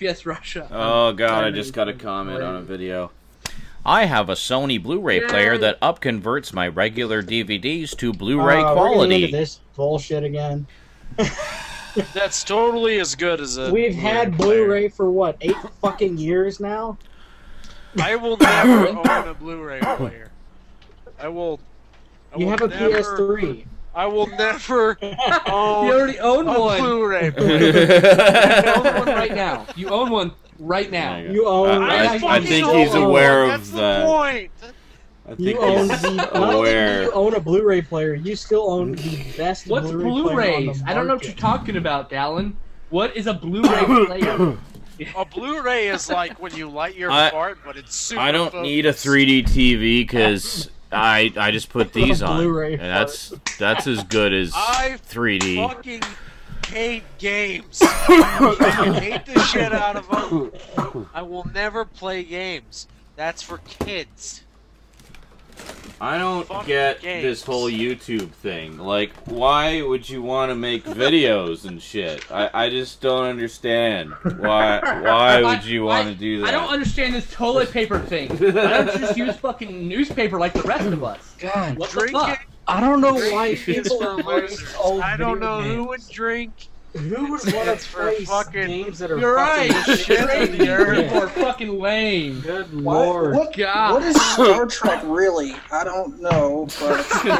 FPS Russia. Oh god, I just got a comment on a video. I have a Sony Blu-ray player that upconverts my regular DVDs to Blu-ray We're quality. into this bullshit again. That's totally as good as a. We've had Blu-ray for what, 8 fucking years now? I will never own a Blu-ray player. I will You have a never, PS3. I will never own You already own a one. Blu-ray player. You own one right now. You own one right now. You own. I think he's aware That's of the that. point. I You think own he's the. Not only do aware. you own a Blu-ray player, you still own the best What's Blu-ray player on Blu-rays? the I don't know what market. you're talking about, Dallin. What is a Blu-ray player? A Blu-ray is like when you light your fart, but it's super. I don't focused. need a 3D TV because I just put these on. Blu-ray And that's as good as I 3D. fucking hate games. I hate the shit out of them. I will never play games. That's for kids. I don't Fuck get games. this whole YouTube thing. Like, why would you want to make videos and shit? I just don't understand. Why would you want to do that? I don't understand this toilet paper thing. Why don't you just use fucking newspaper like the rest of us? God, What the Drink fuck? it. I don't know why It's people for waste losers. old I don't video know who games. would drink. Who would want It's to for play fucking- games that are You're fucking right. shit in the Crazy earth. people are fucking lame. Good What, lord. what, God. what is Star Trek really? I don't know, but it could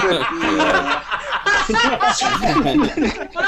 be.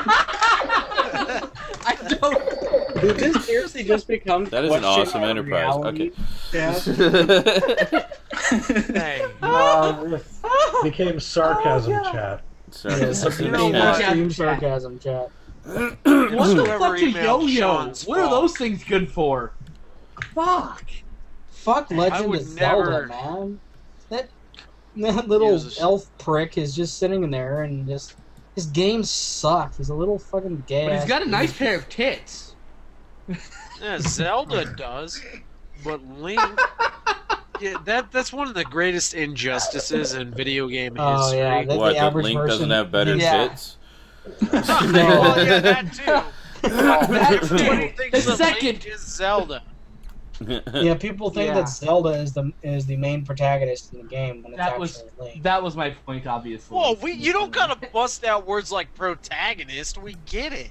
I don't. Did this seriously just become That is an question awesome of enterprise. reality? Okay. Hey, This Became sarcasm chat. Sorry. is You know extreme what? sarcasm chat. What the Whoever fuck's a emailed yo-yo? Sean's What are fault. those things good for? Fuck. Fuck Legend would of Zelda, never man. That little use this- elf prick is just sitting in there and just his games suck. He's a little fucking gay. But he's ass got a nice dude. pair of tits. yeah, Zelda does, but Link. Yeah, that's one of the greatest injustices in video game history. Oh yeah, that What, the that average Link person doesn't have better Yeah. tits? Oh yeah, that too. That People too. think The that second. Link is Zelda. Yeah, people think Yeah. that Zelda is the main protagonist in the game when it's That was actually Link. that was my point, obviously. Whoa, you don't gotta bust out words like protagonist. We get it.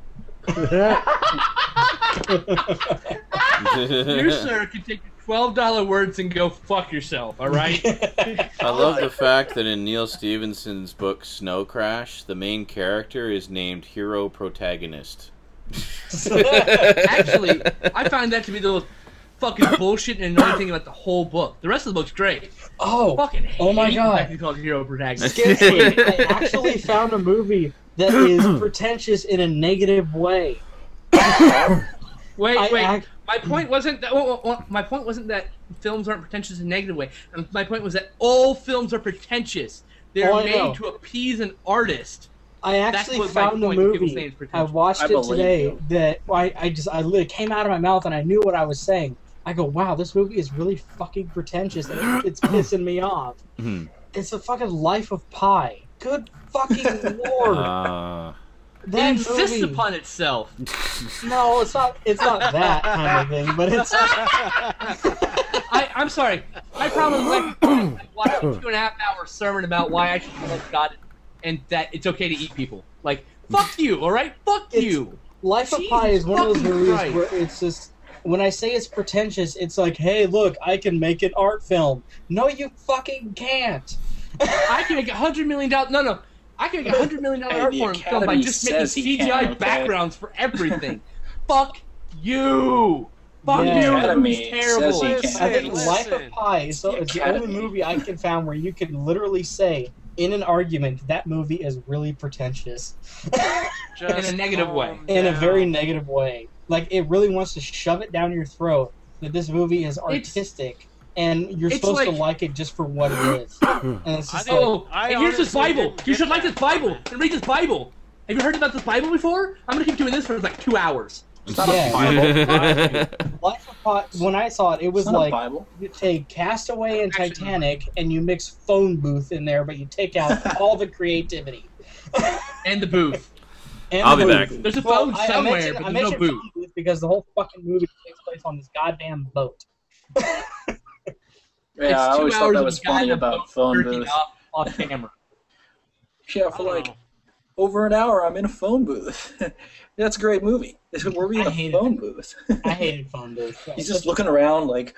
You, sir, can take your $12 words and go fuck yourself, alright? I love the fact that in Neil Stephenson's book Snow Crash, the main character is named Hero Protagonist. Actually, I find that to be the most fucking bullshit and annoying thing about the whole book. The rest of the book's great. Oh, Fucking oh my hate God. the fact it's called Hero Protagonist. Scarcely. I actually found a movie that is pretentious in a negative way. Wait. I My point wasn't that. My point wasn't that films aren't pretentious in a negative way. My point was that all films are pretentious. They're Oh, I made know. to appease an artist. I That's actually what my found a point of people saying movie. it's I pretentious. watched I it believe today you. that I literally came out of my mouth and I knew what I was saying. I go, wow, this movie is really fucking pretentious and it's pissing me off. Hmm. It's a fucking Life of Pi. Good fucking lord. Ah. It That insists movie. upon itself. No, it's not. It's not that kind of thing. But it's. I'm sorry. My problem is like watching a 2.5-hour sermon about why I should love God and that it's okay to eat people. Like, fuck you, alright? Fuck It's- you. Life of Pi is one of those Jesus movies Christ. where it's just. When I say it's pretentious, it's like, hey, look, I can make an art film. No, you fucking can't. I can make $100 million. No. I can make $100 million Hey, art the film by Academy just making says he CGI can, okay? backgrounds for everything. Fuck you. Fuck Yeah. you. That Academy movie's terrible. says he can. I think Listen. Life of Pi is the only Academy. movie I can find where you can literally say, in an argument, that movie is really pretentious. Just In a negative calm way. In a down. very negative way. Like, it really wants to shove it down your throat that this movie is artistic and you're it's supposed to like- like it just for what it is. And it's just I like, Oh, I and here's this honestly Bible. didn't You get should like that. this Bible and read this Bible. Have you heard about this Bible before? I'm gonna keep doing this for like 2 hours. It's not a Yeah. Bible. Life of Pi, when I saw it, it was It's not a like, Bible. you take Castaway and Actually, Titanic and you mix Phone Booth in there, but you take out all the creativity. And the booth. And I'll the be movie. back. There's a Well, phone I somewhere, mentioned, but I there's no mentioned boot. phone booth because the whole fucking movie takes place on this goddamn boat. Yeah, It's I 2 always thought hours that of was a guy funny in a about boat phone jerking booth. off camera. Yeah, I for don't like know. over an hour, I'm in a phone booth. That's a great movie. Were we in I a hated phone it. booth? I hated phone booth. He's just looking around like,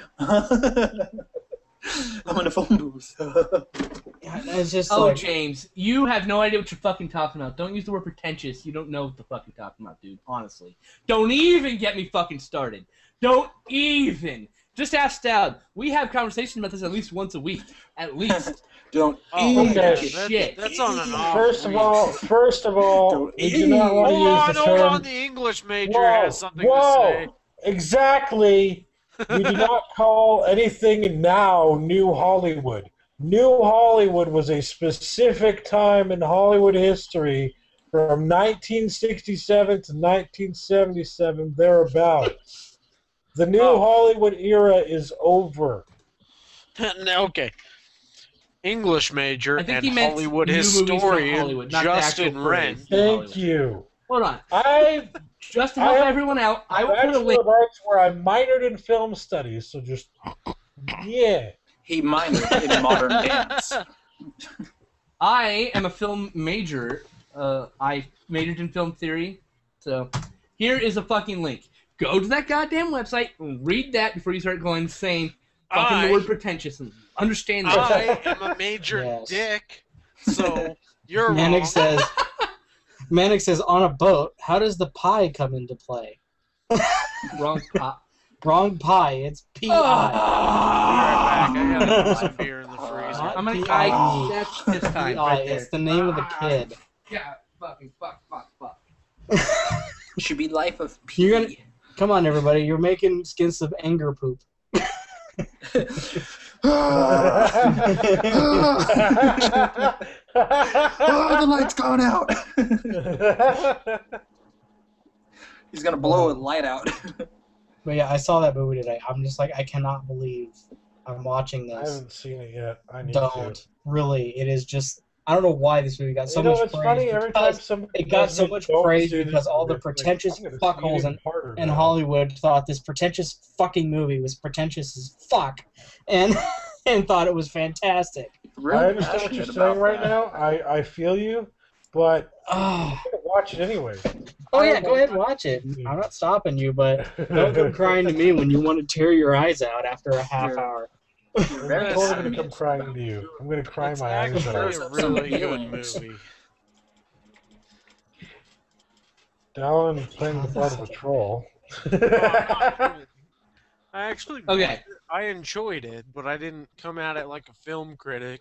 I'm in a phone booth. Yeah, it's just Oh, like, James, you have no idea what you're fucking talking about. Don't use the word pretentious. You don't know what the fuck you're talking about, dude. Honestly. Don't even get me fucking started. Don't even. Just ask Stout. We have conversations about this at least once a week. At least. Don't Oh, eat yeah, shit. that's on an off First of all, Don't we do not want to Hold use on, the hold term. on. The English major has something to say. Exactly. We do not call anything now New Hollywood. New Hollywood was a specific time in Hollywood history from 1967 to 1977, thereabouts. The New Hollywood era is over. Okay. English major I think and he meant Hollywood new movies from historian Hollywood, not the Justin actual Wren. plays. Thank you. Hold on. I Just to I help have- everyone out, I will put a Bachelor link. of Arts where I minored in film studies, so just yeah. He minored in modern dance. I am a film major. I majored in film theory. So here is a fucking link. Go to that goddamn website and read that before you start going insane. Fucking the word pretentious and understand that. I am a major Yes. dick, so you're wrong. Manic says, on a boat, how does the pie come into play? Wrong pop. Wrong pie. It's P-I. Be right back. I got some beer in the freezer. I'm gonna. P-I. That's this time. P-I. Right there. It's the name of the kid. Yeah. Fucking fuck. Should be Life of P. You're gonna- Come on, everybody. You're making skins of anger poop. Oh, the light's gone out. He's gonna blow a light out. But yeah, I saw that movie today. I'm just like, I cannot believe I'm watching I this. haven't seen it yet. I need Don't. to. Really. It is just, I don't know why this movie got so much it's praise. funny every time because somebody it got tells so me much don't praise see because this all the movie, it's pretentious I'm gonna fuckholes see it harder in now. Hollywood thought this pretentious fucking movie was pretentious as fuck and and thought it was fantastic. Really I understand what you're passionate saying about right that. now. I feel you, but Oh, I'm gonna watch it anyway. yeah, go ahead and watch it. I'm not stopping you, but don't come crying to me when you want to tear your eyes out after a half You're- hour. You're very I'm totally passionate. gonna come crying to you. I'm gonna cry It's my eyes actually out. a Some really good feelings. movie. Dallin playing the part of a troll. I actually Okay. I enjoyed it, but I didn't come at it like a film critic.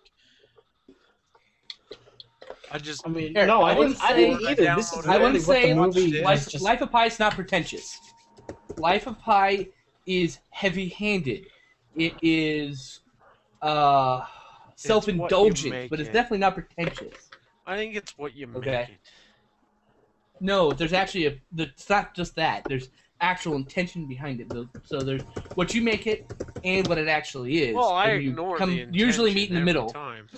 I just I mean, Here, no, I I wouldn't didn't say- either. This is I wouldn't really what say the movie Life, is just. Life of Pi is not pretentious. Life of Pi is heavy-handed. It is self-indulgent, make but it's it. definitely not pretentious. I think it's what you make Okay. it. No, there's actually it's not just that. There's actual intention behind it. So there's what you make it and what it actually is. Well, I and you ignore the intention usually meet in the every middle. time.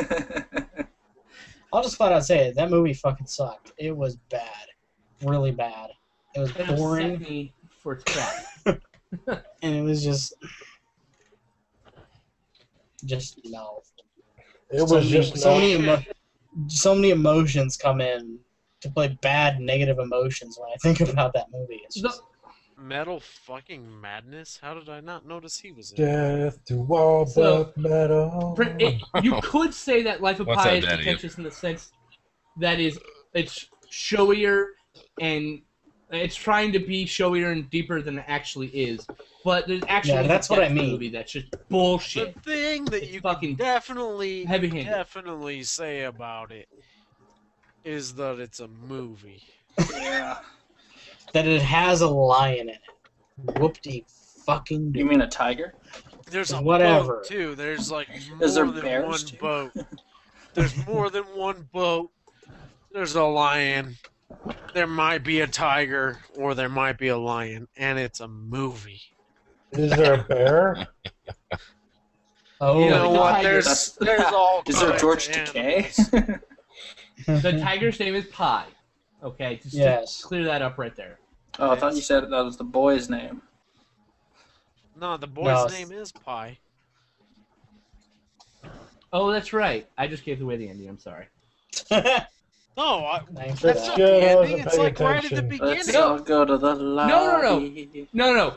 I'll just flat out say it. That movie fucking sucked. It was bad, really bad. It was It upset boring, me for its crap. and it was just no. It was just so not- many emotions come in to play bad negative emotions when I think about that movie. It's just, Metal fucking Madness? How did I not notice he was in it? Death to all So, but metal. You could say that Life of What's Pi that, is Daddy? pretentious in the sense that it's showier and it's trying to be showier and deeper than it actually is. But there's actually Yeah, that's what I mean. movie that's just bullshit. The thing that It's you fucking can definitely heavy-handed. say about it is that it's a movie. Yeah. that it has a lion in it. Whoop-de fucking You mean a tiger? There's a Whatever. boat too. There's like Is there more than bears, one too? boat. There's more than one boat. There's a lion. There might be a tiger or there might be a lion, and it's a movie. Is there a bear? Oh, You know the what? tiger. There's all Is there kinds George of Takei? animals. The tiger's name is Pi. Okay, just Yes. clear that up right there. Oh, I thought you said that was the boy's name. No, the boy's No. name is Pi. Oh, that's right. I just gave away the ending. I'm sorry. No, Thanks for that's that. not good, the I wasn't ending. It's paying like right at the attention. Let's beginning. all go to the lobby. No.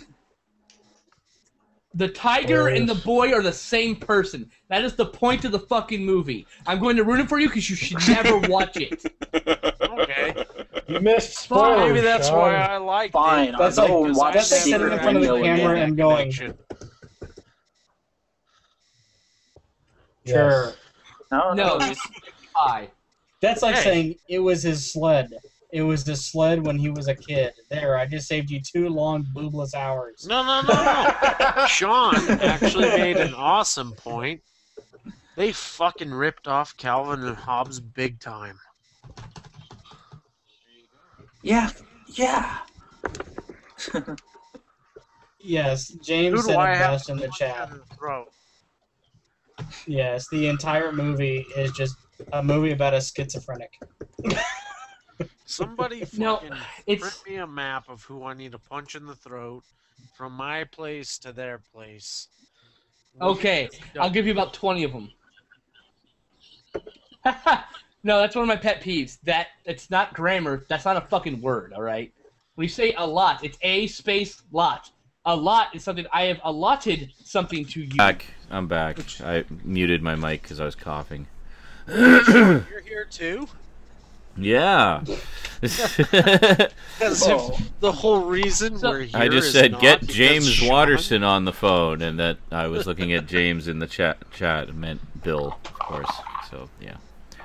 The tiger and the boy are the same person. That is the point of the fucking movie. I'm going to ruin it for you because you should never watch it. Okay. You missed spoilers. Maybe that's Sean. why I liked Fine, it. That's I'll like- go and watch that's like Secret sitting in front of the Window camera again. and going, sure. No, it's it's Pi. That's like Hey. saying it was his sled. It was the sled when he was a kid. There, I just saved you 2 long boobless hours. No. Sean actually made an awesome point. They fucking ripped off Calvin and Hobbes big time. yeah. Yes, James Who said do I it have best to in the punch chat. in the throat? Yes, the entire movie is just a movie about a schizophrenic. Somebody No, fucking it's- print me a map of who I need to punch in the throat from my place to their place. Okay, I'll give you about 20 of them. No, that's one of my pet peeves. That it's not grammar. That's not a fucking word. All right. When you say a lot, it's a space lot. A lot is something I have allotted something to you. I'm back. I muted my mic because I was coughing. You're here too? Yeah. As Whoa. if the whole reason So- we're here I just is said not get because James Sean- Watterson on the phone, and that I was looking at James in the chat. It meant Bill, of course. So yeah.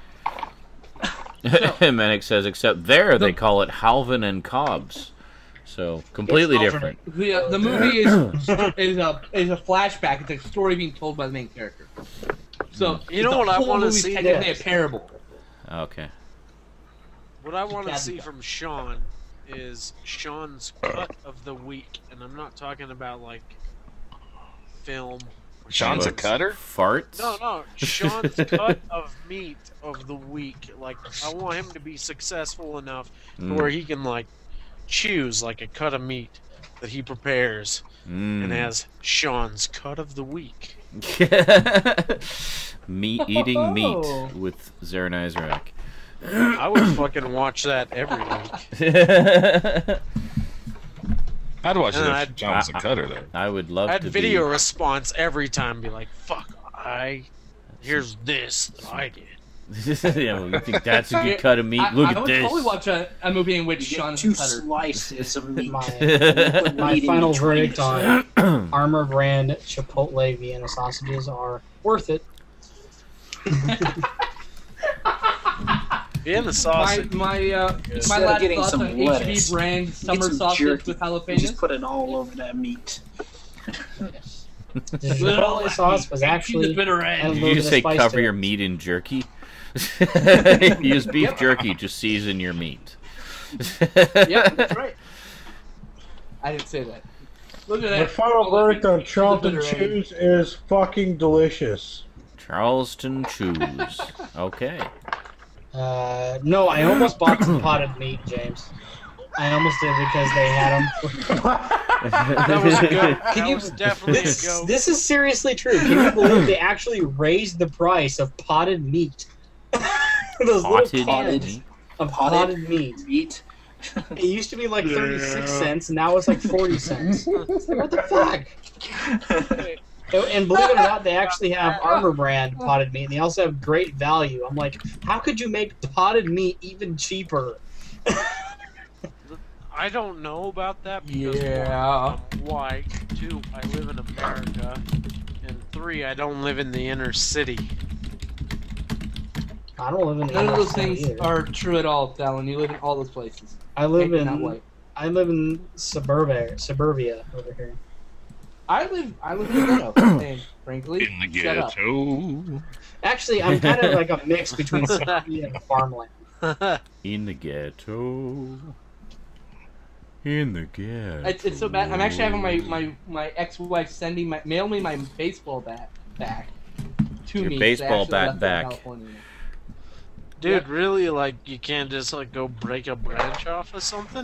Manic says, except there they call it Halvin and Cobbs. So completely It's different. The movie is a flashback. It's a story being told by the main character. So You know the what I whole wanna movie's see technically next? a parable. Okay. What I want to Cabin see Dog. from Sean is Sean's cut of the week, and I'm not talking about like film. or Sean's a shows. cutter? Farts? No, Sean's cut of meat of the week. Like, I want him to be successful enough to where he can like choose like a cut of meat that he prepares and has Sean's cut of the week. Eating meat Oh. with Zaran Izrak. I would fucking watch that every week. I'd watch it And if I'd- John was a cutter, though. I would love I'd to video be... response every time, be like, "Fuck, here's this that I did." Yeah, you think that's a good cut of meat? Look I at would this. totally watch a movie in which You Sean get is 2 a cutter. slices of meat. My Meat in final between verdict it. on Armor brand Chipotle Vienna sausages are worth it. Vienna My sausage. my Instead of last getting thoughts some on lettuce, HB brand Get summer some sausage jerky. with You jalapenos. just put it all over that meat. The Chipotle sauce was actually bitter a end. little Did bit you of say spice cover to your it. meat in jerky? Use beef jerky, just season your meat. Yeah, that's right. I didn't say that. Look at The that. final verdict on Charlton bitter end. Chews is fucking delicious. Charleston Chews. Okay. No, I almost bought some potted meat, James. I almost did because they had them. That was a good. Can That you- was definitely a go. This is seriously true. Can you believe they actually raised the price of potted meat? Those Potted little cans meat. of Potted potted meat. Meat. It used to be like 36 cents, and now it's like 40 cents. It's like, what the fuck? And believe it or not, they actually have Armor brand potted meat, and they also have great value. I'm like, how could you make potted meat even cheaper? I don't know about that because Yeah. one, I'm white. 2, I live in America, and 3, I don't live in the inner city. I don't live in None of those England things either. are true at all, Dallin. You live in all those places. I live Pink, not in white. suburbia over here. I live in the ghetto, and frankly, In the shut up. ghetto. Actually, I'm kind of like a mix between suburbia and farmland. In the ghetto. In the ghetto. It's so bad. I'm actually having my ex-wife mail me my baseball bat back to Your me. 'cause I baseball actually bat left it in back. California. Dude, really? Like, you can't just, like, go break a branch off or something?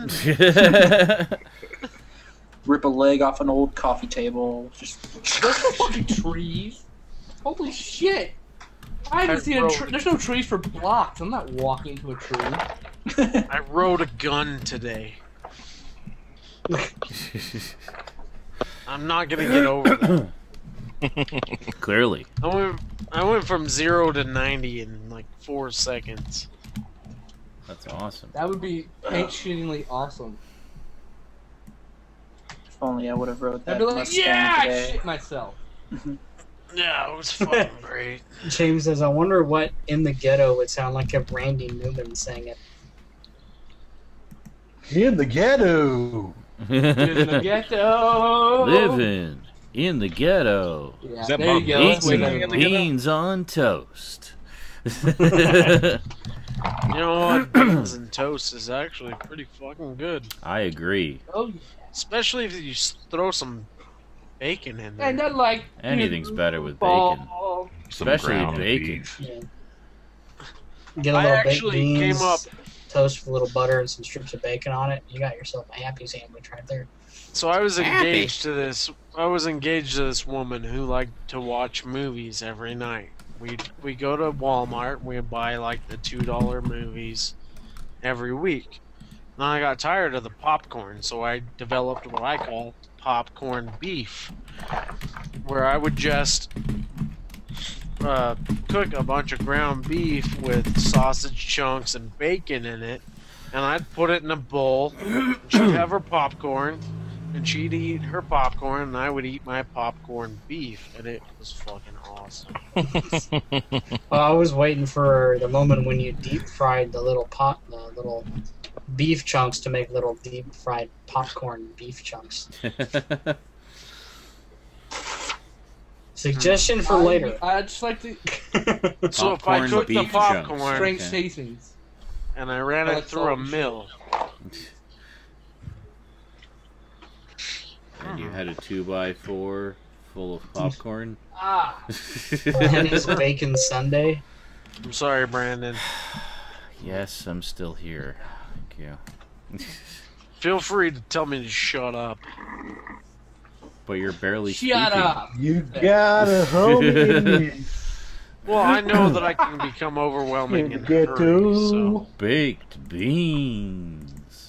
Rip a leg off an old coffee table. Just There's no fucking trees. Holy shit! I haven't seen a tree. There's no trees for blocks. I'm not walking to a tree. I rode a gun today. I'm not gonna get over that. Clearly. I went from 0 to 90 in like 4 seconds. That's awesome. That would be paint-shittingly awesome. If only I would have rode I'd that be like, Mustang yeah, I today. shit myself. Yeah, it was fucking great. James says, I wonder what In the Ghetto would sound like if Randy Newman sang it. In the ghetto. In the ghetto. Living in the ghetto. Yeah, Is that there Bob you go. Dylan That's way singing better. in the ghetto? Beans on toast. You know what? Beans and toast is actually pretty fucking good. I agree. Oh, yeah. Especially if you throw some bacon in there. And then like Anything's better with bacon. ball. Some Especially ground bacon. beef. Yeah. Get a I little baked actually beans, came up. toast with a little butter and some strips of bacon on it. You got yourself a happy sandwich right there. So I was Happy. engaged to this. I was engaged to this woman who liked to watch movies every night. We go to Walmart. We buy like the $2 movies every week. Then I got tired of the popcorn, so I developed what I call popcorn beef, where I would just cook a bunch of ground beef with sausage chunks and bacon in it, and I'd put it in a bowl. She'd have her popcorn, and she'd eat her popcorn, and I would eat my popcorn beef, and it was fucking awesome. Well, I was waiting for the moment when you deep fried the little little beef chunks to make little deep fried popcorn beef chunks. Suggestion for later. I just like to So if I Popcorn cooked the beef chunks. popcorn strange Okay. tastings. and I ran I it like through a salt. mill, And you had a 2x4 full of popcorn. Ah, And his bacon sundae. I'm sorry, Brandon. Yes, I'm still here. Thank you. Feel free to tell me to shut up. But you're barely shut speaking. up. You got a homie Well, I know that I can become overwhelming in in the a hurry, so. ghetto. Baked beans.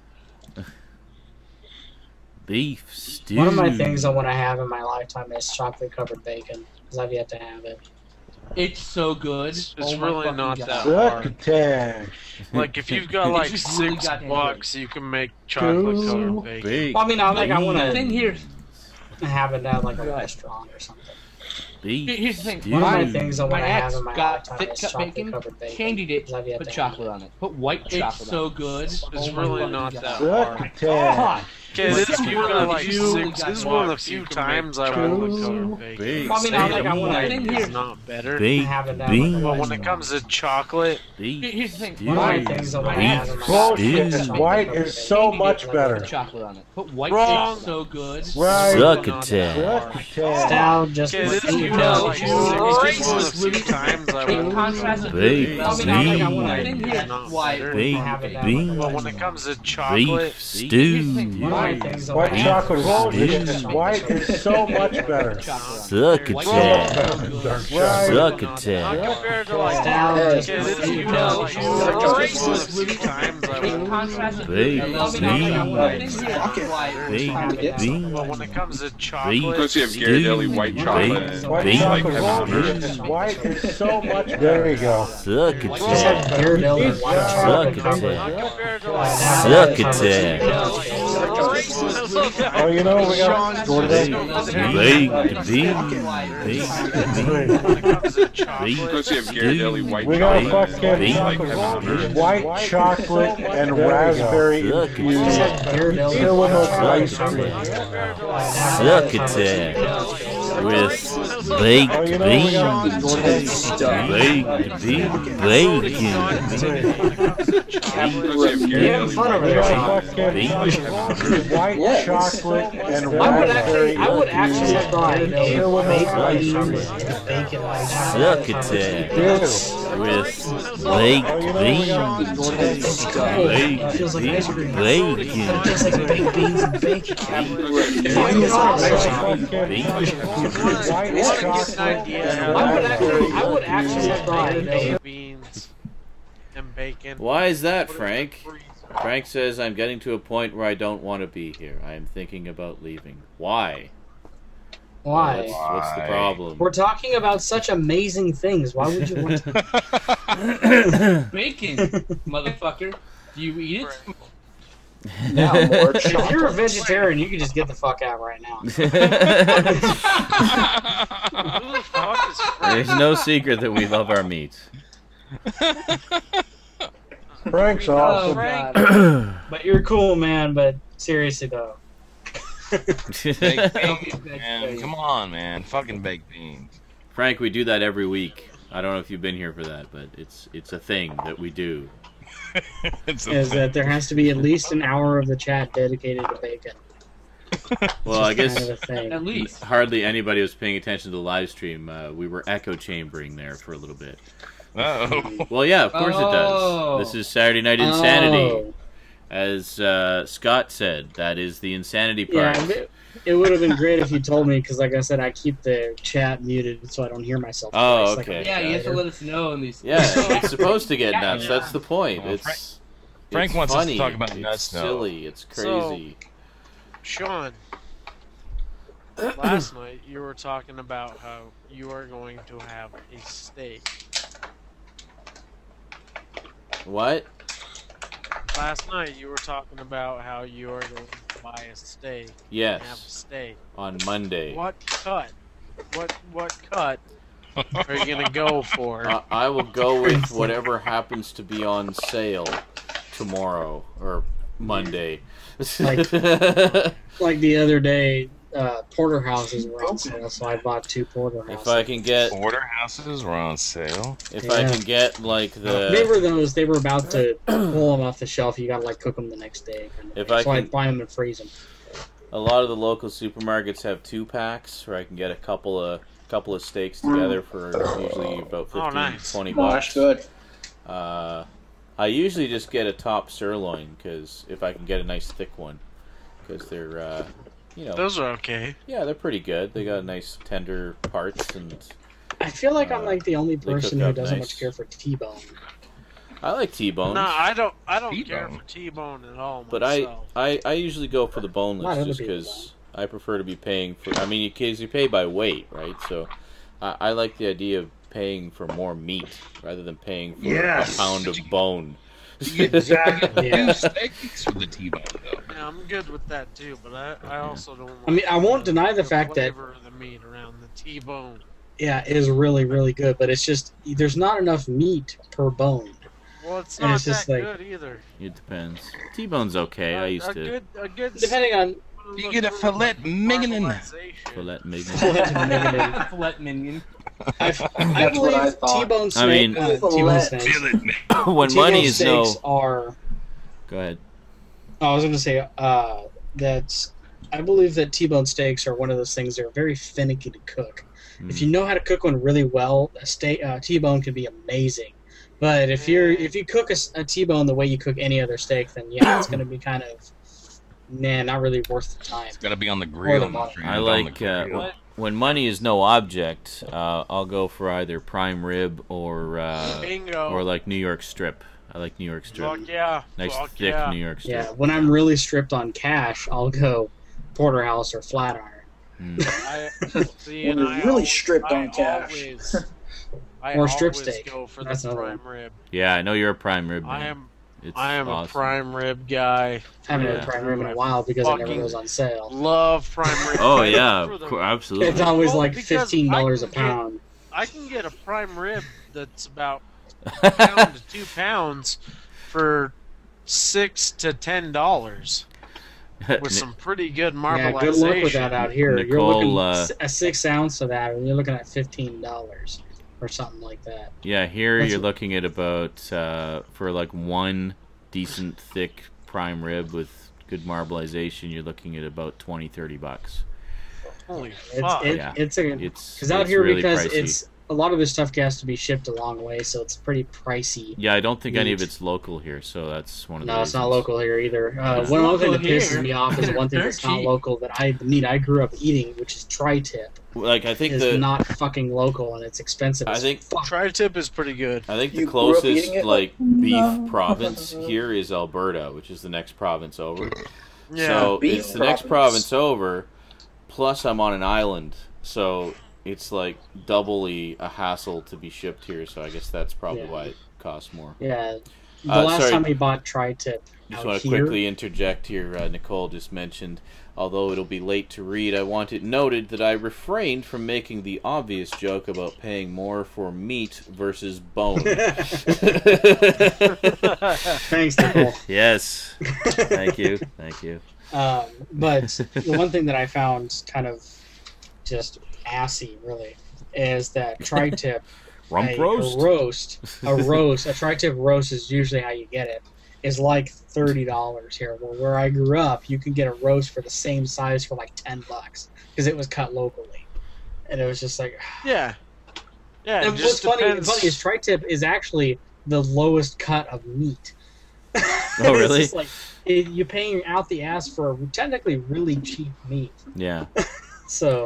Beef stew. One of my things I want to have in my lifetime is chocolate covered bacon, because I've yet to have it. It's so good. It's Oh my really fucking not God. that Succotash. Like, if you've got like It's just really $6, goddamn you can make chocolate covered bacon. Baked Well, I mean, I want The thing to here, have it at like a restaurant or something. beef here's the thing. stew. One of my My- things I want my to have ex in my got lifetime thick is cut chocolate bacon, covered bacon. candied it, 'cause I've yet put to chocolate have on it. Put white chocolate It's so good. It's Oh my really fucking not God. that hard. Succotash. Okay, this is Really one of like really this is one of the few times I will cover bacon. Baked Well, I mean, I want to Thing It's here, not better. Baked have it at beans. like a But when it restaurant. comes to chocolate, Beef here's the thing. stew. One of my things I want to have in my Bullshit. lifetime is chocolate White covered is so bacon. much better. Put chocolate on it. Put white Wrong. It's so good. Right. Succotash. Succotash. Now, just okay, this is you one know, of like you one of the few racist. times I In will contrast to Baked I mean, I beans. want to thing here. It's not Why? better. Baked beans. But when it comes to chocolate, Beef stew. one of my things I White want to chocolate is have bullshit. White is so much better. Chocolate on it. Succotash. Right. Succotash. not compared to like Now, okay, just this is you one know, of like one of the few times I In will. contrast to Baked I mean, I want to beans. thing here. Why? Baked beans. But when it comes to Beef chocolate, Plus you have Ghirardelli white chocolate and White Beans. like chocolate Beans. is White is so much better. There you go. just Succotash. have Ghirardelli white chocolate Succotash. covered. not compared to Succotash. Oh, you know, we got go to that. Baked beans. Plus you have Ghirardelli white We got chocolate fucking and like white chocolate and raspberry infused Ghirardelli Illinois white ice cream. Succotash. With baked Oh, you know, we got beans. go to that. Baked beans. Bacon. You're having fun over there, Sean. White Yes. chocolate and I would actually buy a baked beans and bacon Succotash with baked beans. Feels like ice cream. Bacon. Just like baked beans and bacon. White chocolate I would actually buy a beans and bacon. Why is that, Frank? Frank says, I'm getting to a point where I don't want to be here. I am thinking about leaving. Why? Why? What's the problem? We're talking about such amazing things. Why would you want to? Bacon, motherfucker. Do you eat it? Now more If you're a chocolate. vegetarian, you can just get the fuck out right now. Who the fuck is Frank? There's no secret that we love our meat. Frank's Oh, awesome. God. But you're cool, man. But seriously, though. Baked beans, man. Come on, man. Fucking baked beans. Frank, we do that every week. I don't know if you've been here for that, but it's a thing that we do. It's Is that there has to be at least an hour of the chat dedicated to bacon. Well, I Kind guess of a thing. At least. hardly anybody was paying attention to the live stream. We were echo chambering there for a little bit. Uh-oh. Well, yeah, of course Oh. it does. This is Saturday Night Insanity. Oh. As Scott said, that is the insanity Yeah, part. it would have been great if you told me, because like I said, I keep the chat muted so I don't hear myself. Oh, twice, like okay. Yeah, you have to let us know in these. Yeah, it's supposed to get nuts. That's the point. Well, It's Frank it's wants us to funny. talk about it's nuts now. silly. It's crazy. Sean, last night you were talking about how you are going to have a steak. What? Last night you were talking about how you are going to buy a steak. And have a Yes, steak. on Monday. What cut? What cut are you gonna go for? I will go with whatever happens to be on sale tomorrow or Monday. Like the other day, porterhouses were on sale, so I bought 2 porterhouses. if I can get, Porterhouses were on sale. if I Yeah. can get like They the, were those. They were about to pull them off the shelf. You gotta like cook them the next day. If so I I can- buy them and freeze them. a lot of the local supermarkets have 2-packs where I can get a couple of steaks together for usually about 15, nice. 20 Oh, that's bucks. good. I usually just get a top sirloin because if I can get a nice thick one, because they're Those are okay. yeah, they're pretty good. They got nice tender parts, and I feel like I'm like the only they person cook who up doesn't nice. much care for T-bone. I like T-bones. No, I don't care T-bone. for T-bone at all. But myself. I usually go for the A lot boneless of just people because I prefer to be paying for. I mean, because you pay by weight, right? So I like the idea of paying for more meat rather than paying for a pound of bone. Exactly. Yeah. Two steaks with the T-bone, though. Yeah, I'm good with that too, but I also don't. I mean, I won't deny the fact that- flavor of the meat around the T-bone. Yeah, it is really, really good, but it's just there's not enough meat per bone. Well, it's And not it's just that like- good either. It depends. T-bone's okay. I used a to good. Depending on You get a filet mignon. fillet mignon. Fillet minion. I That's what I believe thought. T-bone I steak. mean- T-bone steaks. When T-bone money is no. steaks are. Go ahead. I was going to say that I believe that T-bone steaks are one of those things that are very finicky to cook. If you know how to cook one really well, a T-bone can be amazing. But if you cook a T-bone the way you cook any other steak, then yeah, it's going to be kind of not really worth the time. It's got to be on the grill. the not bone. I on like the grill. when money is no object. I'll go for either prime rib or Bingo. like New York strip. I like New York strip. Fuck yeah. Nice Fuck thick yeah. New York strip. Yeah, when I'm really stripped on cash, I'll go porterhouse or Flatiron. See, When and you're really stripped on cash. I Or strip always steak. go for That's the another prime rib. Yeah, I know you're a prime rib man. I am awesome. a prime rib guy. I haven't Yeah. had prime rib in a while because it never Fucking goes on sale. Love prime rib. Oh yeah, For the- absolutely. It's always Well, like because $15 I a can get- pound. I can get a prime rib that's about a pound to 2 pounds for $6 to $10 with some pretty good Yeah, marbleization. good luck with that out here. You're Nicole, looking a 6 ounce of that, and you're looking at $15 or something like that. Yeah, here That's you're it. looking at about for like one decent thick prime rib with good marbleization. You're looking at about $20-$30. Holy It's fuck! Yeah. it's a It's because out it's here really because pricey. it's a lot of this stuff has to be shipped a long way, so it's pretty pricey. Yeah, I don't think any of meat. it's local here, so that's one of the No, it's not reasons. local here either. It's One other thing local that pisses here. me off is one thing They're that's not cheap. local that I grew up eating, which is tri-tip. Like I think Is not fucking local and it's expensive. I as think fuck. Tri-tip is pretty good. I think the You grew up closest eating it? like beef No. province here is Alberta, which is the next province over. Yeah. So Beef it's the next province. province over. Plus, I'm on an island, so it's like doubly a hassle to be shipped here. So I guess that's probably Yeah. why it costs more. Yeah. The Uh, last sorry. time we bought tri-tip Just out want to here, quickly interject here. Nicole just mentioned, although it'll be late to read, I want it noted that I refrained from making the obvious joke about paying more for meat versus bone. Thanks, Nicole. Yes. Thank you. Thank you. But the one thing that I found kind of just assy, really, is that tri-tip, Rump a roast? a tri-tip roast is usually how you get it, is like $30 here. Where I grew up, you can get a roast for the same size for like $10 because it was cut locally, and it was just like. Yeah. Yeah. It And what's just funny depends. is tri-tip is actually the lowest cut of meat. Oh, really? It's just like you're paying out the ass for technically really cheap meat. Yeah. So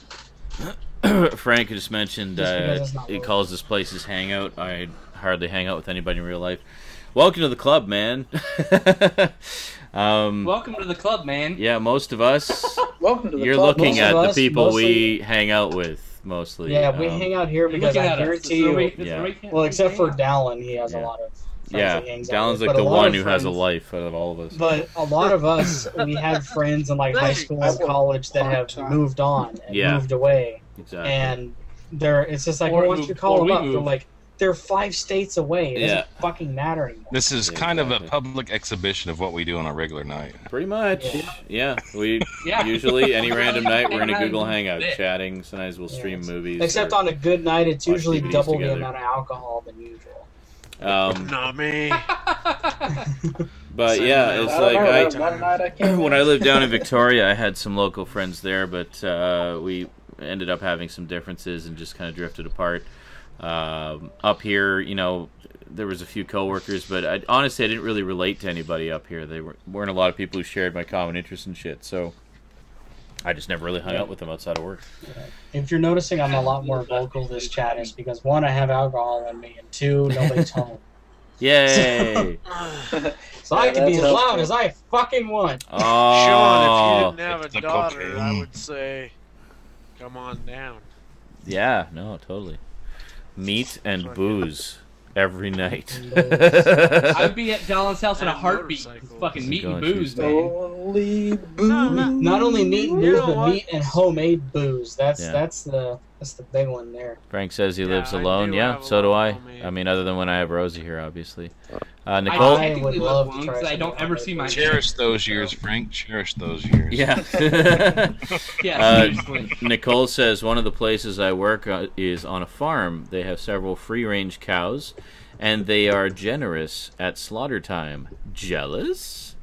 Frank just mentioned Just because it's not he local. calls this place his hangout. I hardly hang out with anybody in real life. Welcome to the club, man. Welcome to the club, man. Yeah, most of us, Welcome to the you're club. looking Most of at the us, people we mostly- hang out with, mostly. yeah, we hang out here You're because looking I at us. guarantee This is where you. we- this is Yeah. where we can't- Well, except we for hang Dallin, he has a Yeah. lot of. friends Yeah, that he hangs out Dallin's with, like but the a lot one of who has a friends- life out of all of us. But a lot of us, we had friends in like high school and college that have moved on and Yeah. moved away, Exactly. and it's just like, Or well, once moved- you call or them we up, they're moved. like, they're 5 states away. It Yeah. doesn't fucking matter anymore. This is Yeah, kind exactly. of a public exhibition of what we do on a regular night. Pretty much. Yeah. Yeah. We Yeah. usually, any random night, we're in a Hang Google around Hangout a bit. chatting. Sometimes we'll stream Yes. movies. Except or- on a good night, it's watch usually DVDs double together. the amount of alcohol than usual. Not me. But yeah, it's I don't like know, I, that one night I came when in. I lived down in Victoria, I had some local friends there, but we ended up having some differences and just kind of drifted apart. Up here, you know, there was a few coworkers, but honestly, I didn't really relate to anybody up here. They weren't a lot of people who shared my common interests and shit, so I just never really hung out with them outside of work. If you're noticing I'm a lot more vocal this chat is because 1, I have alcohol in me, and 2, nobody's home. Yay! So I Yeah, can be as that's loud helpful. as I fucking want. Oh, Sean, if you didn't have It's a the daughter, cocaine. I would say, come on down. yeah, no, totally. Meat and booze every night. I'd be at Dallin's house in a And heartbeat. motorcycles. Fucking meat and Going booze, to- man. Only booze. Not only meat and You booze, know but what? meat and homemade booze. That's Yeah. that's the big one there. Frank says he Yeah, lives I alone. do Yeah, have a so do lot I. of homemade. I mean, other than when I have Rosie here, obviously. I Nicole? technically would love live to alone try 'cause I some don't ever see my Cherish those years, Frank. Cherish those years. Yeah. Yeah, seriously. Nicole says one of the places I work is on a farm. They have several free-range cows, and they are generous at slaughter time. Jealous?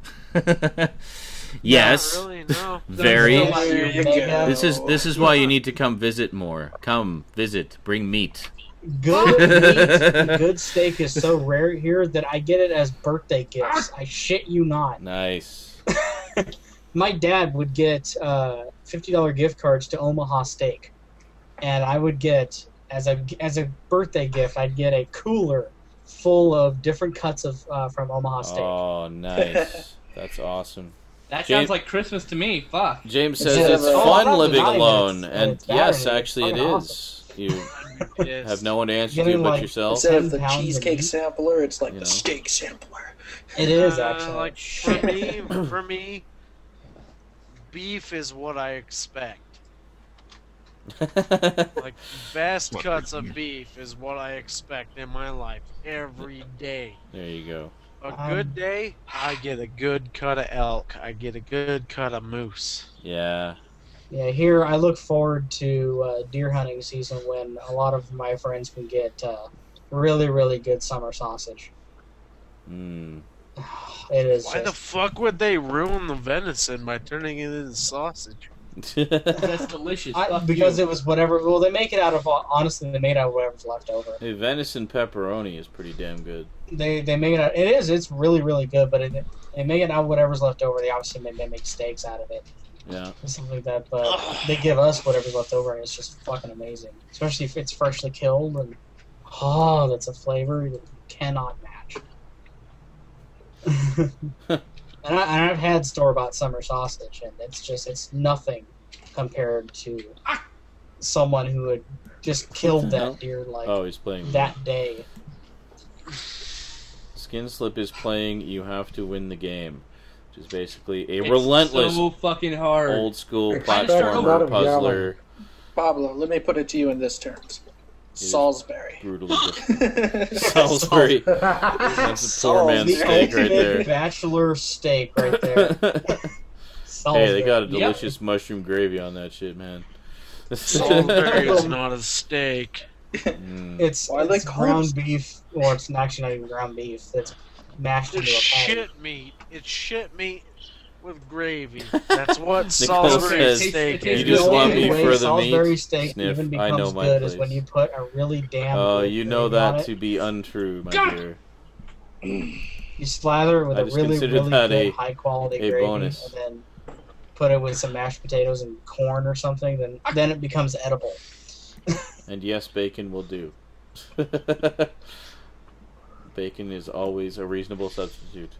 Yes. Not really, no. Very. There you Mega- go. This is why you need to come visit more. Come visit. Bring meat. Good meat and good steak is so rare here that I get it as birthday gifts. I shit you not. Nice. My dad would get $50 gift cards to Omaha Steak, and I would get as a birthday gift, I'd get a cooler full of different cuts of from Omaha Steak. Oh, nice. That's awesome. That James- sounds like Christmas to me. Fuck. James says Instead it's of, fun not living denying alone, it's- and it's bad yes, and it's actually it fucking is. You Yes. have no one to answer to Getting, but like, yourself. Instead of the 10 pounds of cheesecake meat. sampler, it's like You the know. steak sampler. It is actually. Like for me, beef is what I expect. Like best What, cuts what do of beef is what I expect in my life every day. There you go. A good day, I get a good cut of elk. I get a good cut of moose. Yeah. Yeah, here I look forward to deer hunting season when a lot of my friends can get really, really good summer sausage. Mm. It is. Why the fuck would they ruin the venison by turning it into sausage? That's delicious. Because it was whatever. Well, they make it out of honestly. They made it out of whatever's left over. Hey, venison pepperoni is pretty damn good. They make it out. It is. It's really, really good. But they make it out of whatever's left over. They obviously they make steaks out of it. Yeah. And stuff like that. But they give us whatever's left over, and it's just fucking amazing. Especially if it's freshly killed, and that's a flavor that you cannot match. And I've had store-bought summer sausage, and it's nothing compared to someone who had just killed that deer he's playing that day. Skin Slip is playing You Have to Win the Game, which is basically a relentless, so fucking hard, old school Expect platformer a puzzler. Pablo, let me put it to you in this terms. Salisbury. Brutally different. Salisbury. That's a poor man's steak right there. Bachelor steak right there. Hey, they got a delicious mushroom gravy on that shit, man. Salisbury is not a steak. It's ground beef. Well, it's actually not even ground beef. It's mashed into a patty. Shit meat. It's shit meat with gravy. That's what Nicole Salisbury says, steak you is. just want me for the meat. Salisbury steak Sniff, even I know becomes my good place. is when you put a really damn Oh, good you know gravy on that it. to be untrue, my dear. You slather it with I a just really, consider really that good a high-quality bonus. gravy, and then put it with some mashed potatoes and corn or something, then it becomes edible. And yes, bacon will do. Bacon is always a reasonable substitute.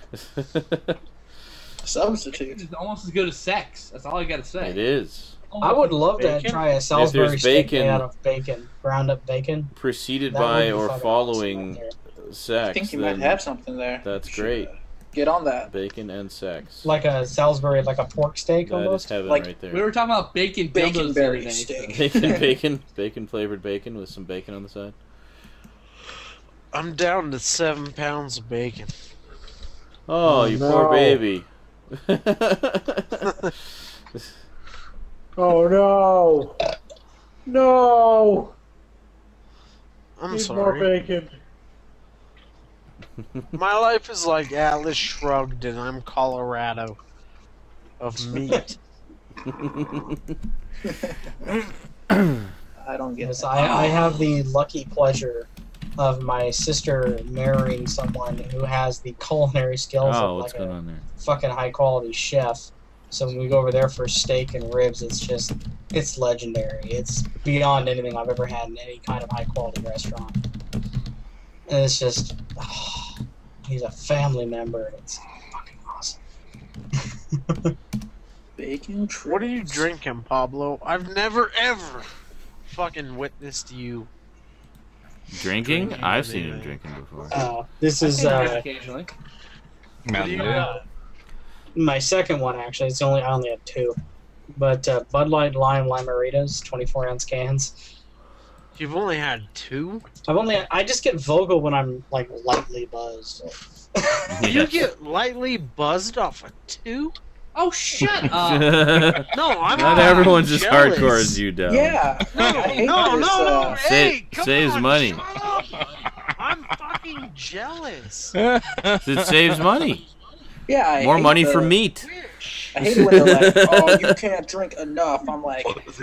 Substitute. It's almost as good as sex. That's all I gotta say. It is. I would love to Bacon? try a Salisbury there's steak bacon- made out of bacon, ground up bacon. Preceded That would by be or fucking following awesome right sex. I think you then might have something there. That's You should, great. Get on that. Bacon and sex. Like a Salisbury, like a pork steak That is almost. heaven Like- right there. We were talking about bacon dildos the other Baconberry day. steak. Bacon flavored bacon with some bacon on the side. I'm down to 7 pounds of bacon. Oh, you poor no. baby. Oh no! No! I'm Need sorry. more bacon. My life is like Atlas Shrugged, and I'm Colorado of meat. I don't get Yes, it. I have the lucky pleasure of my sister marrying someone who has the culinary skills Oh, of what's like going a on there? fucking high quality chef. So when we go over there for steak and ribs, it's legendary. It's beyond anything I've ever had in any kind of high quality restaurant. And it's just, he's a family member. It's fucking awesome. Bacon What are you trips. drinking, Pablo? I've never ever fucking witnessed you. Drinking? Drinking I've seen him anything. drinking before. This I is think I do occasionally. What do you my second one actually. I only have two, but Bud Light Lime Limeritas, 24-ounce cans. You've only had 2? I just get Vogel when I'm like lightly buzzed. You get lightly buzzed off of 2? Oh, shut up! No, I'm Not everyone's as jealous. hardcore as you, Dell. Yeah. I hate No, this, no. Hey, come saves on, money. shut up. I'm fucking jealous. It saves money. Yeah, I More hate money the- for meat. I hate it when they're like, "Oh, you can't drink enough." I'm like,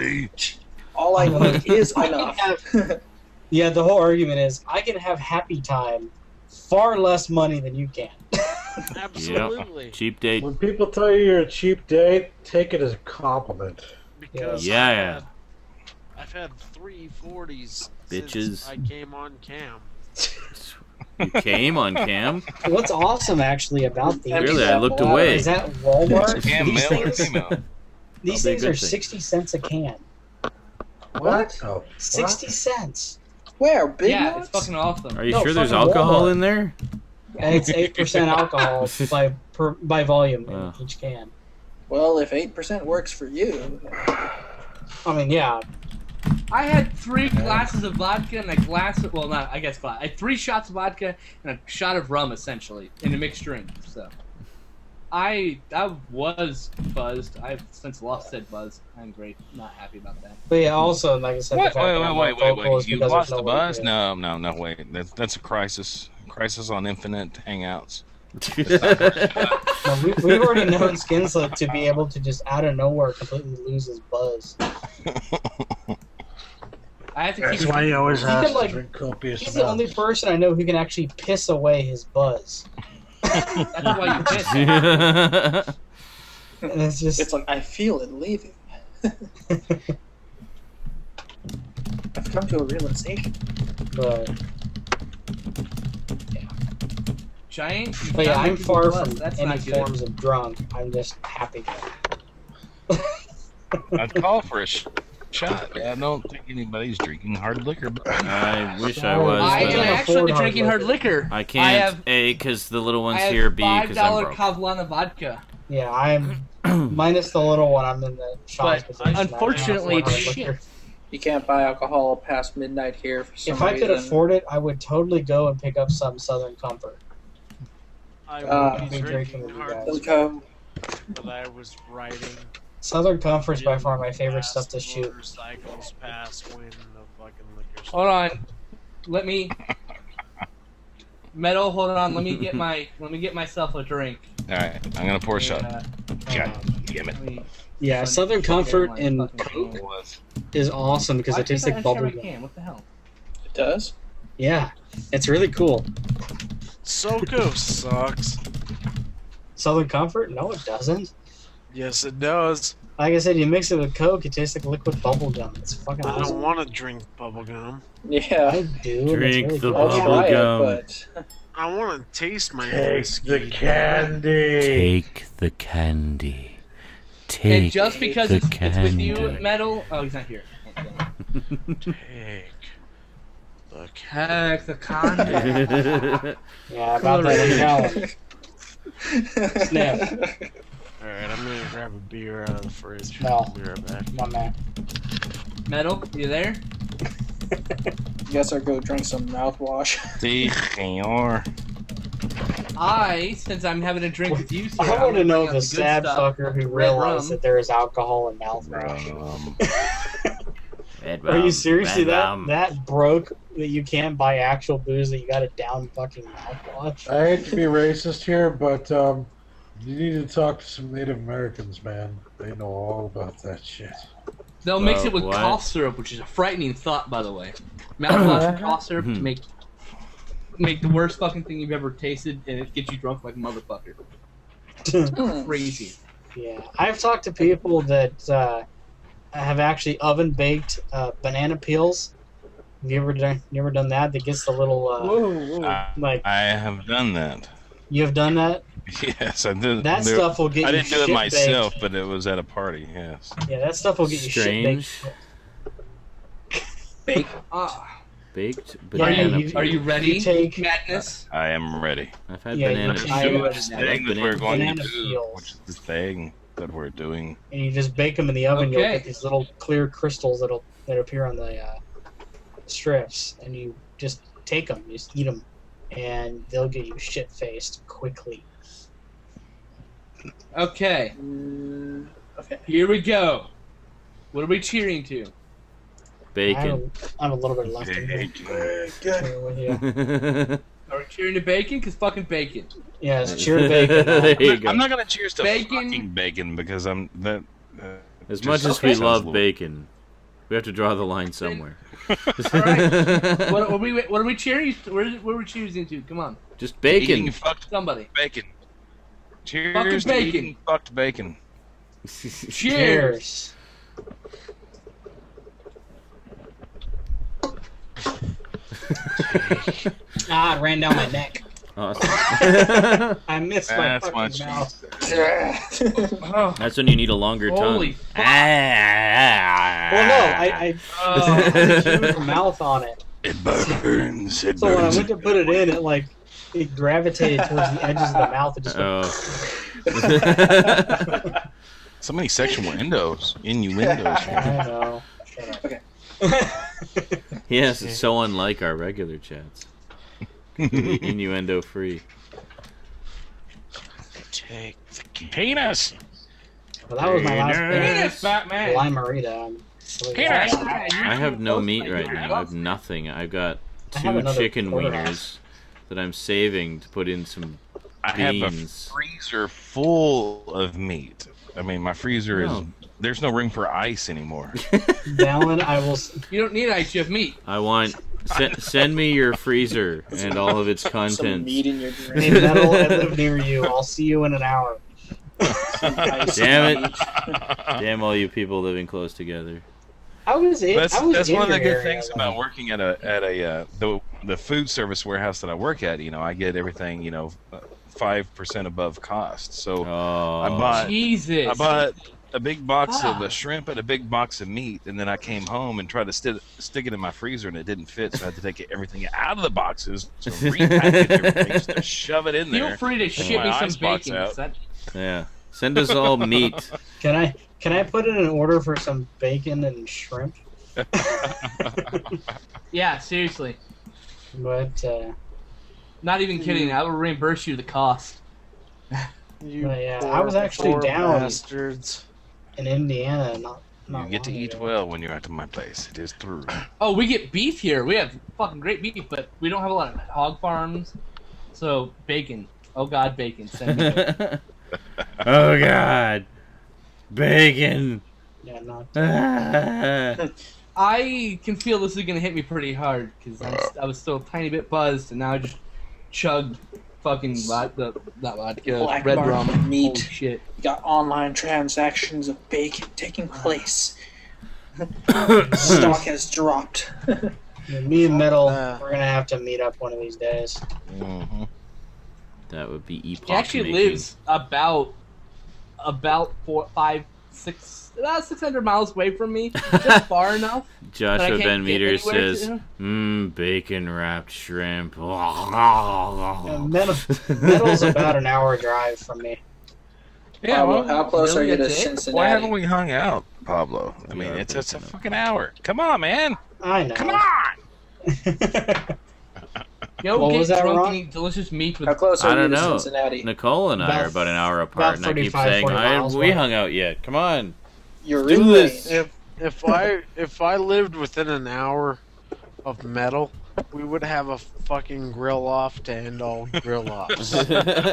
all I drink is enough. Yeah, the whole argument is I can have happy time far less money than you can. Absolutely. Cheap date. When people tell you you're a cheap date, take it as a compliment. Because Yeah. I've had 3 40s Bitches. since I came on cam. You came on cam? What's awesome actually about these Really, I looked away. is that Walmart. Cam these male or things, female? these That'll be a things good are thing. 60 cents a can. What? Oh, 60 cents. Where? Big Yeah, ones? it's fucking awesome. Are you No, sure there's fucking alcohol Walmart. in there? And it's 8% alcohol by volume Wow. in each can. Well, if 8% works for you, I mean, yeah. I had 3 glasses of vodka and a glass of, well, not, I guess 5. I had 3 shots of vodka and a shot of rum, essentially, in a mixed drink, so. I was buzzed. I've since lost said buzz. I'm not happy about that. But yeah, also, like I said, the fact that I'm more vocal is You because lost there's the no way buzz? to- No, wait. That's a crisis. Crisis on Infinite Hangouts. No, we've already known Skinslet to be able to just out of nowhere completely lose his buzz. I have to That's keep. why you always He have can, to like, drink copious He's the only amounts. person I know who can actually piss away his buzz. That's why you piss. And it's just It's like I feel it leaving. I've come to a realization. but, Giant. you but yeah, found I'm people far buzz. from That's any not good. forms of drunk. I'm just happy. I'd call for a shot. I don't think anybody's drinking hard liquor. But I wish I was, I can't am but actually afford hard drinking hard liquor. I I can't. have- A, because the little ones I have here. B, because I'm $5 broke. Kavlana vodka. Yeah, I'm minus the little one. I'm in the Sean's But position. unfortunately, I it's can't afford shit. liquor. You can't buy alcohol past midnight here for some If I could reason. afford it, I would totally go and pick up some Southern Comfort. I Uh, would be Be drinking drinking with you hard guys. Welcome. but I was riding. Southern Comfort's by far my favorite stuff to shoot. Motorcycles past when the fucking liquor Hold on. Let me. Metal, hold on. Let me get myself a drink. all right, I'm gonna pour a shot. Uh, God damn it! let me- Yeah, Southern Comfort and Coke is awesome because Why it tastes can't like I bubble share my gum. can? What the hell? It does? Yeah, it's really cool. SoCo sucks. Southern Comfort? No, it doesn't. Yes, it does. Like I said, you mix it with Coke, it tastes like liquid bubble gum. It's fucking I don't awesome. want to drink bubblegum. Yeah. I do. and it's Drink really the good. I'll bubble try gum. it, but I want to taste my Take whiskey. the candy. Take the candy. And Take just because the it's with you, candy. Metal. Oh, he's not here. Take the Heck, the condom. Yeah, about that challenge. Sniff. Alright, I'm gonna grab a beer out of the fridge. No. I'll be right back. My man. Metal, you there? guess I'll go drink some mouthwash. See, senor. Since I'm having a drink with you, sir, I want to I'm know bringing the out good sad stuff. fucker who Red realized rum. that there is alcohol in mouthwash. Are you seriously that broke that you can't buy actual booze, that you got to down fucking mouthwash? I hate to be racist here, but you need to talk to some Native Americans, man. They know all about that shit. They'll mix it with what? cough syrup, which is a frightening thought, by the way. Mouthwash and cough syrup to make the worst fucking thing you've ever tasted, and it gets you drunk like a motherfucker. Crazy. Yeah, I've talked to people that have actually oven baked banana peels. Have you ever done that? That gets the little like I have done that. you have done that. Yes, I did. That stuff will get I you didn't do it shit myself, baked. but it was at a party. Yes. Yeah, that stuff will get you Strange. shit Baked. Baked Yeah, banana. you- Are you ready? You take Madness. I am ready. I've had Yeah, banana. you Let's I- do I- this thing that we're going banana to do, peels. which is the thing that we're doing. and you just bake them in the oven. You'll Okay. get these little clear crystals that appear on the strips, and you just take them, you just eat them, and they'll get you shit faced quickly. Okay, Okay. here we go. What are we cheering to? Bacon. I'm a little bit left in here. Yeah, Are we cheering to bacon? Cause fucking bacon. yeah, it's cheer bacon. There you go. I'm not gonna cheers to Bacon. fucking bacon because I'm that. As just much as sounds we a love little- bacon, we have to draw the line somewhere. Alright. What are we cheering? What are we choosing to? Come on, Just Eating bacon. fucked somebody. bacon. Cheers Fucking to bacon. eating fucked bacon. Cheers. Cheers. Ah, it ran down my neck. Awesome. I missed my That's what fucking she mouth. said. Oh, That's when you need a longer Holy tongue. fuck. Well, no, I oh. had a huge mouth on it. It burns. It So when I burns. went to put it in, it gravitated towards the edges of the mouth. It just went, Oh. So many sexual innuendos. I know. Shut up. Okay. Yes, it's so unlike our regular chats. Innuendo free. Take the Penis. Well, that was my last Penis, Batman. Lime Marita. Penis. I have no meat right now. I have nothing. I've got I have 2 another chicken quarter wieners that I'm saving to put in some I have a beans. freezer full of meat. I mean, my freezer is. No. There's no room for ice anymore. Dallin, I will. You don't need ice, you have meat. I want. Send me your freezer and all of its Some contents. meat in your drink. Hey, Metal, I live near you. I'll see you in an hour. Damn it! Damn all you people living close together. I was in. That's I was that's in one of the your good area, things about working at the food service warehouse that I work at. You know, I get everything 5% above cost. So Oh, I bought Jesus. I bought a big box of shrimp and a big box of meat, and then I came home and tried to stick it in my freezer, and it didn't fit, so I had to take everything out of the boxes to repackage everything, just to shove it in there. Feel free to ship my me some icebox bacon. out. yeah. Send us all meat. Can I put in an order for some bacon and shrimp? Yeah, seriously. But Not even kidding. I will reimburse you the cost. You But, yeah, I was actually poor down. bastards. in Indiana, not You get to long eat ago. well when you're at my place. It is true. Oh, we get beef here. We have fucking great beef, but we don't have a lot of hog farms. So, bacon. Oh, God, bacon. Send me it. Oh God, bacon. Yeah, not. I can feel this is going to hit me pretty hard because I was still a tiny bit buzzed, and now I just chugged fucking not vodka, Black red market rum. meat. Holy shit. You got online transactions of bacon taking place. Stock has dropped. Yeah, me and Metal, Uh. we're gonna have to meet up one of these days. Mm-hmm. That would be epoch He actually making. lives about 600 miles away from me, just far enough. Joshua can't Ben get Meters anywhere to says, him. bacon wrapped shrimp. Metal's about an hour drive from me. Yeah, Pablo, well, how close really are you to a dick? Cincinnati? why haven't we hung out, Pablo? I mean, Yeah, it's a picking up. fucking hour. Come on, man. I know. Come on. Go What get was that, drunk Ron? and eat delicious meat with How close are I you don't to know. Cincinnati? Nicole and I are about an hour apart, and I keep 35, saying, 40 miles we away. hung out yet. Come on. You're Do in this. range. If I lived within an hour of Metal, we would have a fucking grill off to end all grill offs. We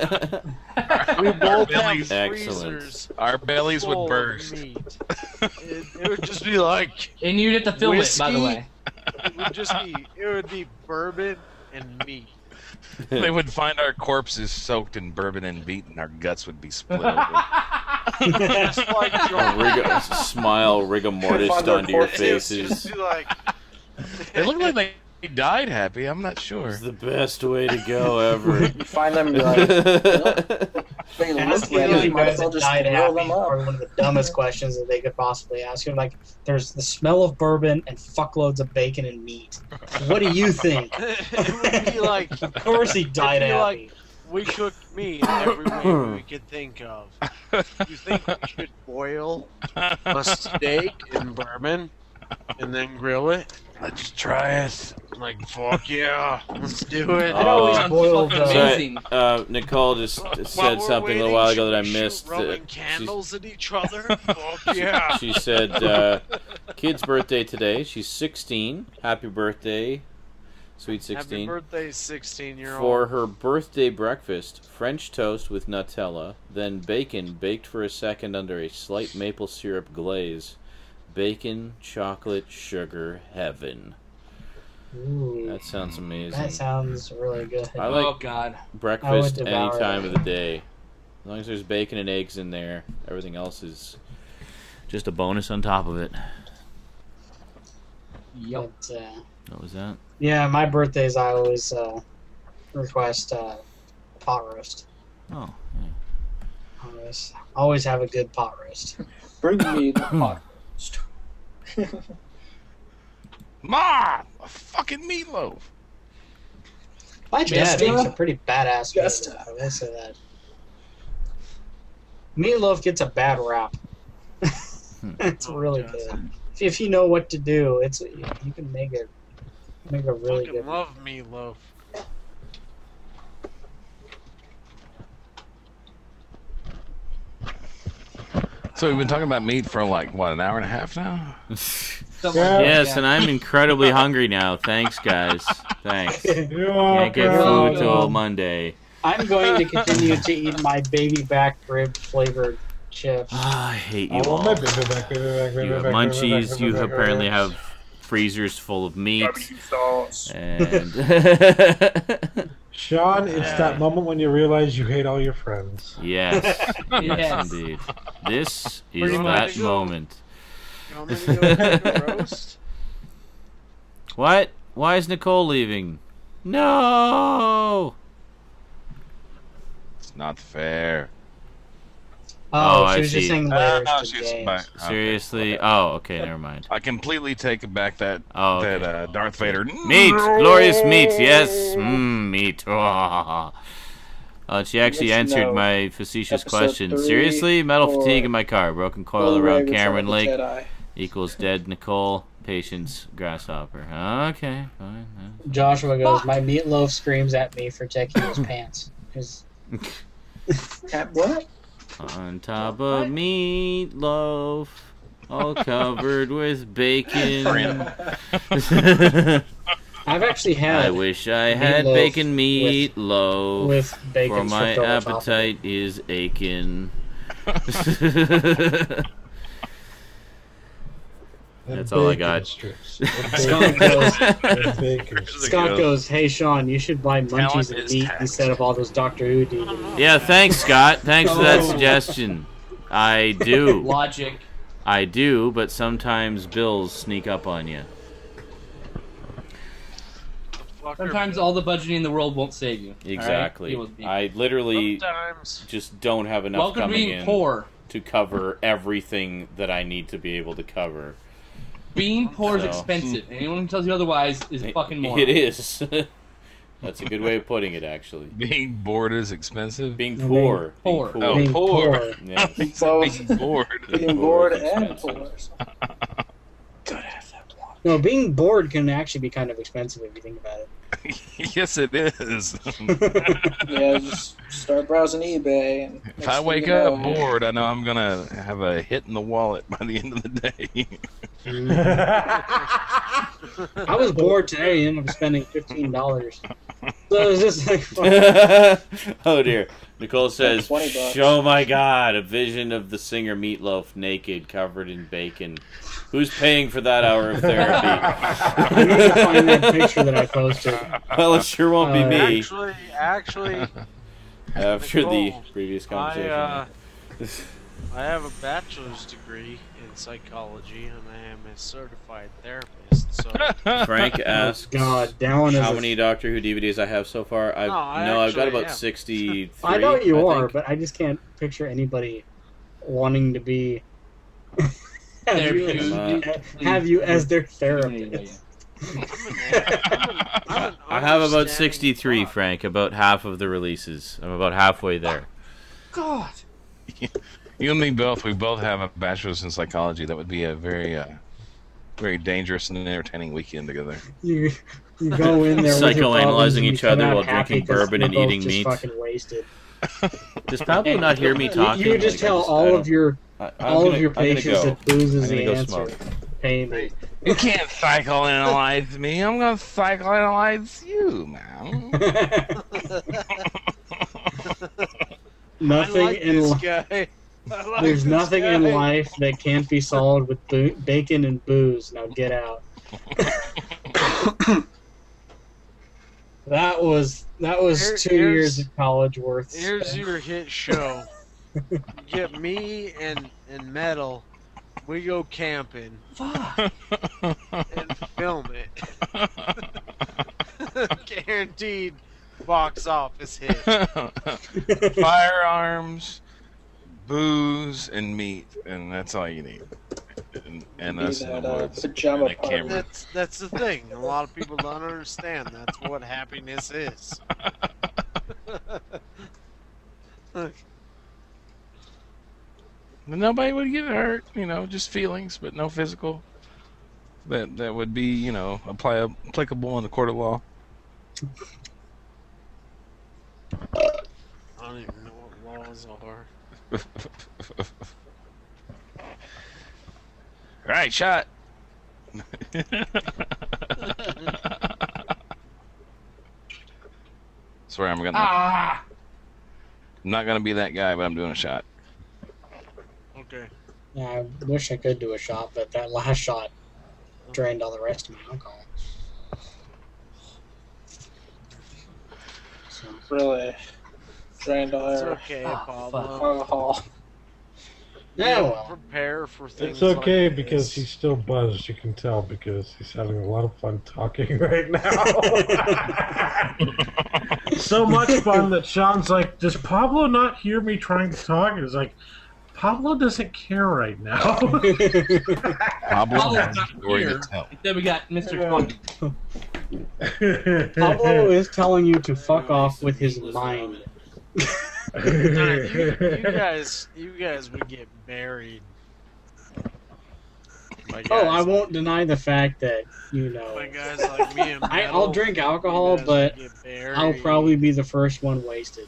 both have bellies- Excellent. freezers Our bellies would full of burst. meat. It would just be like And you'd have to film it, by the Whiskey? way. it would be bourbon and meat. They would find our corpses soaked in bourbon and meat, and our guts would be split open. Just like Smile rigor mortis Find our onto your corpses. Just faces. be like They look like they died happy. I'm not sure. It's the best way to go ever. You find them and be like, they look Asking ready. you You might guys as well that just died grill happy them is up. probably one of the dumbest questions that they could possibly ask. You're like, there's the smell of bourbon and fuckloads of bacon and meat. What do you think? it would be like Of course he died It'd be happy. like we cooked meat in every way we could think of. You think we should boil a steak in bourbon and then grill it? Let's try it. Like, fuck yeah, let's do it. I'd always Sounds boiled. fucking amazing. Nicole just While said we're something a little waiting, while should ago that I we shoot missed. Roman candles at each other. Fuck yeah. She said, kid's birthday today. She's 16. Happy birthday, sweet Happy 16. birthday, 16-year-old. For her birthday breakfast, French toast with Nutella, then bacon baked for a second under a slight maple syrup glaze. Bacon, chocolate, sugar, heaven. Ooh, That sounds amazing. that sounds really good. I like Oh, God. breakfast I would any devour time that. of the day. As long as there's bacon and eggs in there, everything else is just a bonus on top of it. Yep. But, What was that? yeah, my birthdays I always request pot roast. Oh, Always have a good pot roast. Bring me the pot. Mom, a fucking meatloaf. My dad Gusta? makes a pretty badass Gusta. meatloaf. I will say that. Meatloaf gets a bad rap. It's Oh, really Gusta. good. If you know what to do, you can make it a really Fucking good. love meatloaf. So we've been talking about meat for like what, an hour and a half now? Yes, and I'm incredibly hungry now. Thanks, guys. Thanks. Can't get food till Monday. I'm going to continue to eat my baby back rib flavored chips. I hate you I want all. my baby back, baby back, baby You have back, munchies. baby You back, baby apparently back. have freezers full of meat. Barbecue sauce. And Sean, it's that moment when you realize you hate all your friends. yes, yes, Yes. indeed. This is Pretty that much. moment. You want me to go cook a roast? What? Why is Nicole leaving? No. It's not fair. Oh, I she was see. just saying later. No, to she's James. back. Okay. Seriously? Oh, okay. Never mind. I completely take back that Oh, okay. that Darth Vader. Meat, glorious meat. Yes, meat. She actually Yes, answered no. my facetious Episode question. 3 Seriously, metal for fatigue in my car, broken coil Full around Return Cameron of the Lake Jedi. equals dead Nicole. Patience, grasshopper. Okay, fine. Joshua goes, my meatloaf screams at me for taking his pants. What? On top of meatloaf, all covered with bacon. I've actually had I wish I had meatloaf bacon meatloaf. with bacon For my stripped over top of appetite is aching. That's all I got. Scott goes, Bacon. Scott goes, hey Sean, you should buy Talent munchies and is meat tax. instead of all those Doctor Who DVDs. Yeah, thanks, Scott. Thanks for that suggestion. I do. Logic. I do, but sometimes bills sneak up on you. Sometimes all the budgeting in the world won't save you. Exactly. All right? Deal with me. I literally Sometimes. just don't have enough Welcome to coming being in poor. to cover everything that I need to be able to cover. Being poor is So- expensive. Anyone who tells you otherwise is a fucking moron. It is. That's a good way of putting it, actually. Being bored is expensive. Being Being poor. poor. Being Oh, Being poor. Yes. Both Being bored. being Poor bored is and expensive. poor. Gotta have that block. No, being bored can actually be kind of expensive if you think about it. Yes, it is. Yeah, just start browsing eBay. And If I wake up bored, I know I'm gonna have a hit in the wallet by the end of the day. I was bored today and ended up spending $15. So it's just like, fuck. Oh dear. Nicole says, $20. "Oh my God, a vision of the singer Meatloaf naked, covered in bacon. Who's paying for that hour of therapy?" I need to find that picture that I posted. Well, it sure won't be me. Actually, After the Nicole, previous conversation. I have a bachelor's degree in psychology, and I am a certified therapist. So Frank asked God, Dallin is how a- many Doctor Who DVDs I have so far. I I've got actually about am. 63. I know you I are, think. but I just can't picture anybody wanting to be have, Therapeutic. you as their Anyway, therapist. I have about 63, Frank. About half of the releases. I'm about halfway there. God. You and me both. We both have a bachelor's in psychology. That would be a very, very dangerous and entertaining weekend together. You go in there with your Psychoanalyzing problems and you each come other out while happy drinking 'cause bourbon you're and both eating just meat. fucking wasted. Does Pablo not hear me talking? You just Like, tell I all of your I'm all gonna- of your I'm gonna patients go. that booze is I'm the gonna go answer. smoke. Pay me. You can't psychoanalyze me. I'm gonna psychoanalyze you, man. Nothing I like in this life. guy. I like There's this nothing in guy. life that can't be solved with bacon and booze. Now get out. That was Here- 2 years of college worth. Here's spent. your hit show. Get me and Metal. We go camping and film it. Guaranteed box office hit. Firearms, booze, and meat, and that's all you need. And Be us in the that, woods pajama and a party. camera. That's the thing. A lot of people don't understand. That's what happiness is. Nobody would get hurt, just feelings, but no physical. That would be, applicable in the court of law. I don't even know what laws are. Right, shot. Sorry, I'm not gonna be that guy, but I'm doing a shot. Okay. Yeah, I wish I could do a shot, but that last shot drained all the rest of my alcohol. So, Really drained all It's our okay, Ah, Pablo. alcohol. yeah, well. Prepare for things. It's okay like because this. he's still buzzed. You can tell because he's having a lot of fun talking right now. So much fun that Sean's like, "Does Pablo not hear me trying to talk?" And it's like, Pablo doesn't care right now. Pablo Pablo's has a not story here. to tell. Instead, we got Mr. Funky. Pablo is telling you to fuck off with his mind. Nah, you guys would get married. By Oh, guys- I won't deny the fact that, by guys like me and I'll Metal, drink you alcohol, guys but would get married. I'll probably be the first one wasted.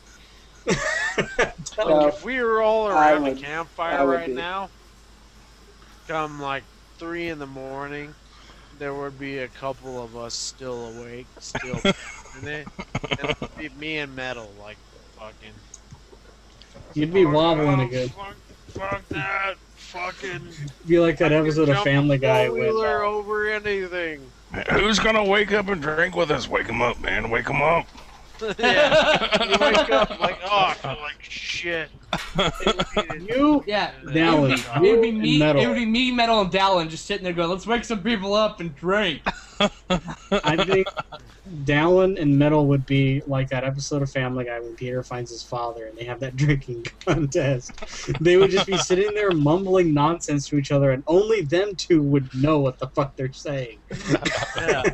Well, If we were all I around would- the I campfire would right be. now, come like 3 in the morning, there would be a couple of us still awake, still in it. And it would be me and Metal, like fucking. You'd be wobbling a good. Fuck that. Fucking. Be like that episode of jump Family Guy with. four-wheeler over anything. Who's gonna wake up and drink with us? Wake him up, man. Wake him up. Yeah. You wake up like, oh, I feel like shit. You, Yeah, Dallin, it would be you me. and Metal. It would be me, Metal, and Dallin just sitting there going, "Let's wake some people up and drink." I think Dallin and Metal would be like that episode of Family Guy when Peter finds his father and they have that drinking contest. They would just be sitting there mumbling nonsense to each other, and only them two would know what the fuck they're saying. Yeah,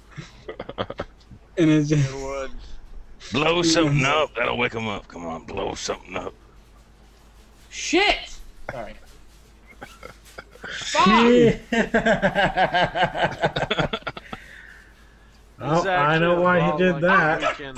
And it's just, it would. Blow something up. That'll wake him up. Come on, blow something up. Shit. Sorry. Oh, It's I know actually why about, he did like, that. a weekend,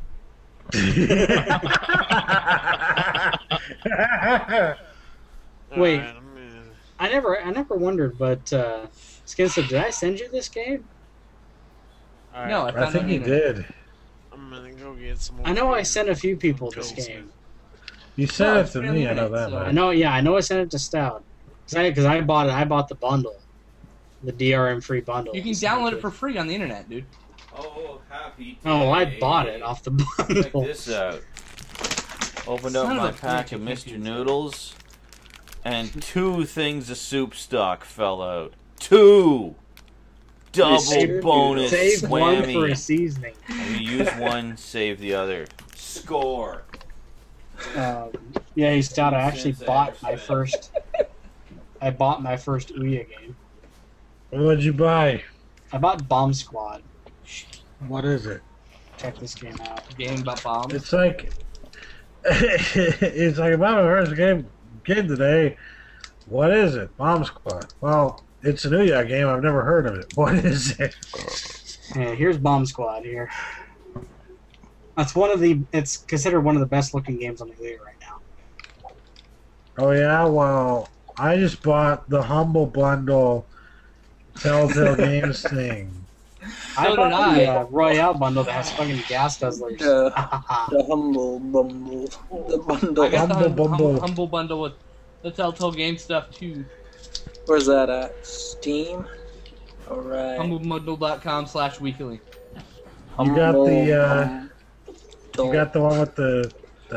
Wait. Alright, I'm gonna- I never wondered, but Skinster, did I send you this game? alright, No, I I found think it he on the internet. did. I'm gonna go get some more. I know I food. sent a few people this game. You sent No, it it's to really me. I know nice, that so- I much. know, yeah, I know I sent it to Stout. Because I bought it. I bought the bundle, the DRM free bundle. You can download it for free on the internet, dude. Oh, happy Oh, I day. bought it off the Check bundle. this out. Opened up Son of my a pack bitch, of you Mr. confused. Noodles, and 2 things of soup stock fell out. 2! Double Save- bonus Save one for whammy. a seasoning. You use one, save the other. Score. Yeah, he's Stout. I actually Since I bought my understand. first. I bought my first Ouya game. What'd you buy? I bought Bomb Squad. What is it? Check this game out. Game about bombs. It's like it's like about my first game today. What is it? Bomb Squad. Well, it's a Ouya game. I've never heard of it. What is it? Yeah, here's Bomb Squad here. That's one of the. It's considered one of the best looking games on the Ouya right now. Oh yeah. Well, I just bought the Humble Bundle Telltale Games thing. I So bought did the I. Royale bundle that has fucking gas guzzlers. The humble bumble. The bundle. I got the Humble Bundle. humble bundle with the Telltale Game stuff too. Where's that at? Steam? Alright. Humblebundle.com/weekly. You got the Humble you got the one with the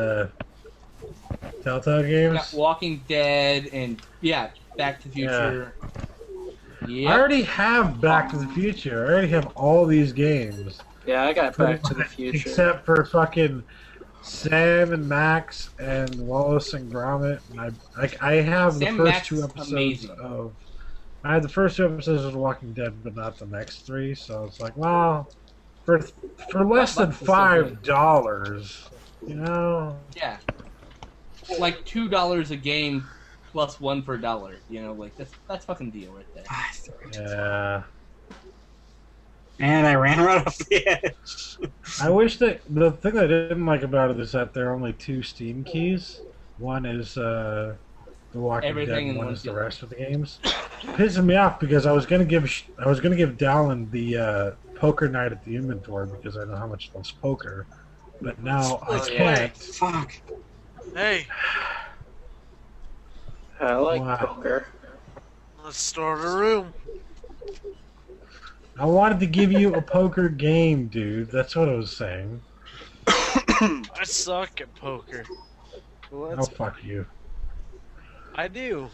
Telltale We Games. got Walking Dead and Back to the Future. I Yeah. already have Back to the Future. I already have all these games. Yeah, I got Back to the Future. Except for fucking Sam and Max and Wallace and Gromit. And I have the Sam first Max 2 is episodes amazing. of. I had the first 2 episodes of The Walking Dead, but not the next 3. So it's like, well, for less than Bucks is so good. $5, you know. Yeah. Like $2 a game plus 1 for $1. You know, like that's fucking deal right there. Yeah. And I ran right off the edge. I wish that the thing I didn't like about it is that there are only 2 Steam keys. One is The Walking Everything Dead in one one is the field. rest of the games. Pissing me off because I was gonna give Dallin the poker night at the inventory because I know how much he loves poker, but now I Let's can't. Fuck. Hey, I like Wow. poker. let's start a room. I wanted to give you a poker game, dude. That's what I was saying. I suck at poker. Well, Oh, that's, fuck you. I do.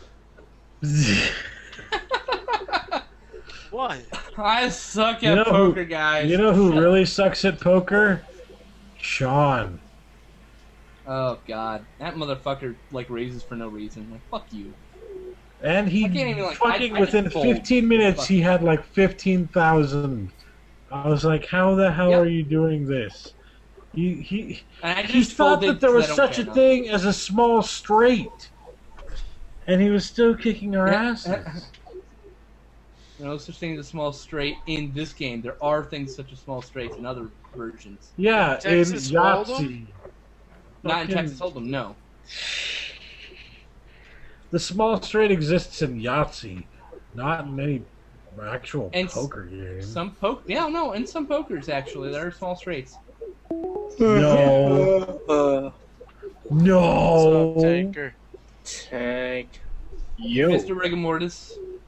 What? I suck You at know who- poker, guys. You know who really sucks at poker? Sean. Oh god, that motherfucker like raises for no reason. Like fuck you. And he I can't even, like, fucking I within just fold. 15 minutes Fuck. he had like 15,000. I was like, how the hell Yep. are you doing this? He And I he just thought folded that there was 'cause I don't such a care now. thing as a small straight, and he was still kicking our Yeah. asses. No such thing as a small straight in this game. There are things such as small straights in other versions. Yeah, Texas in Hold'em? Yahtzee. Not in Fucking- Texas Hold'em, no. The small straight exists in Yahtzee, not in any actual And poker game. Some in some pokers actually there are small straights. No, What's no. up, Tanker? Tank. Yo. Mr. Rigamortis.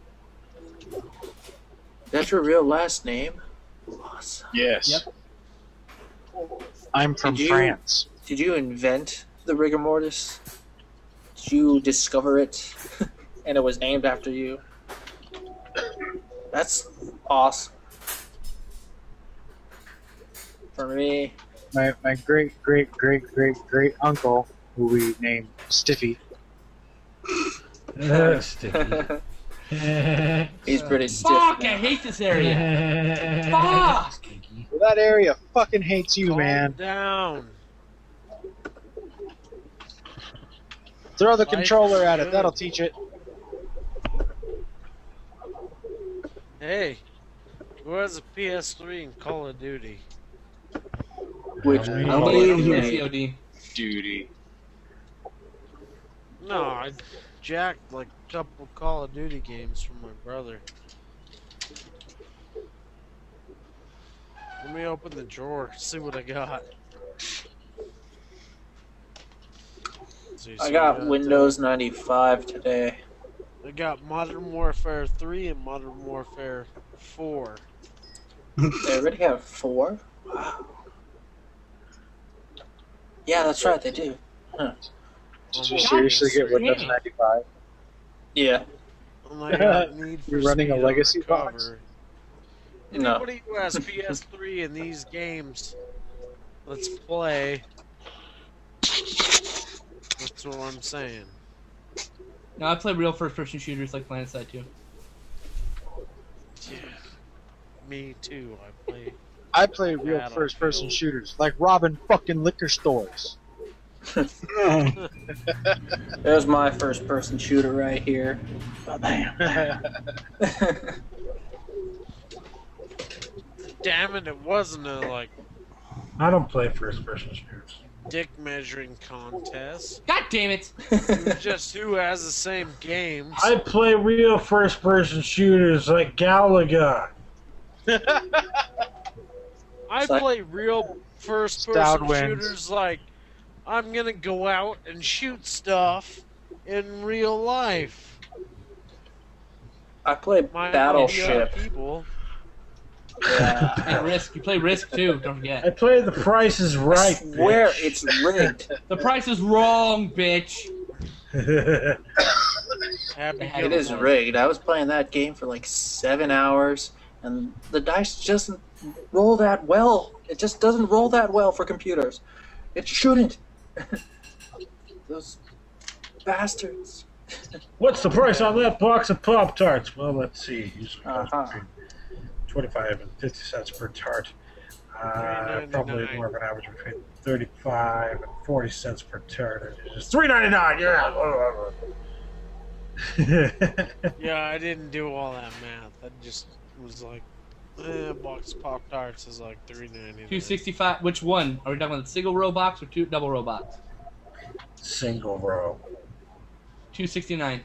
That's your real last name? Awesome. Yes. Yep. I'm from Did you- France. Did you invent the rigor mortis? Did you discover it and it was named after you? That's awesome. For me, My great great great great great uncle, who we named Stiffy. Sticky. he's pretty stiff. Fuck, I now. hate this area. Fuck! Well, that area fucking hates you, Calm man. down. Throw the Life controller is at it. good. That'll teach it. Hey, who has a PS3 and Call of Duty? Which I I Believe believe in me. COD. Duty. No, I jacked like a couple Call of Duty games from my brother. Let me open the drawer, see what I got. See, so I got Windows 95 today. I got Modern Warfare 3 and Modern Warfare 4. They already have 4? Wow. Yeah, that's right, they do. Did you God, seriously get Windows damn. 95? Yeah. And I got Need for You're running a Speed legacy Undercover. box? No. Anybody who has PS3 in these games, let's play. That's what I'm saying. No, I play real first-person shooters like PlanetSide 2. Yeah. Me too. I play. I play real Battlefield. first-person shooters, like robbing fucking liquor stores. There's my first person shooter right here. Bam. Damn it! It wasn't a like I don't play first-person shooters. dick measuring contest. God damn it! It was just who has the same games. I play real first-person shooters like Galaga. I Suck. play real first Stout person wins. shooters like I'm gonna go out and shoot stuff in real life. I play My Battleship. people. Yeah. And Risk. You play Risk too, don't I forget. play The Price is Right. I swear bitch. it's rigged. The price is wrong, bitch! Happy It It is was. rigged. I was playing that game for like 7 hours, and the dice just doesn't roll that well. It just doesn't roll that well for computers. It shouldn't. Those bastards. What's the price on that box of Pop Tarts? Well, let's see. Usually costs Uh-huh. between 25 and 50 cents per tart. Probably more of an average between 35 and 40 cents per tart. It's $3.99. Yeah. Yeah, I didn't do all that math. I just was like, a box of Pop Tarts is like $3.99. 265. Which one? Are we talking about the single row box or double row box? Single row. $2.69.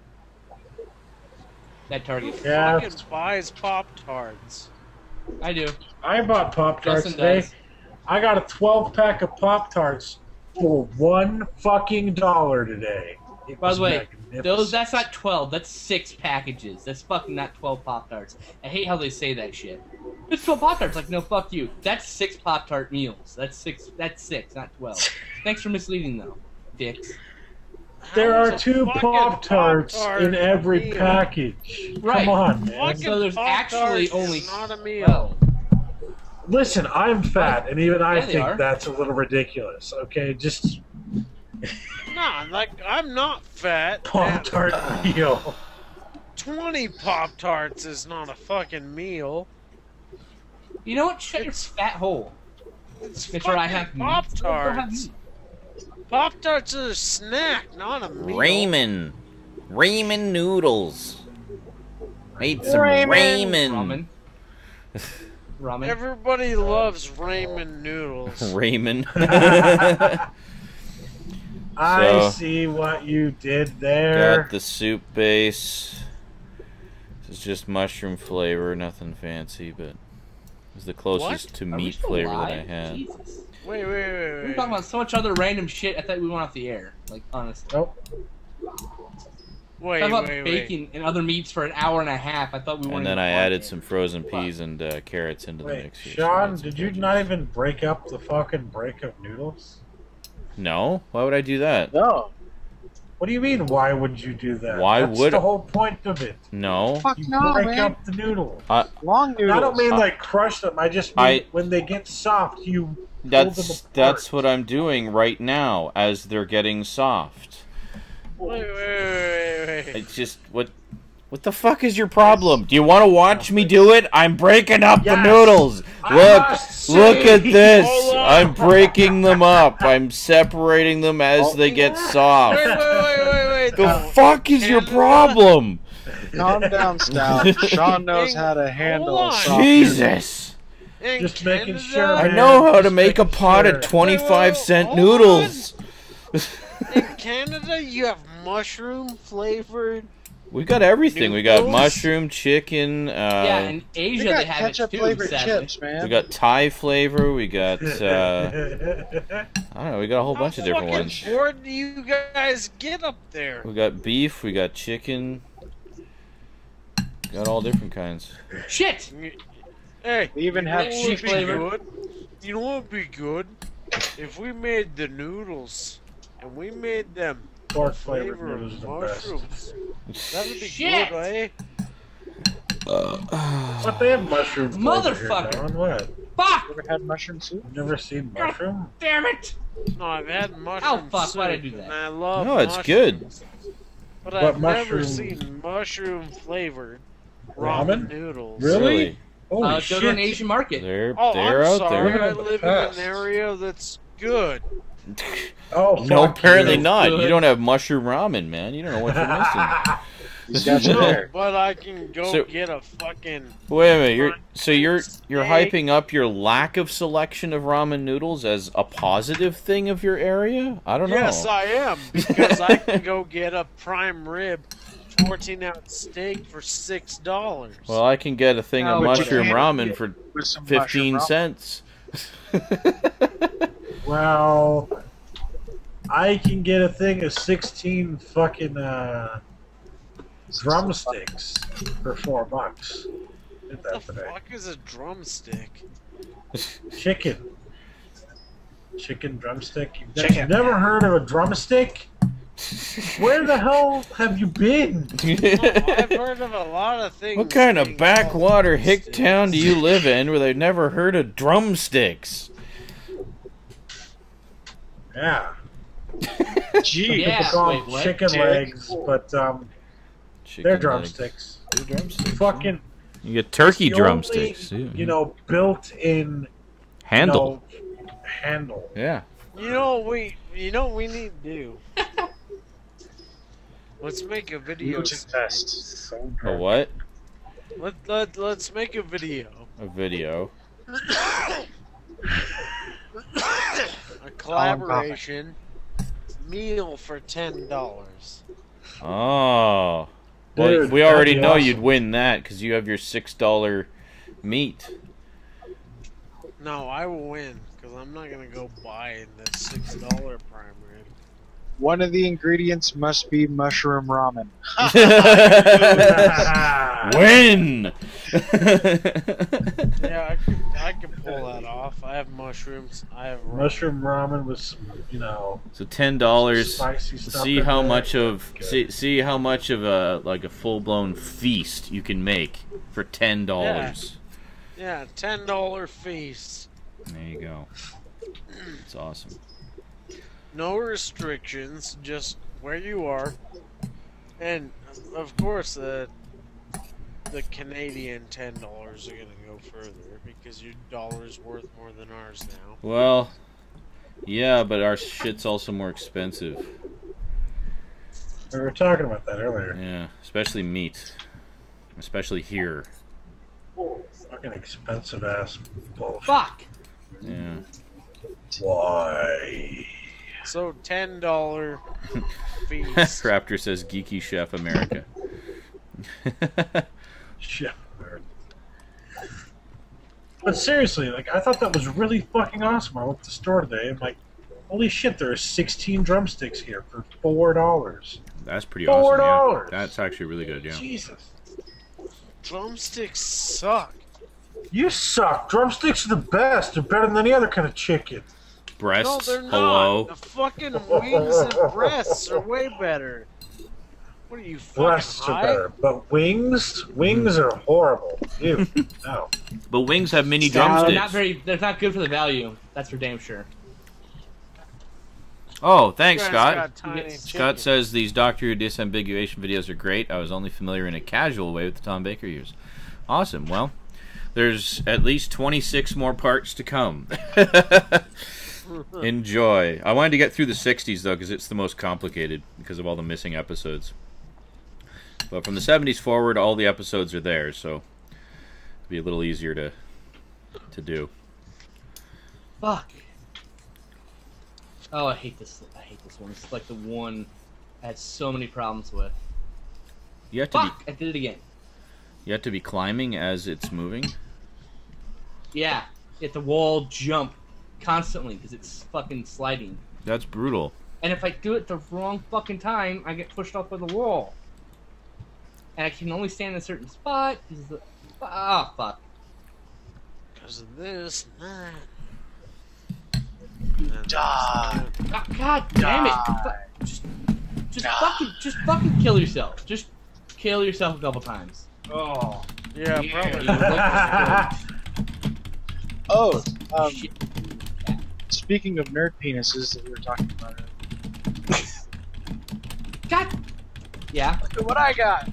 That Target. Yeah, Fucking buys Pop-Tarts. I do. I bought Pop-Tarts Justin today. does. I got a 12-pack of Pop-Tarts for $1 fucking today. It By was the way, magnificent. that's not 12. That's 6 packages. That's fucking not 12 Pop-Tarts. I hate how they say that shit. It's 12 Pop-Tarts. Like, no, fuck you. That's 6 Pop-Tart meals. That's 6, not 12. Thanks for misleading, though, dicks. There How are is a 2 fucking Pop-Tarts Pop-Tart in every meal? package. Right. Come on, man. Fucking So there's Pop-Tarts actually is only not a meal. 12. Listen, I'm fat, and even I Yeah, they think are. that's a little ridiculous. Okay, just Nah, like, I'm not fat. Pop-Tart meal. 20 Pop-Tarts is not a fucking meal. You know what? Shut your fat hole. It's Make sure I fucking have meat. Go have Pop-Tarts. meat. Pop-Tarts are a snack, not a meal. Ramen noodles. Made some Ramen. Ramen. Everybody loves ramen noodles. Ramen. I So- see what you did there. Got the soup base. This is just mushroom flavor, nothing fancy, but it's the closest to Are we meat still flavor that I live? had. Jesus. Wait. We were talking about so much other random shit. I thought we went off the air. Like, honestly. Nope. Wait, Talking about wait. bacon and other meats for an hour and a half. I thought we weren't. And then even I on added air. some frozen peas and carrots into the Wait, mix here. so Sean, that's did some you veggies. not even break up the fucking break of noodles? No? Why would I do that? No. What do you mean, why would you do that? Why That's would- the whole point of it. No. Fuck You no, break man. up the noodle. Long noodles. I don't mean like crush them. I just mean when they get soft, you pull them apart. That's what I'm doing right now as they're getting soft. Wait. It's just what the fuck is your problem? Do you want to watch me do it? I'm breaking up the Yes. noodles. I must Look at see. this. Hold on. I'm breaking them up. I'm separating them as they get soft. Wait. The fuck is your problem? Calm down, Stout. Sean knows how to handle Hold on. soft Jesus. In Just making Canada, sure, I man. know how to Just make a making pot sure. of 25-cent Hold on. noodles. In Canada, you have mushroom flavored. We got everything. We got Noodles? mushroom, chicken. Yeah, in Asia They got they have it ketchup too. flavored Sadly. chips, man. We got Thai flavor. We got I don't know. We got a whole bunch of different How ones. fucking bored do you guys get up there? We got beef. We got chicken. Got all different kinds. Shit. Hey, We even have you know sheep what'd be flavor. good? You know what would be good? If we made the noodles and we made them Pork flavored flavor noodles of are the best. mushrooms. That would be Shit. good, eh? But they have mushroom flavor here, Motherfucker. Don. What? Fuck! You ever had mushroom soup? You've never seen mushroom? Damn it! No, I've had mushroom fuck, soup, why'd I do that? and I love No, it's good. mushrooms. But What I've never mushroom? seen mushroom flavored Ramen? ramen noodles. Really? Holy Go shit. to an Asian market. They're Oh, they're I'm out sorry. there. I live in Past. an area that's good. Oh, No, fuck apparently you. not. Good. You don't have mushroom ramen, man. You don't know what you're missing. He's got you No, there. but I can go So- get a fucking. Wait a minute. You're Steak. hyping up your lack of selection of ramen noodles as a positive thing of your area? I don't know. Yes, I am because I can go get a prime rib, 14-ounce steak for $6. Well, I can get a thing of Oh, but you mushroom can't ramen get- for With some 15 mushroom cents. Well, I can get a thing of 16 fucking drumsticks for $4. Did What that the today. fuck is a drumstick? Chicken. Chicken drumstick. Chicken. You've never heard of a drumstick? Where the hell have you been? No, I've heard of a lot of things. What kind of being backwater called hick town do you drumsticks. live in where they've never heard of drumsticks? Yeah. Gee. Yeah. People call wait, them what? chicken Dick. legs, but Chicken they're legs. drumsticks. They're drumsticks. Fucking You get turkey it's the only, drumsticks. You know, built-in Handle. handle. Yeah. You know what we need to do? Let's make a video. Gluten test. A what? Let's make a video. A video. A collaboration meal for $10. Oh. Well, Dude, we already that'd be know awesome. you'd win that because you have your $6 meat. No, I will win because I'm not gonna go buy the $6 prime rib. One of the ingredients must be mushroom ramen. Win! Yeah, I could pull that off. I have mushrooms. I have ramen. Mushroom ramen with some, So $10. spicy stuff. See in how there. much of Good. see how much of a full blown feast you can make for $10. Yeah, $10 feast. There you go. It's awesome. No restrictions, just where you are. And of course, the Canadian $10 are gonna go further because your dollar's worth more than ours now. Well, yeah, but our shit's also more expensive. We were talking about that earlier. Yeah, especially meat. Especially here. Fucking expensive ass bullshit. Fuck. Yeah. Why? So $10 feast. Raptor says Geeky Chef America. Shit. But seriously, like, I thought that was really fucking awesome. I went to the store today. I'm like, holy shit, there are 16 drumsticks here for $4. That's pretty awesome. $4. Yeah. That's actually really good, yeah. Jesus. Drumsticks suck. You suck. Drumsticks are the best. They're better than any other kind of chicken. Breasts, No, they're not. hello. The fucking wings and breasts are way better. What are you, fucking Breasts are high? better. But wings are horrible. Ew. No. But wings have mini They're drumsticks. they're not good for the value. That's for damn sure. Oh, thanks, You guys Scott. got tiny Yes. Scott chicken. says these Doctor Who disambiguation videos are great. I was only familiar in a casual way with the Tom Baker years. Awesome. Well, there's at least 26 more parts to come. Enjoy. I wanted to get through the 60s, though, because it's the most complicated because of all the missing episodes. But from the 70s forward, all the episodes are there, so it'll be a little easier to do. Fuck. Oh, I hate this. I hate this one. It's like the one I had so many problems with. You have to Fuck! I did it again. you have to be climbing as it's moving. Yeah. At the wall jump constantly because it's fucking sliding. That's brutal. And if I do it the wrong fucking time, I get pushed off of the wall. And I can only stand in a certain spot. Ah, fuck. Because of this, that. Die. Ah, God damn it! Just fucking kill yourself. Just kill yourself a couple times. Oh. Yeah, You probably. look Oh, shit. speaking of nerd penises that we were talking about. God. Yeah. Look at what I got.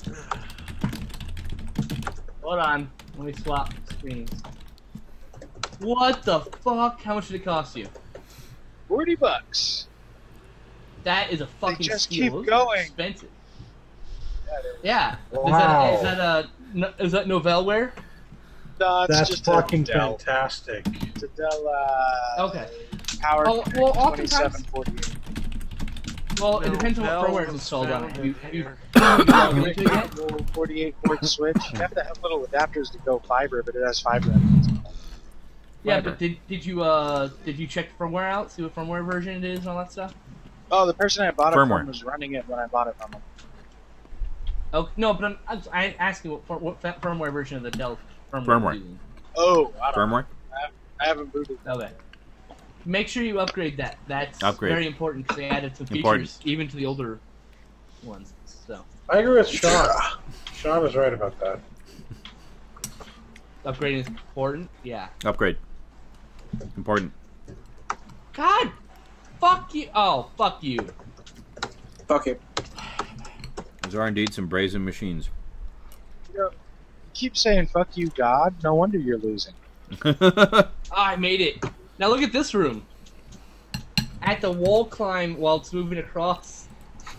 Hold on. Let me swap screens. What the fuck? How much did it cost you? $40. That is a fucking just steal. keep Those are going. expensive. Yeah, dude. Yeah. Wow. Is that Novelware? No, it's That's just fucking a Dell. fantastic. It's a Dell Okay. Power Oh, well, oftentimes- 2748. Well, it depends on what Bell firmware is was installed on it. found Have you here. logged into it yet? 48-port switch. You have to have little adapters to go fiber, but it has fiber. Yeah, Fiber. but did you check the firmware out? See what firmware version it is and all that stuff? Oh, the person I bought it Firmware. from was running it when I bought it from him. Oh no, but I'm asking what firmware version of the Dell firmware. Firmware. you're using. Oh, I don't know. Firmware? I haven't booted. Okay. Make sure you upgrade that. That's Upgrade. very important because they added some features Important. even to the older ones. So I agree with Sean. Sean is right about that. upgrading is important. Yeah. Upgrade. Important. God, fuck you. Oh, fuck you. Fuck it. Those are indeed some brazen machines. You keep saying "fuck you, God." No wonder you're losing. Ah, I made it. Now look at this room. At the wall climb while it's moving across.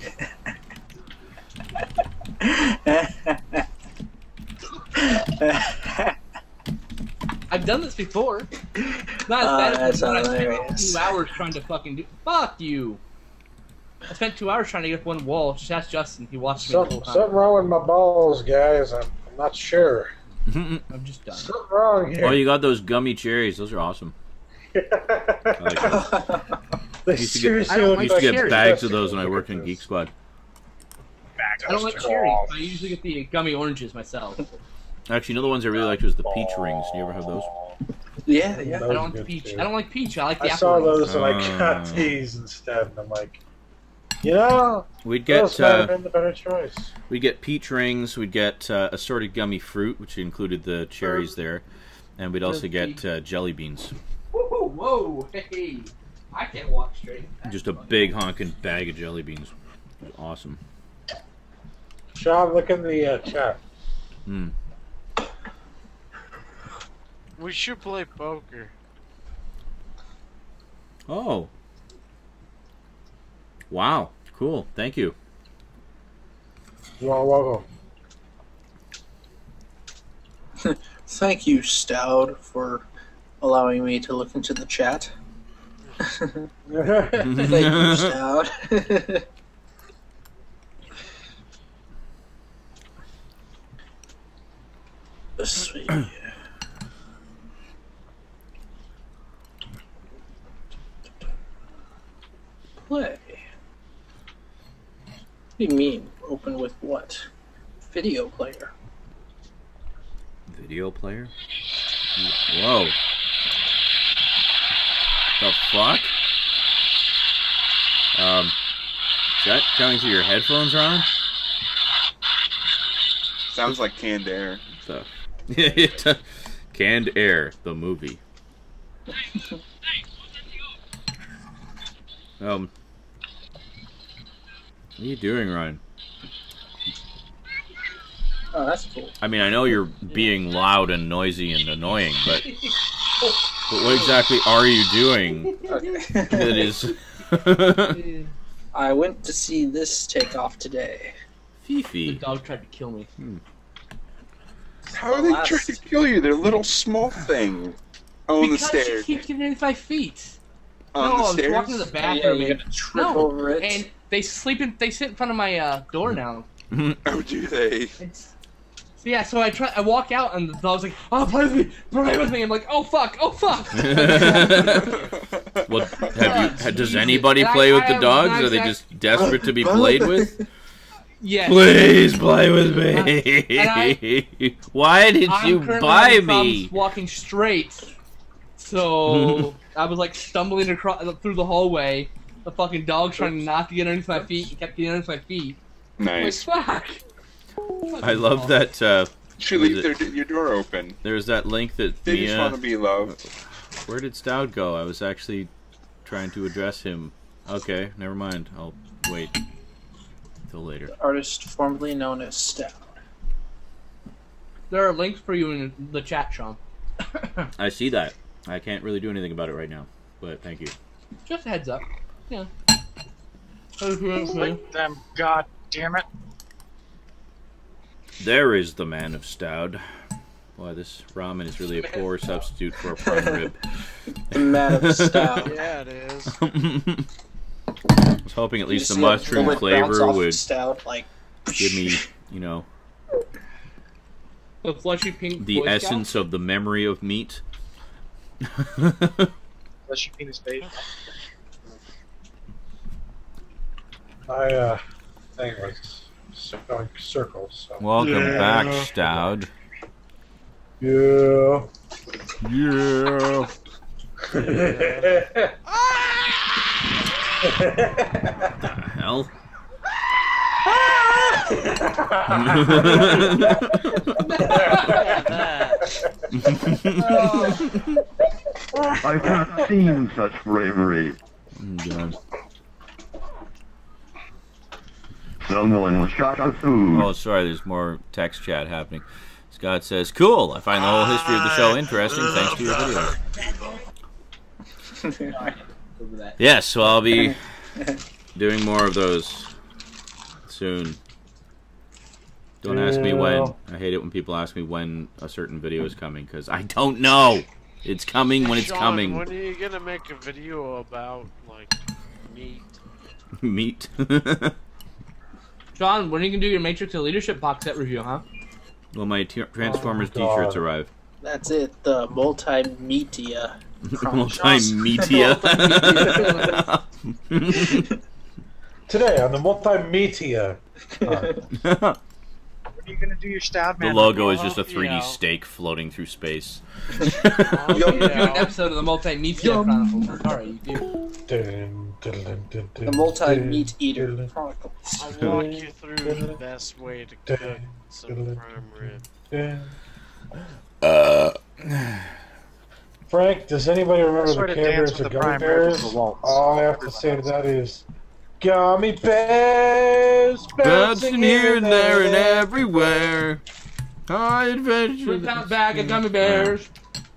I've done this before. Not as bad as That's when I spent hilarious. 2 hours trying to fucking do. Fuck you. I spent 2 hours trying to get up one wall. Just ask Justin. He watched me the whole time. Something wrong with my balls, guys. I'm not sure. I'm just done. Something wrong here. Oh, you got those gummy cherries. Those are awesome. I like those. They used to get- seriously I don't look I like used to get cherries. bags of those when I worked in Geek Squad. I don't like cherries. I usually get the gummy oranges myself. Actually, you know the ones I really liked was the peach rings. Do you ever have those? Yeah, yeah. I don't like peach. I don't like peach. I like the I apple saw rings. those and I got these instead, and I'm like, you know, We'd those get might have been the better choice. we'd get peach rings. We'd get assorted gummy fruit, which included the cherries there, and we'd also get jelly beans. Whoa, whoa, hey! I can't walk straight. Just a big honking bag of jelly beans. Awesome. Sean, look in the chat. Mm. We should play poker. Oh. Wow. Cool. Thank you. You are welcome. Thank you, Stout, for allowing me to look into the chat. Thank you, Stout. Sweet. Play. What do you mean? Open with what? Video player. Video player? Whoa. The fuck? Is that coming through your headphones, Ron? Sounds like canned air. The Canned Air, the movie. What are you doing, Ryan? Oh, that's cool. I mean, I know you're being loud and noisy and annoying, but what exactly are you doing Okay. that is... I went to see this take off today. The Fifi. dog tried to kill me. How are they trying to kill you? They're little small thing. On the Because she stairs. keeps getting underneath my feet. On No, I the was stairs. walking to the Yeah, bathroom you're and gonna trip over it. and they sit in front of my door now. Oh, do they? It's, so yeah, so I walk out and the dog's like, "Oh, play with me." I'm like, "Oh fuck, oh fuck." Well, does anybody play with the dogs? Are they just desperate to be played with? Yes. Please play with me. Why did you currently buy having me? problems walking straight, so I was like stumbling across through the hallway. The fucking dog trying not to get underneath my feet. He kept getting underneath my feet. Nice. I'm like, fuck. I love that. Should leave your door open. There's that link that They just want to be loved. Where did Stout go? I was actually trying to address him. Okay, never mind. I'll wait till later. Artist formerly known as Stout. There are links for you in the chat, Sean. I see that. I can't really do anything about it right now, but thank you. Just a heads up. Yeah. Lick them, god damn it. There is the man of Stout. Boy, this ramen is really a poor substitute for a prime rib. The man of Stout. Yeah, it is. I was hoping at least the mushroom flavor would Stout, like, give me, you know, The fleshy pink the Boy essence of the memory of meat. Fleshy penis bait. My thing was going circles. So. Welcome back, Stout. Yeah. Yeah. The hell? I've not seen such bravery. God. Someone was shot at food. Oh, sorry, there's more text chat happening. Scott says, cool, I find the whole history of the show interesting thanks to your videos. Yes, so I'll be doing more of those soon. Don't ask me when. I hate it when people ask me when a certain video is coming, because I don't know. It's coming when it's Sean, coming. when are you gonna make a video about like meat? Meat. Sean, when are you gonna do your Matrix of Leadership box set review, huh? Will my Transformers Oh, God. t-shirts arrive? That's it. The multimedia. Multimedia. Today on the Multimedia. When are you gonna do your stab The man? logo is just a 3D Yeah. steak floating through space. You do an episode of the Multimedia Chronicles. Sorry, you do. The multi-meat eater chronicles. I'll walk you through the best way to cook some prime rib. Frank, does anybody remember Sort the of Care dance Bears with or the Gummy prime rib Bears? with the waltz. All I have to say to that is, Gummy Bears, Bouncing here and there and everywhere. High adventure. 3-pound bag of gummy bears.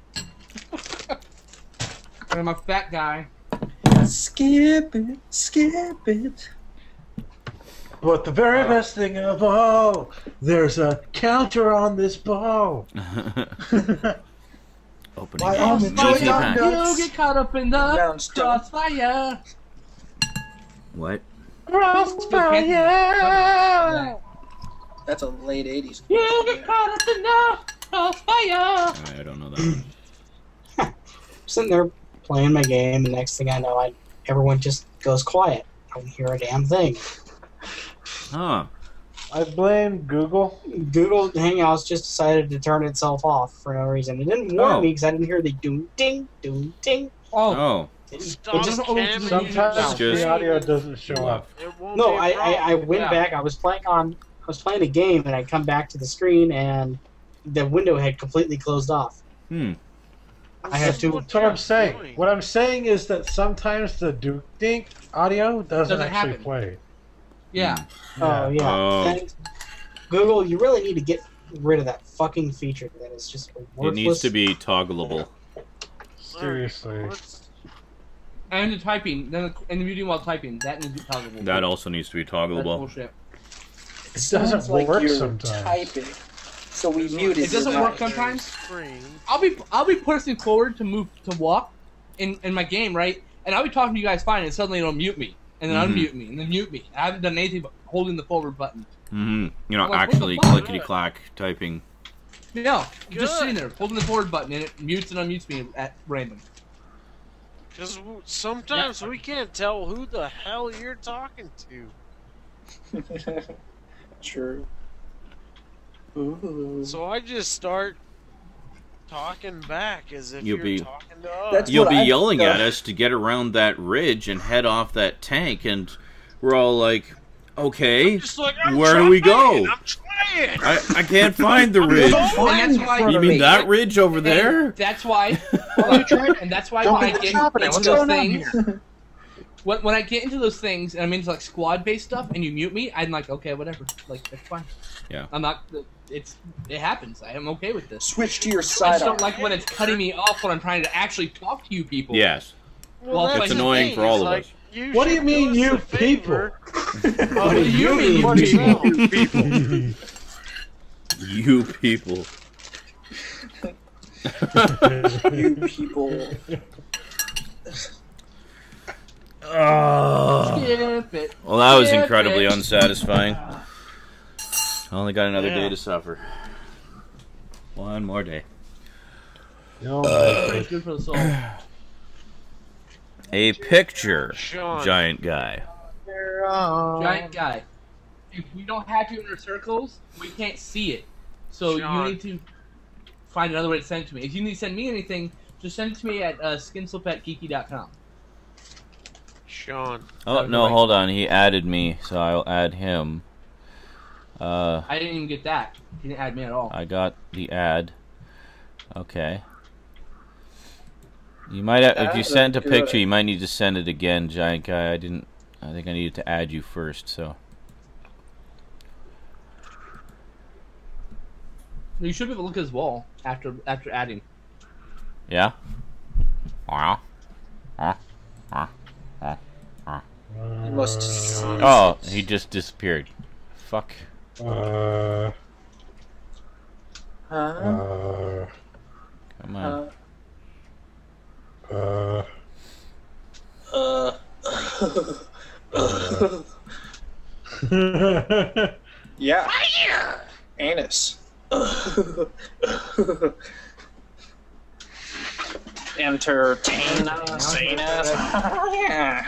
I'm a fat guy. Skip it, skip it. But the very best thing of all, there's a counter on this ball. Opening My up. arm is GT going pack. You get caught up in the crossfire. What? Crossfire. That's a late 80s. You get caught up in the crossfire. I don't know that one. Sitting there playing my game, and next thing I know, everyone just goes quiet. I don't hear a damn thing. Huh. I blame Google. Google Hangouts just decided to turn itself off for no reason. It didn't warn Oh. me because I didn't hear the doom ding, doom ding. Oh, Oh. Stop It just- camming Sometimes It's just- the audio doesn't show up. It won't No, be a I problem. went Yeah. back. I was playing a game, and I come back to the screen, and the window had completely closed off. Hmm. I have to. That's what I'm saying. What I'm saying is that sometimes the Duke Dink audio doesn't Doesn't actually happen. play. yeah. Oh yeah. Oh. Thanks. Google, you really need to get rid of that fucking feature. That is just It worthless. needs to be toggleable. Seriously. And the typing, then and the muting while typing, that needs to be toggleable. That also needs to be That's toggleable. bullshit. It doesn't Sounds like work you're sometimes. typing. So we muted It doesn't your work mic. sometimes. Screen. I'll be pushing forward to walk in my game, right? And I'll be talking to you guys fine, and suddenly it'll mute me, and then Mhm. unmute me, and then mute me. I haven't done anything but holding the forward button. Mm-hmm. You know, I'm like, what the actually fuck? clickety-clack typing. No, just Good. sitting there holding the forward button, and it mutes and unmutes me at random. Because sometimes we can't tell who the hell you're talking to. True. Ooh. So I just start talking back as if You'll you're be- talking to us. That's You'll what be I- yelling at us to get around that ridge and head off that tank, and we're all like, okay, Just like, I'm where do we trying, go? I'm trying. I can't find the ridge. And that's why You mean that ridge over there? And that's why. and that's why Don't when I be the get top of it. into What's those going on things, when I get into those things and I'm into like squad-based stuff, and you mute me, I'm like, okay, whatever, like that's fine. Yeah. I'm not. It happens. I am okay with this. Switch to your I side. just don't like when it's cutting me off when I'm trying to actually talk to you people. Yes. Well, that's it's the annoying thing, for all is, of like, us. What do you should mean, us you a favor. What do you mean, What you people? You people. You people. Skip it. Well, that was Skip incredibly it. unsatisfying. Only got another Yeah. day to suffer. One more day. It's good for the soul. A picture, Sean. giant guy. Giant guy. If we don't have you in our circles, we can't see it. So Sean. you need to find another way to send it to me. If you need to send me anything, just send it to me at skinslip@geeky.com. Sean. Oh, no, hold on. He added me, so I'll add him. I didn't even get that. He didn't add me at all. I got the ad. Okay. You might have, if you sent a picture, you might need to send it again, giant guy. I think I needed to add you first, so. You should be able to look at his wall after adding. Yeah? Wow. You must. Oh, he just disappeared. Fuck. Huh? Come on. Yeah. Anus. Entertain us, anus. Yeah.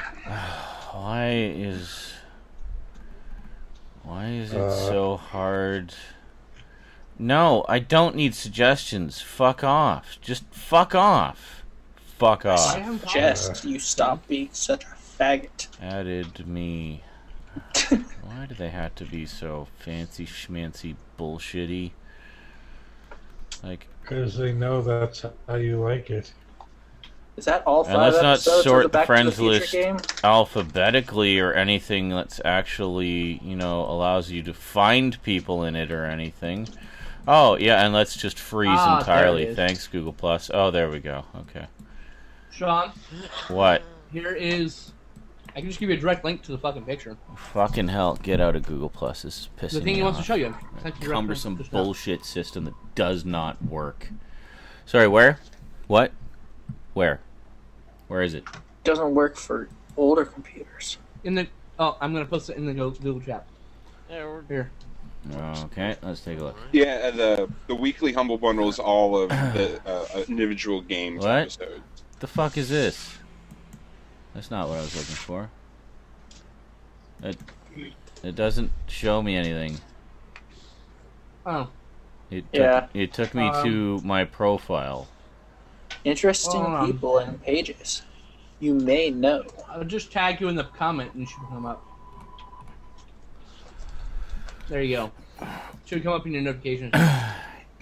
Why is it so hard? No, I don't need suggestions. Fuck off. Just fuck off. Fuck off. I suggest you stop being such a faggot. Added me. Why do they have to be so fancy schmancy bullshitty? Like, because they know that's how you like it. Is that all 5 and let's not episodes sort of the the Back to the friends Future list game? alphabetically or anything that's actually, you know, allows you to find people in it or anything. Oh, yeah, and let's just freeze entirely. There it is. Thanks, Google Plus. Oh, there we go. Okay. Sean, What? here is. I can just give you a direct link to the fucking picture. Fucking hell, get out of Google Plus. This is pissing The thing me he wants to off. show you. A cumbersome bullshit system that does not work. Sorry, where? What? Where? Where is it? Doesn't work for older computers. In the I'm gonna post it in the Google chat. Yeah, we're Here. Okay, let's take a look. Yeah, the weekly Humble Bundle is all of the individual games What? episodes. The fuck is this? That's not what I was looking for. It doesn't show me anything. Oh. It took me to my profile. Interesting Hold on. people and pages. You may know. I'll just tag you in the comment and you should come up. There you go. Should come up in your notifications. Kind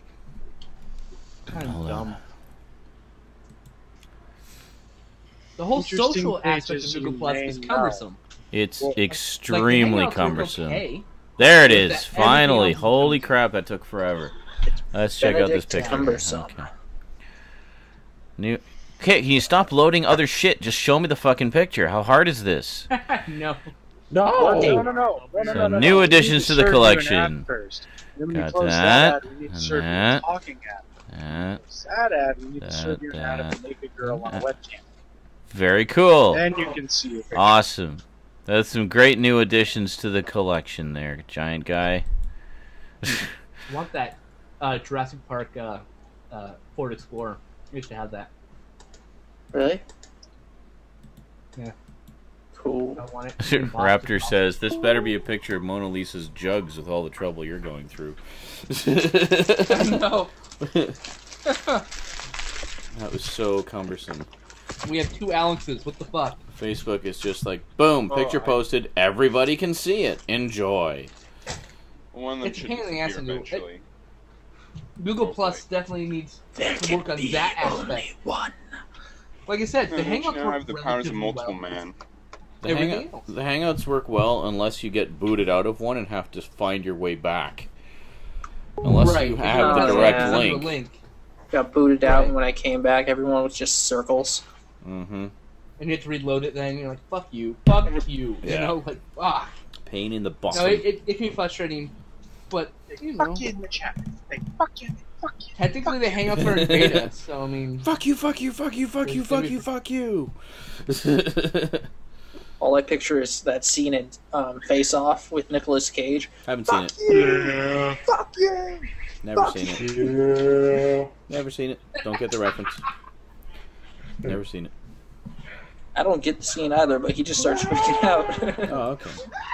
of Hold dumb. on. The whole Interesting social aspect pages of Google you Plus may is know. cumbersome. It's Like, the extremely Hangouts work cumbersome. okay, There it but is. that- Finally. everything else is Holy cumbersome. crap, that took forever. Let's check out this Benedict picture. Cumbersome. Okay. Okay, can you stop loading other shit? Just show me the fucking picture. How hard is this? No. So new additions to the collection. Then when Got you close that, ad, we need to and serve you that. a talking ad. That. Sad ad, we need to serve you an ad that, of a naked girl on a webcam. Very cool. Then you can see your picture. Awesome. That's some great new additions to the collection there, giant guy. I want that Jurassic Park Ford Explorer. We used to have that. Really? Yeah. Cool. I want it. Raptor says, this better be a picture of Mona Lisa's jugs with all the trouble you're going through. No. That was so cumbersome. We have 2 Alexes. What the fuck? Facebook is just like, boom, picture posted, everybody can see it. Enjoy. One of them It's a should pain in the ass disappear to do. eventually. Google Plus definitely needs to work on that aspect. One. Like I said, the Don't you Hangouts now work have the powers of relatively multiple well. man. The, Everything else. the Hangouts work well unless you get booted out of one and have to find your way back. Unless Right, you if have you're the not direct sending link. the link. Got booted out, Right. and when I came back, everyone was just circles. Mm-hmm. And you have to reload it then, and you're like, fuck you. Fuck you. You Yeah. know, like, ah. Pain in the bum. No, it can be frustrating, but, you know. Fuck you in the chat. Like, fuck you. Fuck you. Technically, the Hangouts are in beta, so, I mean. Fuck you, fuck you, fuck you, fuck you, fuck you, fuck you. All I picture is that scene in Face Off with Nicolas Cage. Haven't seen it. Yeah. Fuck you. Never Fuck seen it. Yeah. Never seen it. Don't get the reference. Never seen it. I don't get the scene either, but he just starts freaking out. Oh, okay.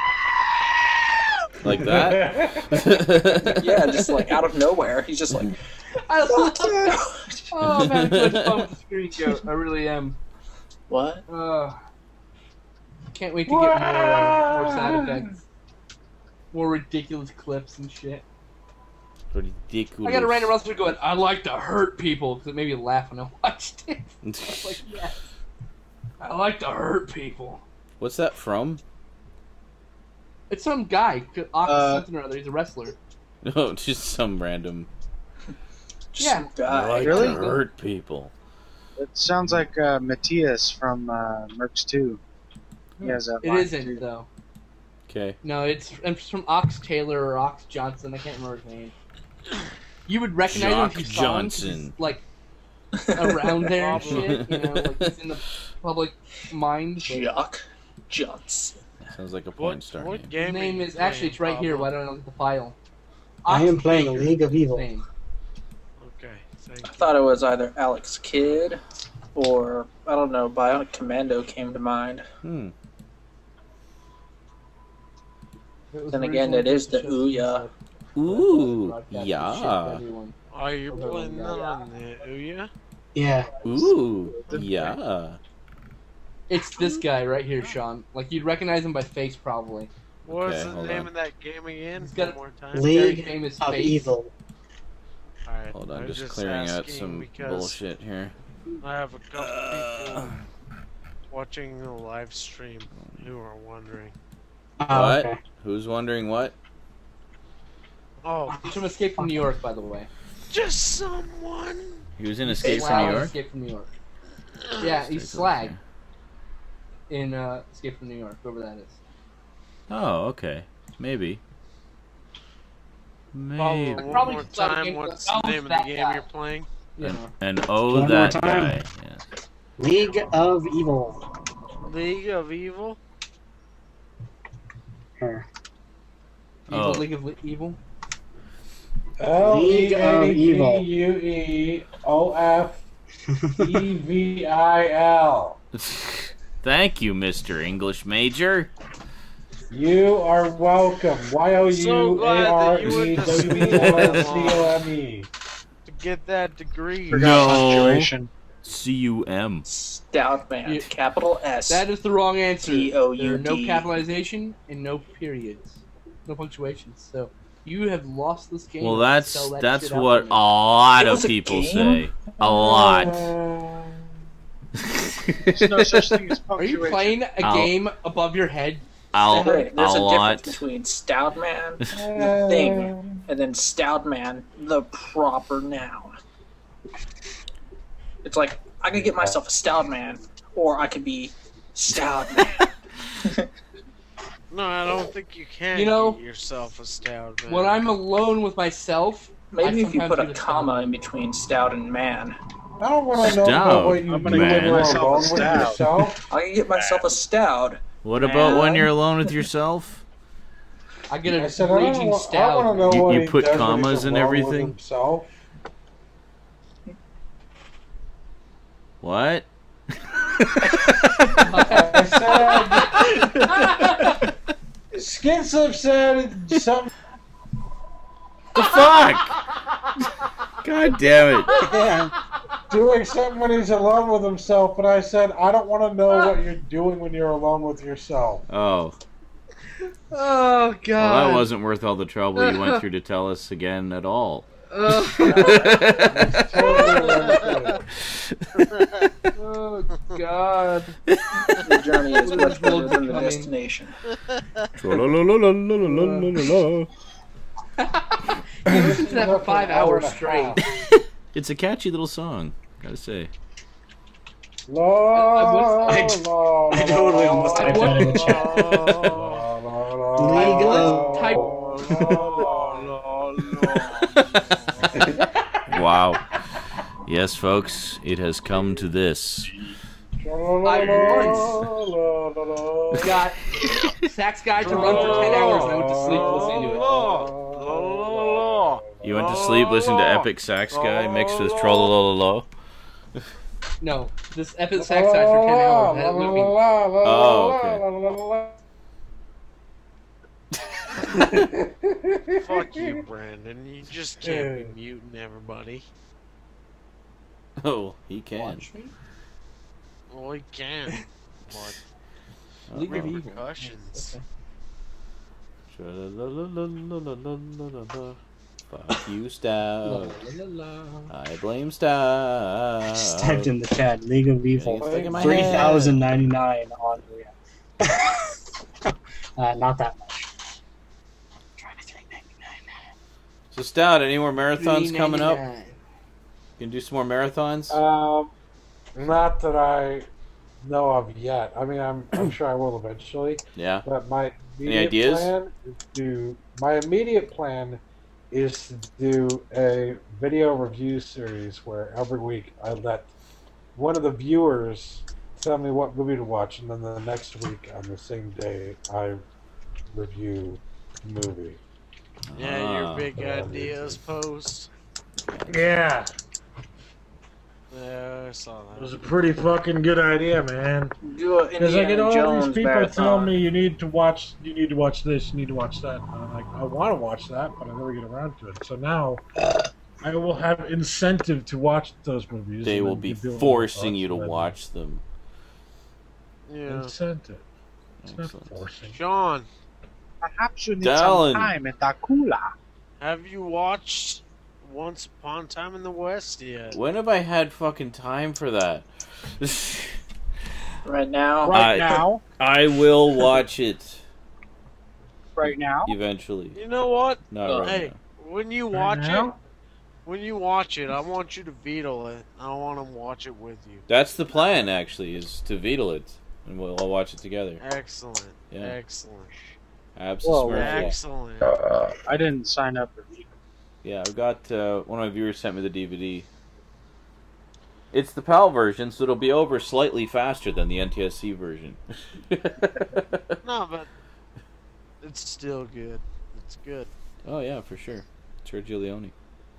Like that? Yeah, just like out of nowhere. He's just like, I love it. Oh, I'm having so much fun with the screen goat. I really am. what? Can't wait to get more sound effects. More ridiculous clips and shit. Ridiculous. I got a random wrestler going, I like to hurt people, because it made me laugh when I watched it. I was like, yes. I like to hurt people. What's that from? It's some guy, Ox something or other. He's a wrestler. No, just some random. Just Yeah. some guy. I like Really? to hurt people. It sounds like Matthias from Mercs 2. He has that It line, isn't, too. though. Okay. No, it's from Ox Taylor or Ox Johnson. I can't remember his name. You would recognize him if you Jock saw him. 'cause Johnson. he's, like, around there and shit. You know, like, he's in the public mind. but- Jock Johnson. Sounds like a porn star What name. game His are name you is actually it's right here. playing, Why don't I look at the file? I am playing Oxmaker League of Evil. name. Pablo? Okay, thank I you. thought it was either Alex Kidd or, I don't know, Bionic Commando came to mind. Hmm. Then again, it is the Ouya. Ooh, yeah. Oh, you're playing that on the Ouya? Yeah. Ooh, yeah. It's this guy right here, Sean. Like you'd recognize him by face, probably. What's Okay, the hold name on. of that game again? He's got One more time. Very League famous of face. Evil. Alright, Hold I on, was just clearing out asking some because bullshit here. I have a couple people watching the live stream who are wondering. Oh, What? okay. Who's wondering what? Oh, He's from Escape from New York, by the way. just someone. He was in Escape from Slag New York? Escape from New York. Yeah, he's Slag in Escape from New York, whoever that is. Oh, okay. Maybe. Pablo, Maybe. one Probably more just let it time, get- what's the oh, name of the that game guy. you're playing? You know. And oh, One more that time. guy. Yeah. League of Evil. League of Evil? Here. Evil Oh. League of Evil. League of Evil. LEAGUEOFEVIL. Thank you, Mr. English Major. You are welcome. So glad that you went to school YOUAREWILCOME. to get that degree. No. Punctuation. C-U-M. Stout Man. You- Capital S. That is the wrong answer. T-O-U-D. There are no capitalization and no periods, no punctuations. So you have lost this game. Well, Let's sell that that's shit out what for a me. lot It of was a people game? say. A lot. There's no such thing as Are you punctuation. playing a I'll- game above your head? There's A a lot. difference between Stout Man, the thing, and then Stout Man, the proper noun. It's like, I could get myself a Stout Man, or I could be Stout Man. No, I don't think you can You know, get yourself a stout, man. When I'm alone with myself, Maybe I if you sometimes put do a the comma in between Stout and Man. I don't want to know Stout, about what you I'm do gonna when get you're myself a alone with stout. yourself. I can get myself a Stout. What about when you're alone with yourself? I get I a said, raging I want stout. to know You- what you he put does when commas he's and alone with everything? himself. What? I said, Skinslip said something. The fuck? God damn it. Yeah. Doing something when he's alone with himself, and I said, I don't want to know what you're doing when you're alone with yourself. Oh. Oh Well, god. that wasn't worth all the trouble you went through to tell us again at all. Totally unfair. Oh god. The journey is much better than the Coming. destination. Tra-la-la-la-la-la-la-la-la. You listen to that for 5 hours straight. It's a catchy little song, gotta say. I totally almost typed that in the chat. League of Wow. Yes, folks, it has come to this. I once got Sax Guy to run for 10 hours and I went to sleep listening to it. You went to sleep listening to Epic Sax Guy mixed with Trollololo. No, this Epic Sax Guy for 10 hours. That movie. Oh, Fuck you, Brandon. You just can't be muting everybody. Oh, he can. Watch me. Well, he can. But League of Evil. repercussions. Fuck you, Stout. La, la, la. I blame Stout. Just typed in the chat. League of Evil. It's stuck in my 3,099 on not that much. So, Stout, any more marathons coming up? $3.99. You can do some more marathons? Not that I know of yet. I mean, I'm sure I will eventually. Yeah. But my Any ideas? immediate plan is to do a video review series where every week I let one of the viewers tell me what movie to watch, and then the next week on the same day I review the movie. Yeah, your big ideas post. Yeah. Yeah, I saw that. It was a pretty fucking good idea, man. Do a Because I get Indiana all Jones these people marathon. telling me you need to watch this, you need to watch that. And I'm like, I want to watch that, but I never get around to it. So now I will have incentive to watch those movies. They and will then be do it forcing myself, you to and then watch them. Yeah. Incentive. It's not Excellent. forcing. Sean, Perhaps you need Dallin. some time at Takula. have you watched Once Upon a Time in the West yet? When have I had fucking time for that? Right now. Right now. I will watch it Right now. eventually. You know what? Not right Hey, now. when you Right watch it, now? I want you to veto it. I want to watch it with you. That's the plan, actually, is to veto it, and we'll all watch it together. Excellent. Yeah. Excellent. Absolutely. Excellent. I didn't sign up for Vita. Yeah, I've got one of my viewers sent me the DVD. It's the PAL version, so it'll be over slightly faster than the NTSC version. No, but it's still good. It's good. Oh yeah, for sure. Sergio Leone.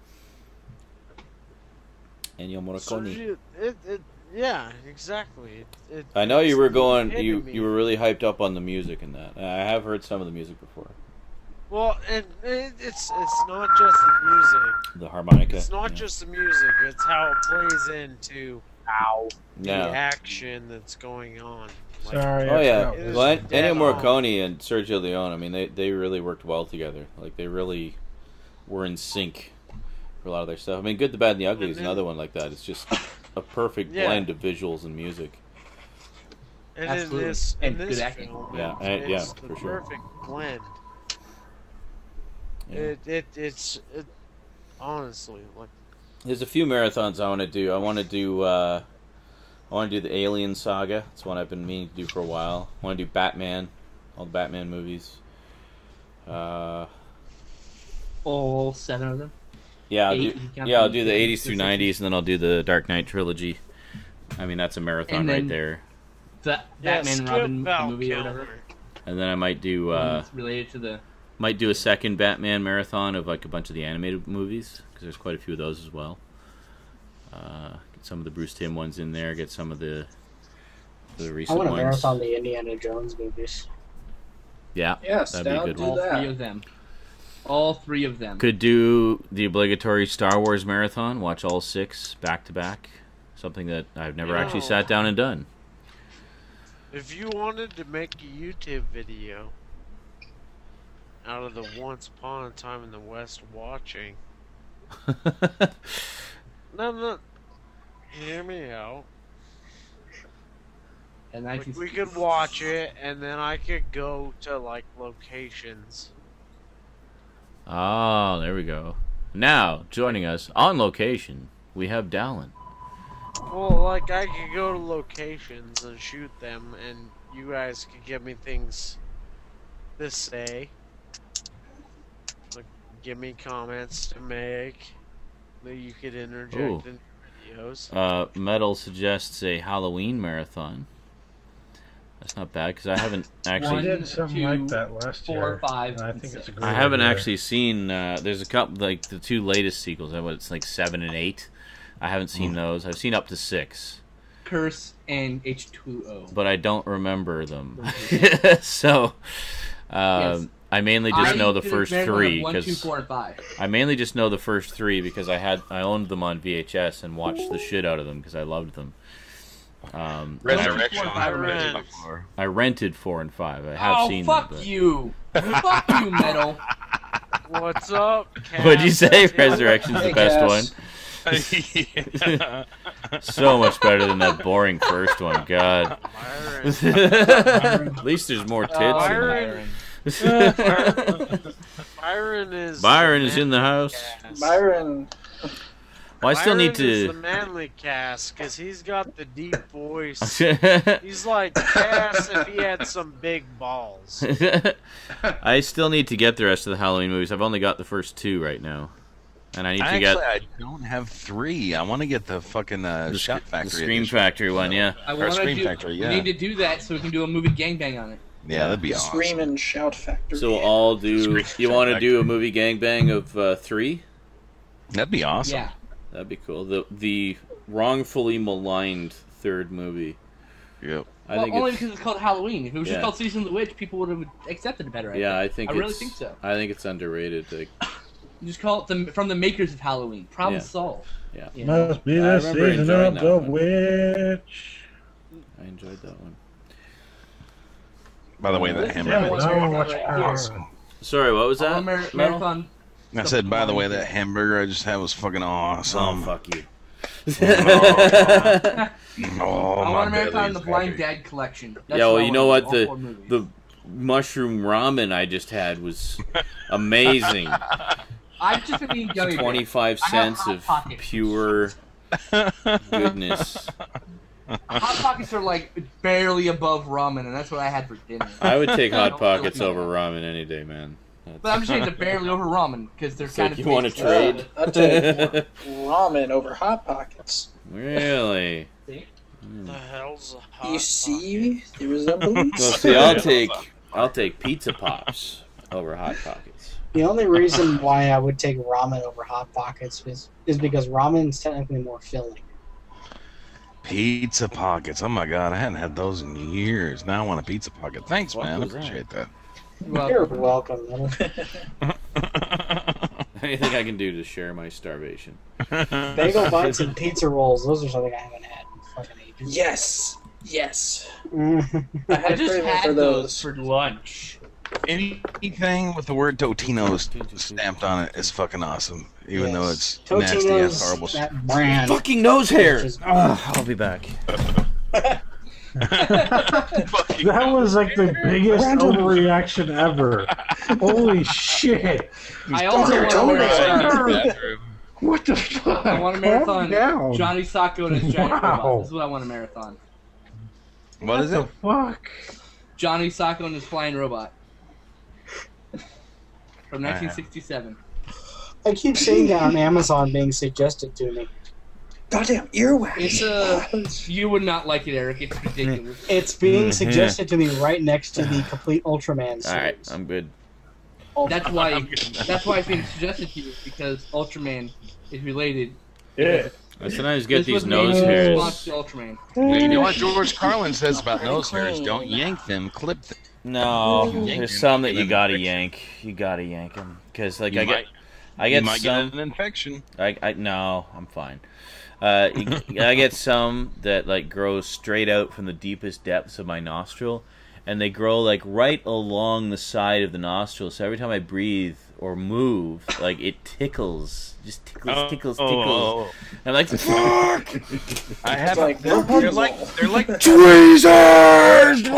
Ennio Morricone. Yeah, exactly. I know you were going. You epitome. were really hyped up on the music and that. I have heard some of the music before. Well, and it's not just the music. The harmonica. It's not just the music. It's how it plays into the Yeah. action that's going on. Like, Sorry. Oh I yeah. forgot. Well, dead Ennio on. Morricone and Sergio Leone. I mean, they really worked well together. Like they really were in sync for a lot of their stuff. I mean, Good, the Bad, and the Ugly And is then- another one like that. It's just a perfect Yeah. blend of visuals and music. And Absolutely. in this, And in good this acting. film, Yeah, it's yeah, the for sure. perfect blend. Yeah. It's honestly like There's a few marathons I want to do. I want to do the Alien Saga. It's one I've been meaning to do for a while. I want to do Batman, all the Batman movies. All 7 of them. Yeah, Eight, you count I'll the do the 80s through 60s. 90s, and then I'll do the Dark Knight trilogy. I mean, that's a marathon And right then- there. The yeah, Batman and skip Robin Val movie or Kilmer. whatever. And then I might do It's related to the. might do a second Batman marathon of like a bunch of the animated movies, because there's quite a few of those as well. Get some of the Bruce Timm ones in there. Get some of the I recent want to ones. marathon the Indiana Jones movies. Yeah, Yes, that'd be a down good to one. All that. 3 of them. All 3 of them. Could do the obligatory Star Wars marathon. Watch all 6 back to back. Something that I've never actually Yeah. sat down and done. if you wanted to make a YouTube video out of the Once Upon a Time in the West watching, no, hear me out. And Like, we could watch it, and then I could go to like locations. Oh, there we go. Now, joining us on location, we have Dallin. Well, like I could go to locations and shoot them, and you guys could give me things to say. Like, give me comments to make that you could interject Ooh. in videos. Metal suggests a Halloween marathon. That's not bad, because I haven't We actually... did something 2, like that last 4, year. 5, and I and think it's a 6. great I haven't idea. actually seen. There's a couple, like the 2 latest sequels. It's like 7 and 8. I haven't seen those. I've seen up to 6, Curse and H2O. but I don't remember them. So, Yes. I mainly just know the did a first marathon of 3 1, 2, because 4, and 5. I mainly just know the first 3 because I owned them on VHS and watched the shit out of them because I loved them. Resurrection. I ran. I rented 4 and 5. I have seen fuck them. you! Fuck you, Metal! What's up, Cass? What'd you say? Resurrection's the Hey, best Cass. one. So much better than that boring first one. God. Byron. At least there's more tits. Byron. in Byron is. Byron is in the house. Cass. Byron. Well, I still need Byron is the to. manly Cass because he's got the deep voice. He's like Cass if he had some big balls. I still need to get the rest of the Halloween movies. I've only got the first 2 right now. And I need to Actually, get I don't have 3. I want to get the fucking Shot the Factory. Scream edition. Factory one, yeah. I Or want to Scream do. Factory, yeah. We need to do that so we can do a movie gangbang on it. Yeah, that'd be awesome. Scream and Shout Factory. So we'll all do. Scream You want to Factory. do a movie gangbang of 3? That'd be awesome. Yeah. That'd be cool. The wrongfully maligned 3rd movie. Yep. I Well, think only it's, because it's called Halloween. If it was Yeah. just called Season of the Witch, people would have accepted it better. yeah, I think I it's, really think so. I think it's underrated. Like, You just call it from the makers of Halloween. Problem Yeah. solved. yeah, You know? Must be I the remember season enjoying of that the one. witch. I enjoyed that one. By the way, that This is hamburger was what I watch want awesome. Sorry, what was that? Marathon. Metal? I said, by the way, that hamburger I just had was fucking awesome. Oh, fuck you. Oh, I my want a belly marathon is the Blind happy. Dad collection. That's Yeah, well, I you know want what? to do, all 4 movies. The mushroom ramen I just had was amazing. I've just been eating gummy bears. 25 I have cents Hot of Pockets. pure goodness. Hot Pockets are like barely above ramen, and that's what I had for dinner. I would take I Hot don't Pockets really over know. ramen any day, man. But I'm just saying they're barely over ramen because they're It's kind like of. you want to basic. trade? I'd take ramen over Hot Pockets. Really? The hell's a hot You see the resemblance? Well, see, I'll take Pizza Pops over Hot Pockets. The only reason why I would take ramen over Hot Pockets is because ramen is technically more filling. Pizza Pockets. Oh my god, I hadn't had those in years. Now I want a Pizza Pocket. Thanks, What man. I was that? appreciate that. You're welcome. Man. Anything I can do to share my starvation. Bagel bites and pizza rolls. Those are something I haven't had in fucking ages. Yes. Yes. Mhm. I I had a just craving had for those those. for lunch. Anything with the word Totino's stamped on it is fucking awesome. Even though it's nasty ass Totino's, horrible shit. that brand. Fucking nose hair! Just- I'll be back. That was like the biggest overreaction ever. Holy shit. I also want a marathon. Bathroom. What the fuck? I want a Calm marathon. down. Johnny Sacco and his giant Wow. robot. This is what I want a marathon. What is the it? fuck? Johnny Sacco and his flying robot. From 1967. I keep seeing that on Amazon being suggested to me. Goddamn earwax. It's you would not like it, Eric. It's ridiculous. It's being Mhm. suggested to me right next to the Complete Ultraman series. Alright, I'm good. That's why it's being suggested to you because Ultraman is related. Yeah. I sometimes get This was these nose made in hairs. response to Ultraman. You know what George Carlin says about nose hairs? Don't yank them, clip them. No, Yank there's them, some that get you an gotta infection. yank. You gotta yank them because, like, You I might get get some. an infection. I no, I'm fine. I get some that like grow straight out from the deepest depths of my nostril, and they grow like right along the side of the nostril. So every time I breathe or move, like it tickles, just tickles. I'm like, fuck! I have like they're Rapunzel. like tweezers.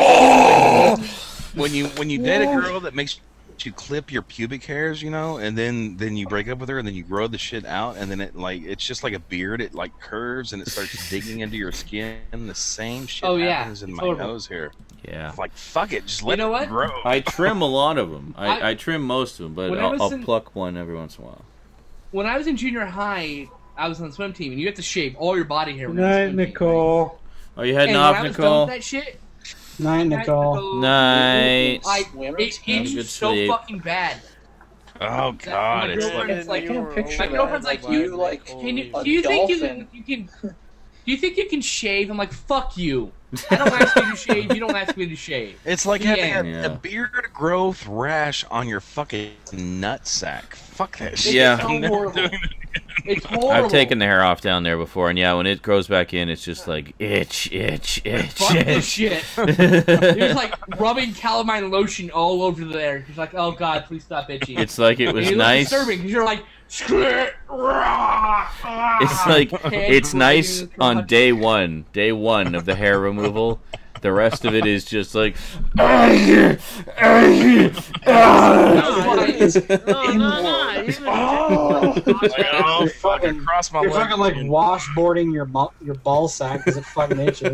when you date a girl that makes you clip your pubic hairs, you know, and then you break up with her and then you grow the shit out and then it's just like a beard. It like curves and it starts digging into your skin. The same shit Oh, yeah. happens in It's my horrible. nose hair. Yeah. Like fuck it, just let know it what? grow. I trim a lot of them. I trim most of them, but When I was I'll in- pluck one every once in a while. When I was in junior high, I was on the swim team, and you have to shave all your body hair. Good when you're on the night, swim team, Nicole. Are you right? heading And off, when I was done Nicole? with that shit, Night, Nicole. Night. It itched Good so sleep. fucking bad. Oh god, My it's girlfriend- like it's like- I can't picture my that. girlfriend's like, you like Can you, a do you think dolphin. you can? Do you think you can shave? I'm like, fuck you. I don't ask you to shave. You don't ask me to shave. It's like having Yeah. a beard growth rash on your fucking nutsack. Fuck that shit. Yeah. I'm never horrible. doing it. It's horrible. I've taken the hair off down there before, and yeah, when it grows back in, it's just like itch. Fuck this shit. You're just like rubbing calamine lotion all over there. You're like, oh god, please stop itching. It's like it And was it looks nice. disturbing because you're like, It's like it's nice Head on grinding. day one of the hair removal. The rest of it is just like. No. Like, oh, fucking cross my You're leg. fucking like washboarding your ball sack because it fucking itches.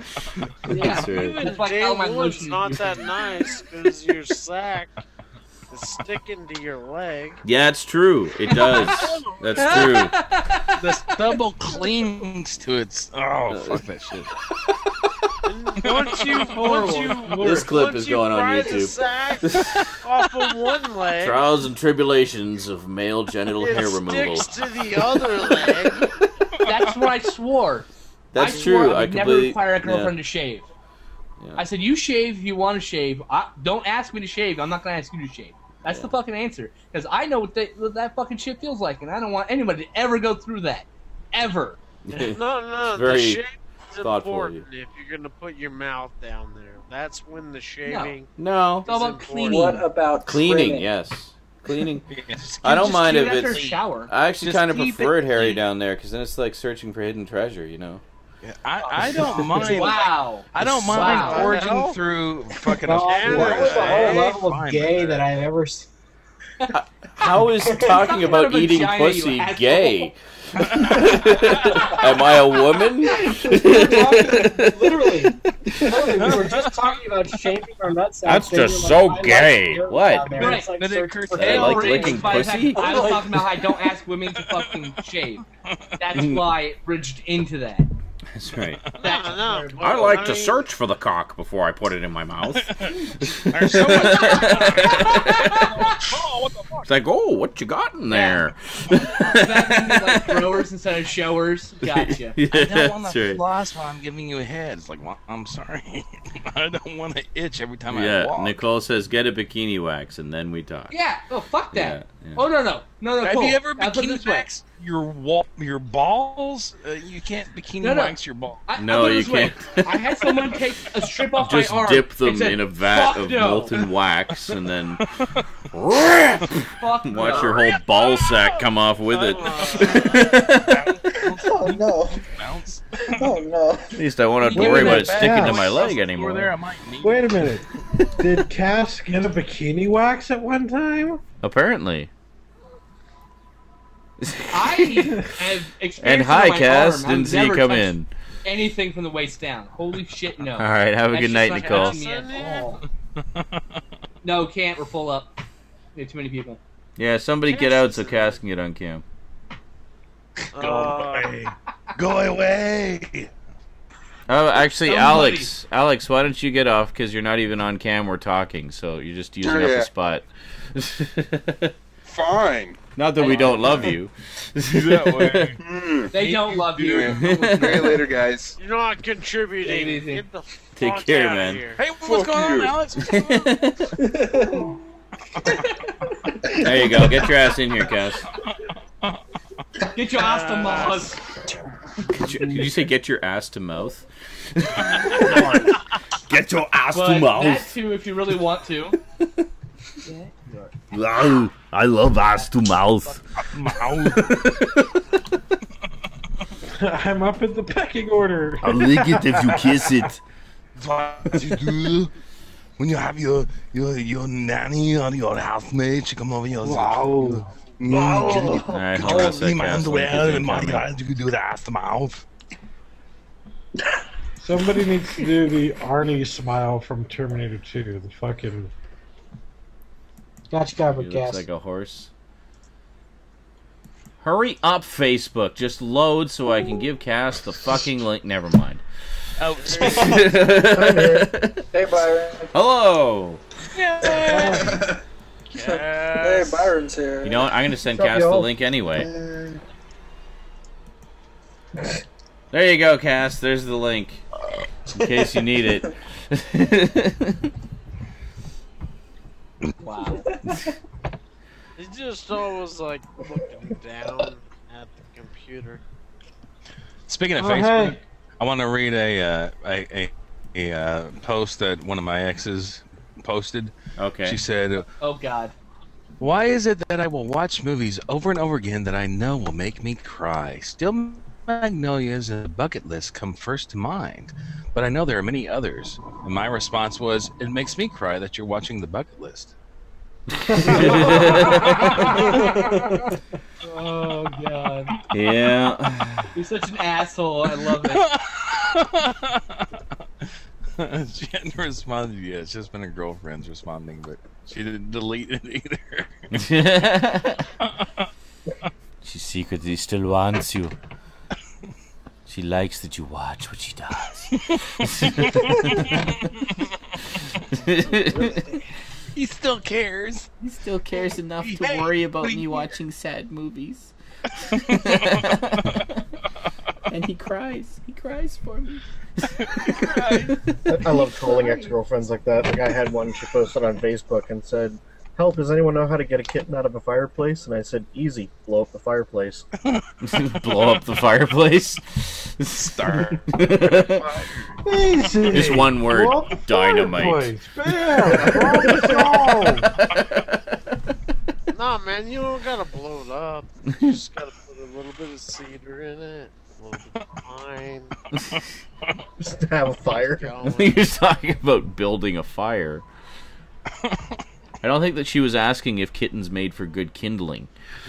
Yeah, That's right. Even That's why Jay calamine Wood's lotion. not that nice because your sack. It's sticking to your leg. Yeah, it's true. It does. That's true. The stubble clings to its. Oh, fuck that shit. Once you This clip is going on pry the YouTube. sack off of one leg, Trials and tribulations of male genital hair it removal. sticks to the other leg. That's what I swore. That's I swore true. I I would never completely. require a girlfriend Yeah. to shave. Yeah. I said, you shave if you want to shave. Don't ask me to shave. I'm not going to ask you to shave. That's the fucking answer. Because I know what that fucking shit feels like, and I don't want anybody to ever go through that. Ever. No. Very The shaving is thoughtful of important if you're gonna put your mouth down there. That's when the shaving. No. It's all about important. cleaning. What about Cleaning, trimming? yes. Cleaning. Yes. I don't Just mind do if it after a it's. shower. I actually Just kind of keep prefer it it hairy clean. down there because then it's like searching for hidden treasure, you know. Yeah, I don't mind. Wow. I don't mind Wow. foraging through fucking a Well, that was the whole forest. level of Fine gay with that I've ever seen. How is talking about What eating vagina, you pussy asshole. gay? Am I a woman? Literally, we were just talking about shaving our nuts. That's just so gay. What? Right. Like But searching for I like Rings licking by the fact pussy? I was talking about how I don't ask women to fucking shave. That's why it bridged into that. That's right. That's No. I like to search for the cock before I put it in my mouth. There's so much. Oh, what the fuck? It's like, oh, what you got in there? like throwers instead of showers. Gotcha. Yeah, I don't want that's to right. floss while I'm giving you a head. It's like, well, I'm sorry. I don't want to itch every time I Yeah, walk. Nicole says, get a bikini wax, and then we talk. Yeah. Oh, fuck that. Yeah, yeah. Oh, no. Have Cool. you ever I'll put it bikini this way. wax your balls? You can't bikini No. wax your balls. No, I'll put it you this way. can't. I had someone take a strip off Just my arm. dip them and said, in a vat "Fuck of no." molten wax, and then Fuck watch no. your whole ball sack come off with it. Oh no! Bounce. Oh no! At least I won't have to Give me worry that about it sticking to back. my leg Over there, anymore. I might need. Wait a minute. Did Cass get a bikini wax at one time? Apparently. I have experienced And it hi, on my Cass. arm. Didn't I've see you never come touched in. Anything from the waist down. Holy shit, no. All right, have a That's good just night, not Nicole. touching me at all. No, can't. We're full up. We have too many people. Yeah, somebody get out so Cass can get on cam. Go away. Go away. Oh, actually, Somebody. Alex, why don't you get off? Because you're not even on cam. We're talking, so you're just using up Yeah. the spot. Fine. Not that we don't love you. That way. They don't love you. Okay, later, guys. You're not contributing. Anything. Get the Take fuck care, outta man. Here. Hey, what's Fuck going on, you. Alex? There you go. Get your ass in here, Cass. Get your ass to Mars. Did you say get your ass to mouth? Get your ass But that too, if you really want to. I love ass to mouth. I'm up in the pecking order. I'll lick it if you kiss it. That's what you do when you have your nanny or your housemate. She come over here. Wow. All right, hold on a Oh, second. my Cass. underwear Let me and my get the eyes. You can do the ass to mouth. Somebody needs to do the Arnie smile from Terminator 2. The fucking. Gotcha, He covered, looks Cass. like a horse. Hurry up, Facebook. Just load so I can give Cass the fucking link. Never mind. Oh, Hey, Byron. Hello. Hey, Byron's here. You know what? I'm going to send What's up, Cass the y'all? link anyway. There you go, Cass. There's the link. In case you need it. Wow. He just always like looking down at the computer. Speaking of Oh, Facebook, hey. I want to read a post that one of my exes posted. Okay. She said, Oh God. "Why is it that I will watch movies over and over again that I know will make me cry? Still, Magnolias and the Bucket List come first to mind, but I know there are many others." And my response was, "It makes me cry that you're watching the Bucket List." Oh God. Yeah. You're such an asshole. I love it. She hadn't responded yet. It's just been her girlfriends responding, but she didn't delete it either. She secretly still wants you. She likes that you watch what she does. He still cares. He still cares enough to worry about me watching sad movies. And he cries. He cries for me. I love trolling ex-girlfriends like that. Like, I had one, she posted on Facebook and said, "Help, does anyone know how to get a kitten out of a fireplace?" And I said, "Easy, blow up the fireplace." Blow up the fireplace? Star. Easy. Just one word, Blow up the dynamite. fireplace. Bam! Nah, man, you don't gotta blow it up. You just gotta put a little bit of cedar in it, a little bit of pine. Just to have a fire. You're talking about building a fire. I don't think that she was asking if kittens made for good kindling.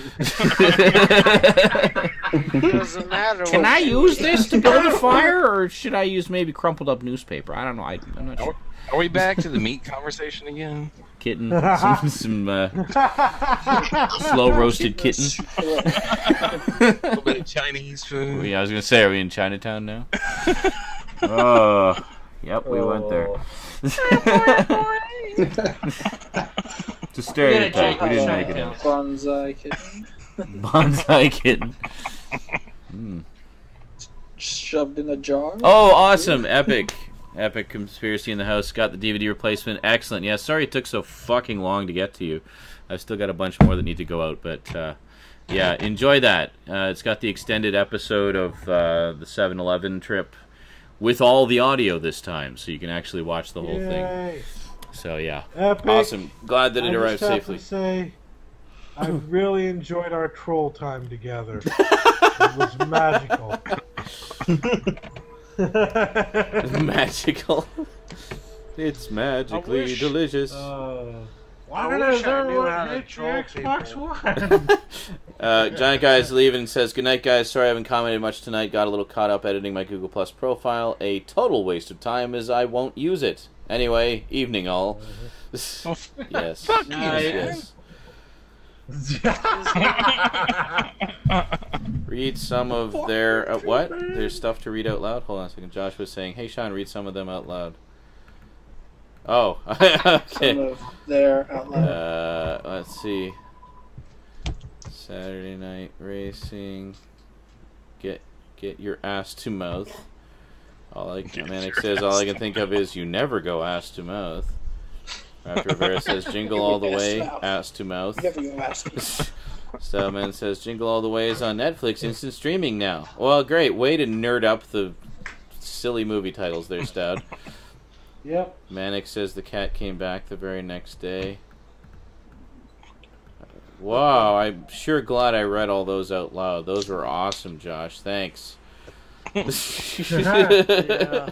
Doesn't matter. Can I use this to build a fire, or should I use maybe crumpled up newspaper? I don't know. I'm not sure. Are we back to the meat conversation again? Kitten, some slow roasted kitten. A little bit of Chinese food. Yeah, I was gonna say, are we in Chinatown now? Oh, yep, we went there. It's a stereotype. We didn't make it in. Bonsai kitten. Bonsai kitten. Shoved in a jar. Oh, awesome! Epic. Epic Conspiracy in the House. Got the DVD replacement. Excellent. Yeah, sorry it took so fucking long to get to you. I've still got a bunch more that need to go out, but yeah, enjoy that. It's got the extended episode of the 7-Eleven trip with all the audio this time, so you can actually watch the whole thing. So yeah, Epic. awesome. Glad that it arrived I safely. just have to say, I really enjoyed our troll time together. It was magical. Magical. It's magically delicious. Why I did wish I ever knew how to get troll your Xbox people. One? Giant Guy's leaving and says, "Good night, guys. Sorry I haven't commented much tonight. Got a little caught up editing my Google Plus profile. A total waste of time as I won't use it. Anyway, evening all." Yes. Fuck Yes. Read some of their what? There's stuff to read out loud. Hold on a second. Josh was saying, "Hey, Sean, read some of them out loud." Oh, okay. Some of their out loud. Let's see. Saturday Night Racing. Get your ass to mouth. Manic says, all I can think of is you never go ass to mouth. Raptor Rivera says, jingle all the way, ass to mouth. Never go ass. Styleman says, jingle all the way is on Netflix, instant streaming now. Well, great. Way to nerd up the silly movie titles there, Stout. Yep. Manic says the cat came back the very next day. Wow, I'm sure glad I read all those out loud. Those were awesome, Josh. Thanks. Yeah.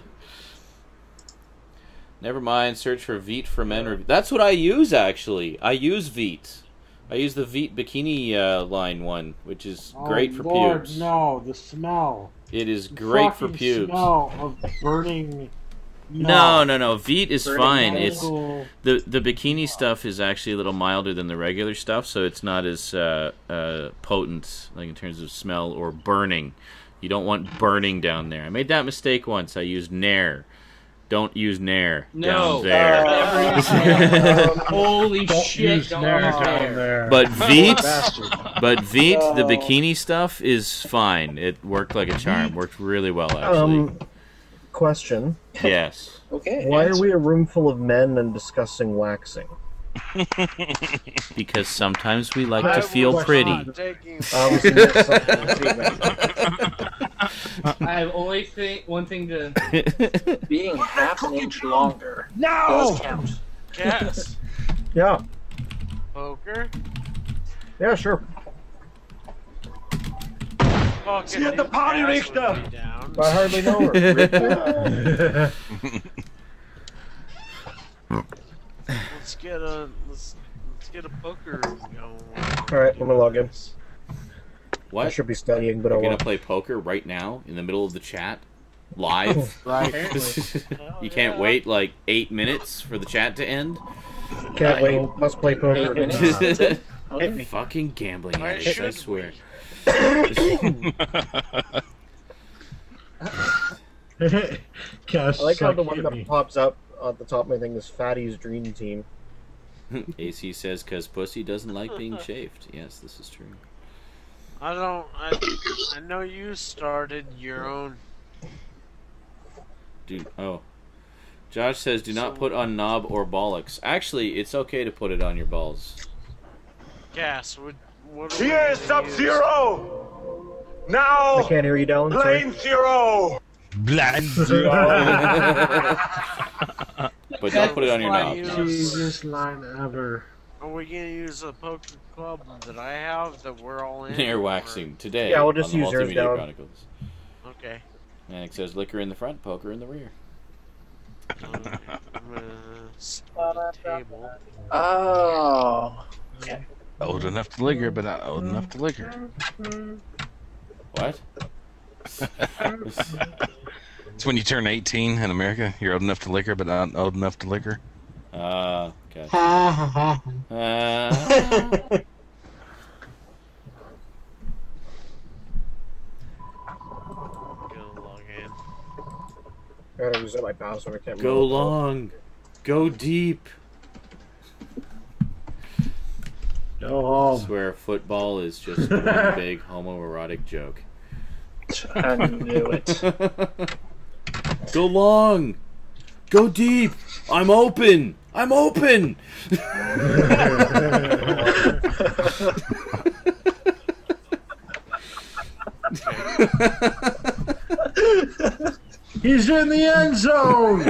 Never mind, search for Veet for Men review. That's what I use, actually. I use Veet. I use the Veet bikini line one, which is great for Lord, pubes. No, the smell. It is great for Fucking pubes. Smell of burning. No. Veet is fine. Burning It's alcohol. the bikini stuff is actually a little milder than the regular stuff, so it's not as potent, like in terms of smell or burning. You don't want burning down there. I made that mistake once. I used Nair. Don't use Nair down there. Never use Nair. Holy shit! Don't Nair use down Nair. there. But Veet, the bikini stuff is fine. It worked like a charm. Worked really well, actually. Question. Yes. Okay. Why are we a room full of men and discussing waxing? Because sometimes we like to feel pretty. I have only one thing to. Being half an inch longer No! does count. Cats. Yeah. Poker. Yeah, sure. Fucking Get the potty ass mixed would up. be down. I hardly know her. Let's get a poker going. Alright, let me log in. What? I should be studying, but We're I gonna won't. play poker right now in the middle of the chat. live. Right. You can't wait like 8 minutes for the chat to end. Can't wait. Must play poker. 8 minutes. That's it? Hit me. Fucking gambling Why addicts, I should swear. Cash I like how the suck, one hit that me. pops up at the top of my thing is Fatty's Dream Team. AC says, "Cause pussy doesn't like being shaved." Yes, this is true. I know you started your own. Dude, oh. Josh says, "Do not put on knob or bollocks." Actually, it's okay to put it on your balls. Gas. What Here's Sub-Zero! Now, I can't hear you, Dallin. Sorry. Plane Zero! Blind But don't put it on your knob. Easiest line ever. Are we gonna use a poker club that I have that we're all in? Airwaxing today. Yeah, we'll just on the use yours, Multimedia Dallin. Chronicles. Okay. And it says liquor in the front, poker in the rear. I'm gonna set the table. Oh. Old enough to liquor, but not old enough to liquor. What? It's when you turn 18 in America. You're old enough to liquor, but not old enough to liquor. Okay. I gotta reset my password. I can't Go remember. long. Go deep. Go home. I swear football is just one big homoerotic joke. I knew it. Go long. Go deep. I'm open. I'm open. He's in the end zone.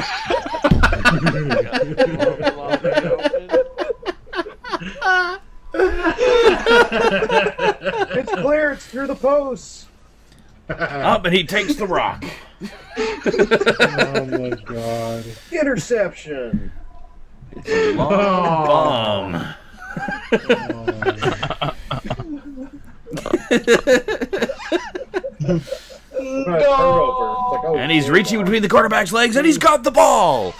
It's clear. It's through the post. Up and he takes the rock. Oh my god. Interception. Long bomb. Right, turnover. It's like, oh, And he's reaching between the quarterback's legs and he's got the ball.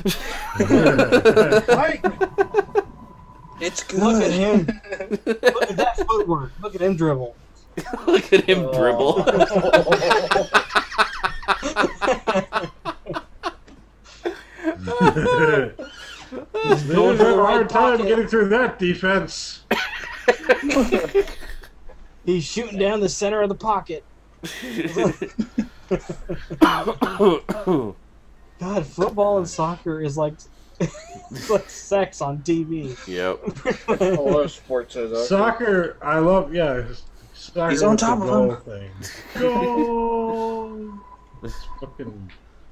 It's good. Look at him. Look at that footwork. Look at him dribble. Look at him dribble. Don't have a hard time getting through that defense. He's shooting down the center of the pocket. God, football and soccer is like, it's like sex on TV. Yep. A lot of sports is Soccer, I love, yeah. Soccer He's on with top the of goal him. Thing. Goal! This fucking...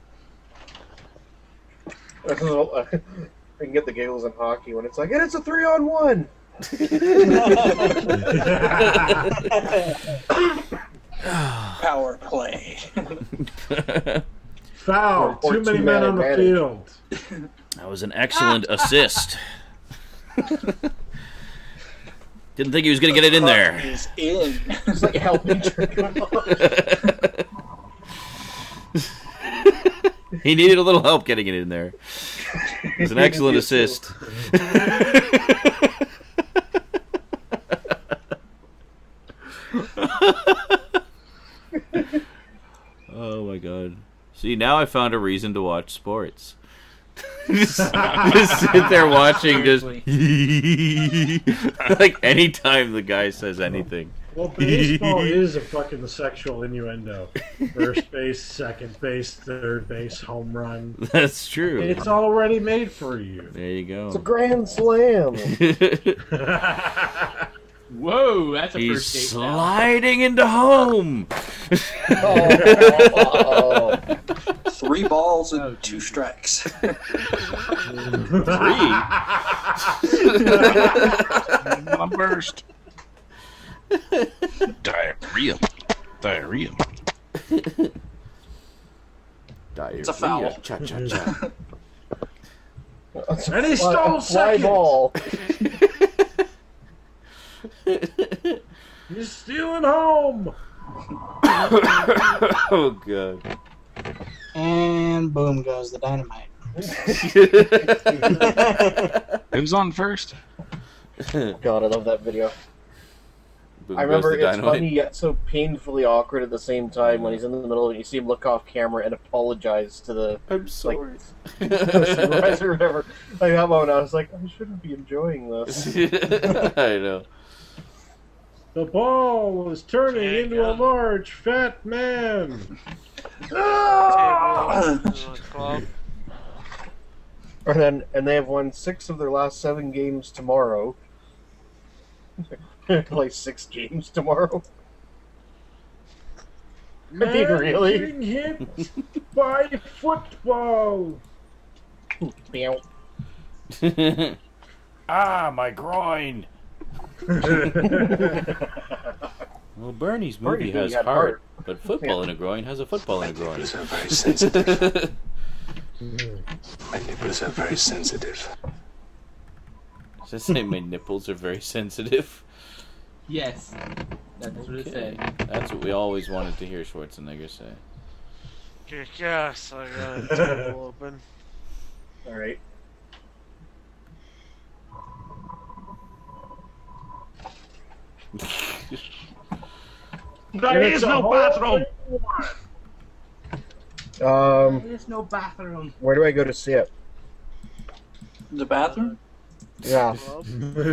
We can get the giggles in hockey when it's like, and it's a 3-on-1. Power play. Foul. Or Too many two-man men on the advantage. field. That was an excellent assist. Didn't think he was going to get it in there. He's in. It's like helping. He needed a little help getting it in there. It was an excellent assist. Oh my god. See, now I found a reason to watch sports. just sit there watching, just like anytime the guy says anything. Well, baseball is a fucking sexual innuendo. First base, second base, third base, home run. That's true. It's already made for you. There you go. It's a grand slam. Whoa, that's a He's first date. sliding into home. Oh. 3 balls and 2 strikes. 3. I'm burst. Diarrhea. Diarrhea. It's a foul. Cha cha cha. And he stole Fly second. ball. He's stealing home. Oh god. And boom goes the dynamite. Who's on first? God, I love that video. Boom I remember goes the it's dynamite. funny yet so painfully awkward at the same time when he's in the middle and you see him look off camera and apologize to the I'm sorry. supervisor or whatever. Like that moment, I was like, I shouldn't be enjoying this. I know. The ball was turning into a large fat man. And they have won 6 of their last 7 games tomorrow. Play 6 games tomorrow. I mean, really? Getting hit by football. Ah, my groin. Well, Bernie's movie has heart, but football in a groin has a football in a groin. My nipples are very sensitive. My nipples are very sensitive. Does that say my nipples are very sensitive? Yes. That's what it said. That's what we always wanted to hear Schwarzenegger say. Yes, I got a table open. Alright. There is no bathroom. There's no bathroom. Where do I go to see it? The bathroom? Yeah. So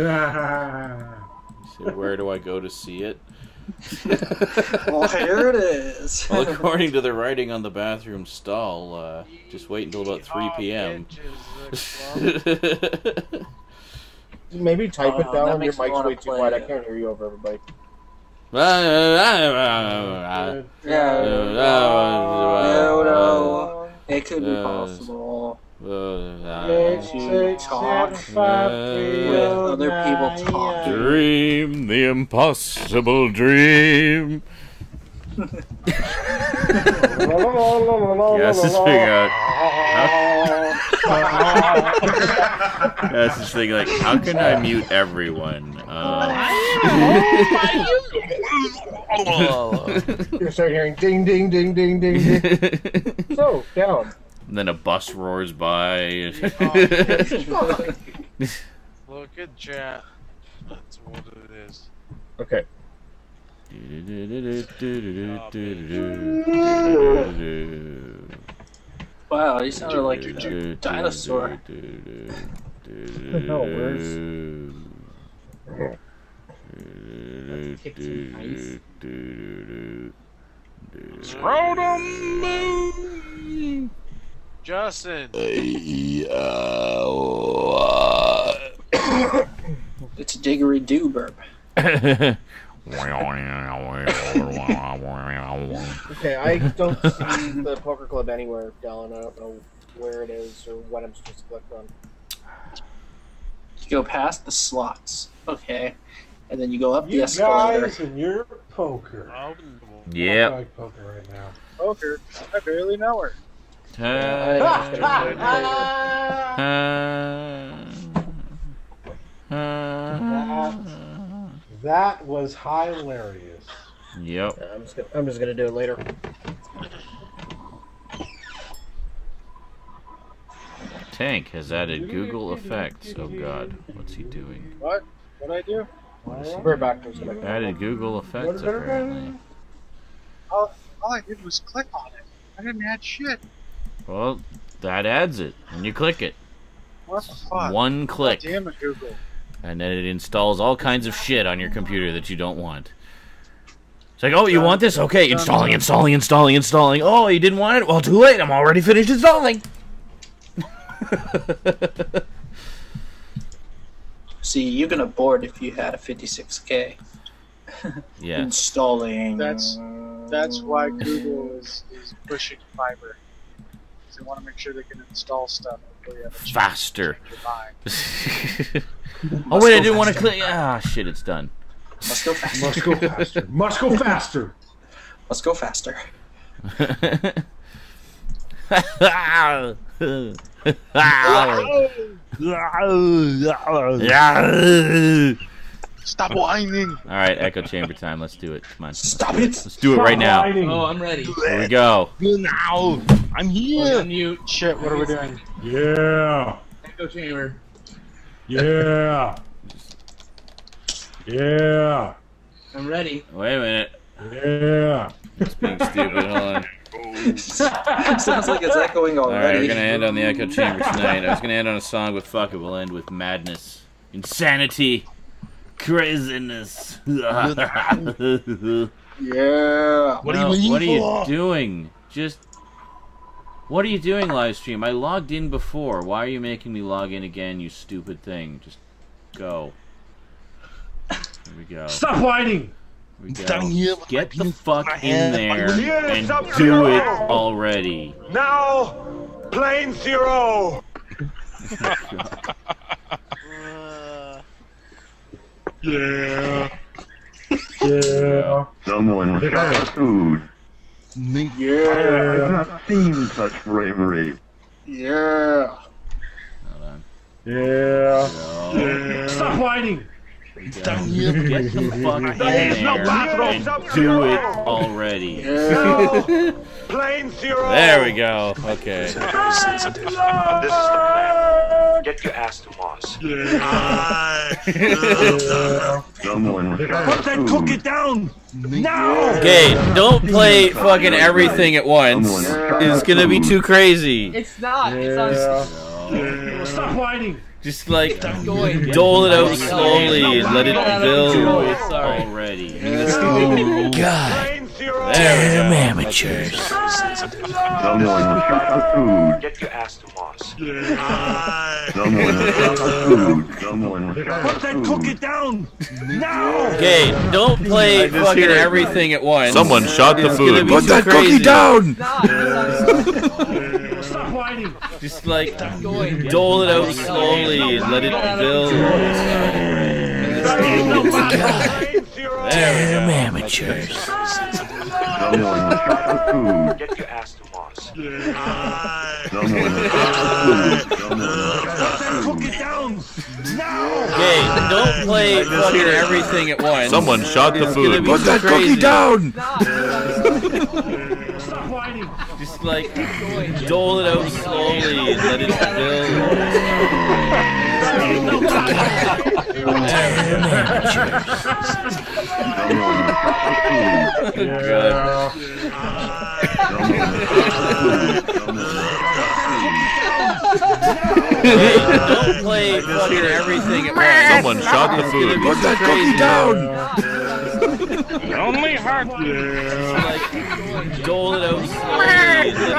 where do I go to see it? Well, here it is. Well, according to the writing on the bathroom stall, just wait until about 3 p.m. Maybe type it that down. Your makes me mic's wanna way too play quiet. I it. can't hear you over everybody. It could be possible. To talk with other people talking. Dream the impossible dream. Yes, this thing out. That's this thing. Like, how can I mute everyone? You start hearing ding, ding, ding, ding, ding, ding. So, down. And then a bus roars by. Look at chat. That's what it is. Okay. Wow, you sounded like a dinosaur. No, where's... Scrotum moon. Justin. It's a diggery-doo burp. Okay, I don't see the Poker Club anywhere, Dallin. I don't know where it is or what I'm supposed to click on. You go past the slots, okay, and then you go up the You escalator. guys and your poker. Yep. I like poker right now. Poker? I barely know her. That was hilarious. Yep. Yeah, I'm just gonna do it later. Tank has added Google Effects. Oh god, what's he doing? What? What'd I do? We're back for a second. Added Google Effects apparently. All I did was click on it. I didn't add shit. Well, that adds it, and you click it. What the fuck? One click. God damn it, Google. And then it installs all kinds of shit on your computer that you don't want. It's like, oh, you want this? Okay, installing. Oh, you didn't want it? Well, too late. I'm already finished installing. See, you're gonna board if you had a 56K. Yeah. Installing. That's why Google is pushing fiber. They want to make sure they can install stuff before you have a chance Faster. to change your mind. Oh, wait, I didn't want to click. Ah, shit, it's done. Must go faster. Must go faster. Must go faster. Let's go faster. Stop whining. All right, echo chamber time. Let's do it. Come on. Stop it. Let's do it right now. Oh, I'm ready. Here we go. Now. I'm here. Mute. Shit, what are we doing? Yeah. Echo chamber. Yeah. Yeah. I'm ready. Wait a minute. Yeah. It's being stupid. Hold on. Sounds like it's echoing already. Alright, we're gonna end on the echo chamber tonight. I was gonna end on a song, but fuck it, we'll end with madness, insanity, craziness. Yeah. What are you doing? Just what are you doing, live stream? I logged in before. Why are you making me log in again, you stupid thing? Just go. Here we go. Stop whining. Here we go. Down here, Get the fuck in there Here and is do it Sub-Zero. already. Now, Plane Zero. Yeah. Yeah. Someone shot the food. Yeah. I've not seen such bravery. Yeah. Hold on. Yeah. Go. Stop whining. Down here. Get the fuck in There is no there bathroom, and Sub-Zero. do it already. Now, Plane Zero. There we go. Okay. This is the plan. Get your ass to Mars. Someone shot Put the that food. cookie down. Now. Okay, don't play fucking everything at once. It's gonna be too crazy. It's not. It's on. Yeah. Stop whining. Just like Going. dole it out slowly and let it build Sorry. already. God. Plane Zero. Damn amateurs. Someone shot the food. Get your ass to Mars. Someone shot the food. Someone shot Put the that food. cookie down. Now. Okay, don't play fucking everything at once. Someone shot the It's food. gonna be Put too that crazy. cookie down! Stop whining. Just like dole it out slowly and let it build. Damn amateurs. Someone shot the food. Get your ass to Mars. Someone shot the food. Someone shot the food. Cookie down. Now. Okay, don't play fucking everything at once. Someone shot the It's gonna food. be Put too that crazy. cookie down! Stop whining. Just like dole it out slowly and let it build. Damn amateurs. Someone shot the food. God. Hey, don't play fucking everything at once. Someone shot the food. Put that cookie down! Only heart. Like, dole it out slowly and let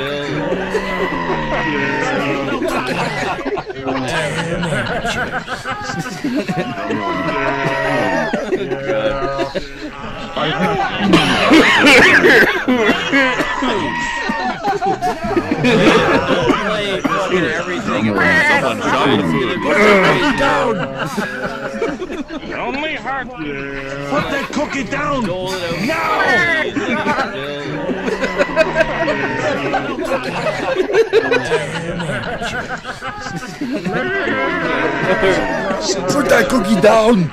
it Don't play fucking everything at once. Someone shot the food. Put that cookie down! Only heart. Put that cookie down. Dole it out Now. Put that cookie down!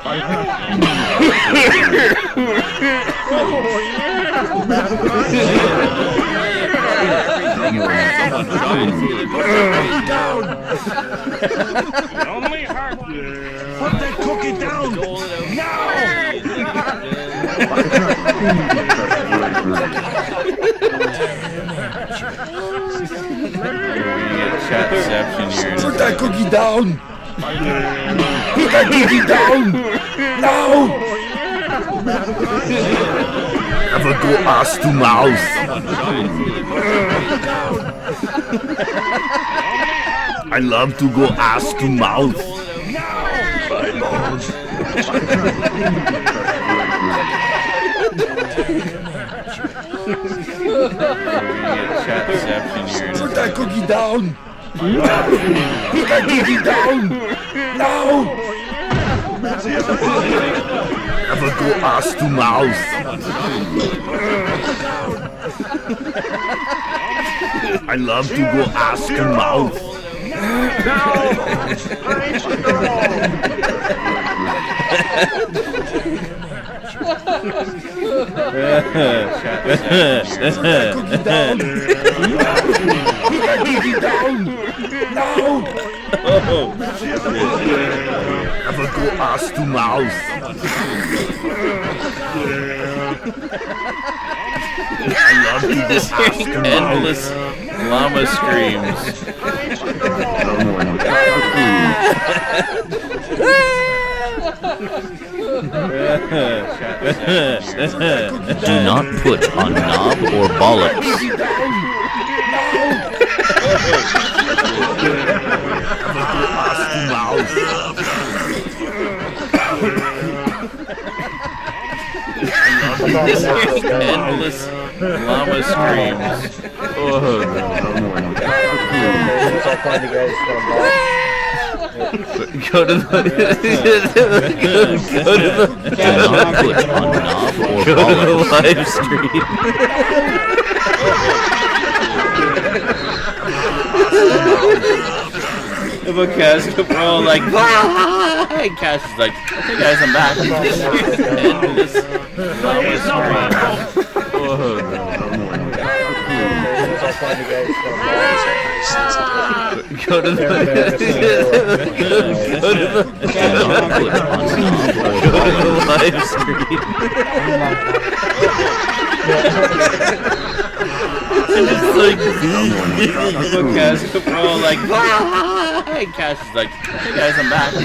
Only heart. Put that cookie down. Chatception here. Put that cookie down! Put that cookie down! No! Never go ass to mouth! I love to go ass to mouth! Chatception here. Put that cookie down! Put that cookie down! No! Never go ass to mouth! I love to go ass to mouth! Have a go ass to mouth. Just hearing endless llama screams. Do not put on knob or bollocks. Just hearing endless llama screams. Oh go to the live stream. If a cast could roll like and Cash is like, okay guys, I'm back. Endless llama scream. Go to the live stream. And it's like, Cash could roll like, and Cash is like, hey guys, I'm back.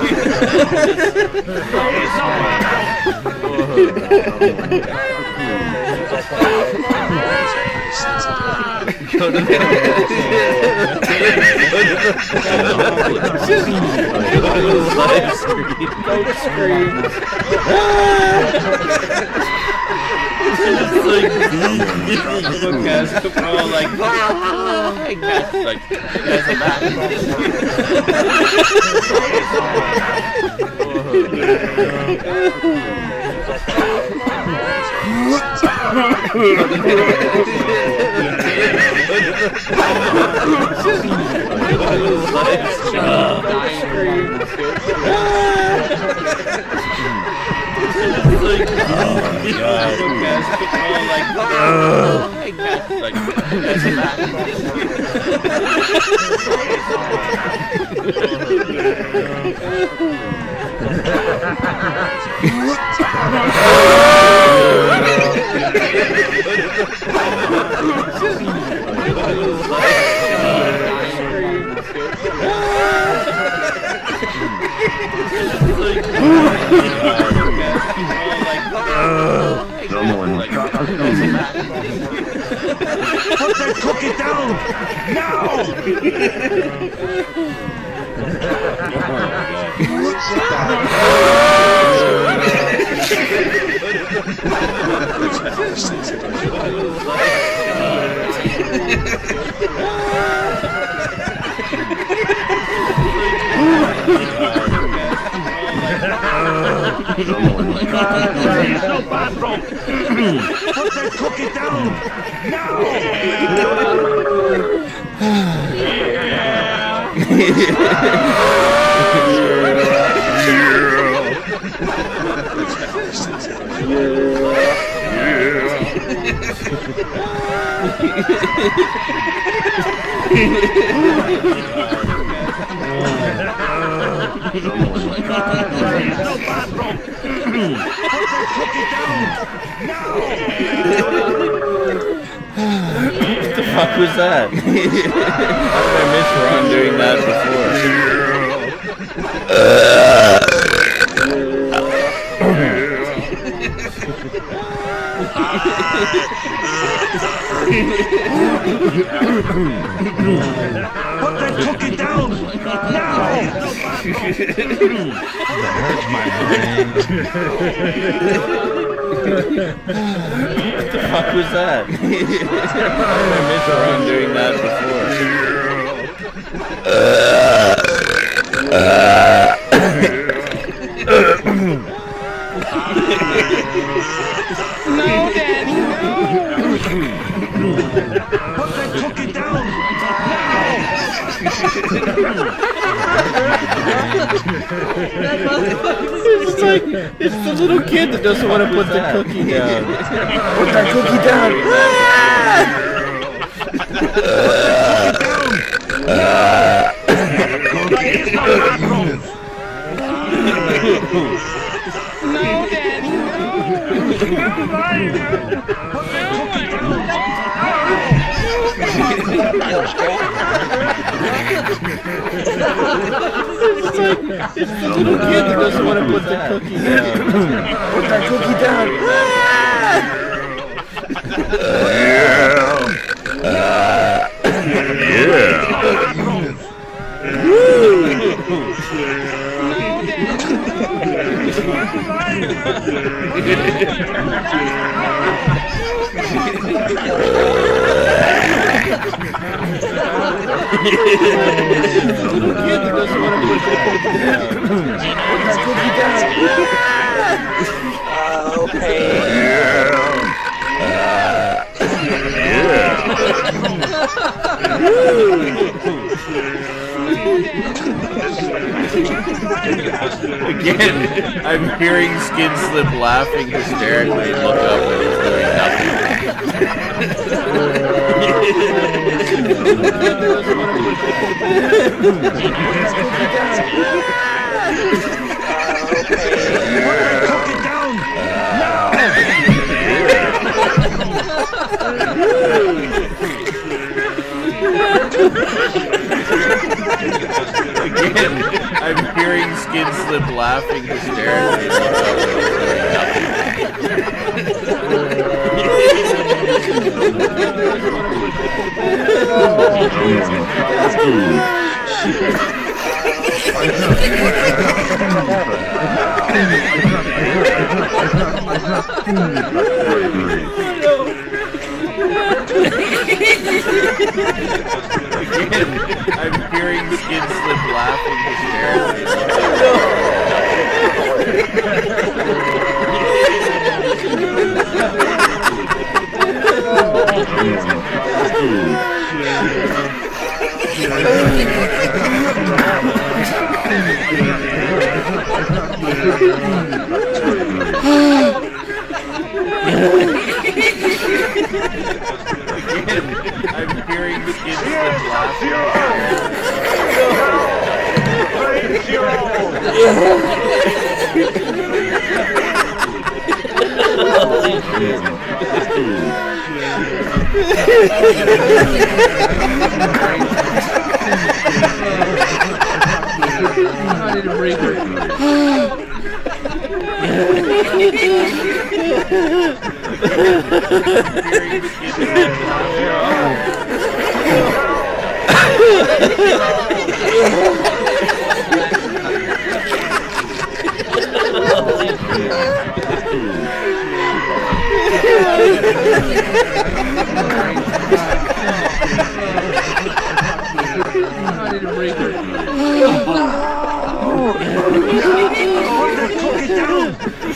Go to the live stream. Don't scream. It's like, Cash could roll like, and Cash is like, hey guys, I'm back. Put that cookie down now! There's no bathroom! Put that cookie down now! What the fuck was that? How did I miss Ron doing that before? Put that cookie down now! That hurts my brain. What the fuck was that? How did I miss Ron doing that No, Daddy, no! Put that cookie down now! It's like it's the little kid that doesn't want to put the cookie down. Put that cookie down. No, Dad, It's like it's the little kid that doesn't want to put the cookie down. Put that cookie down. Little kid that doesn't want to put the cookie down. Put that cookie down. Again, I'm hearing Skin Slip laughing hysterically and look up and he's doing nothing. Again, I'm hearing Skin Slip laughing hysterically and look up and he's doing nothing. Again, I'm hearing Skin Slip laughing hysterically. Again, I'm hearing Skin Slip laughing. I need a breather. I need a breather. Cook it down!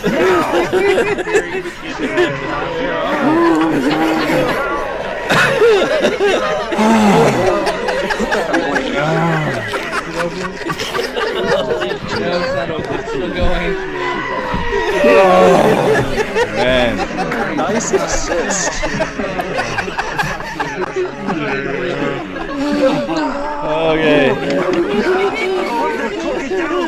Man. Nice assist. Okay. Cook it down!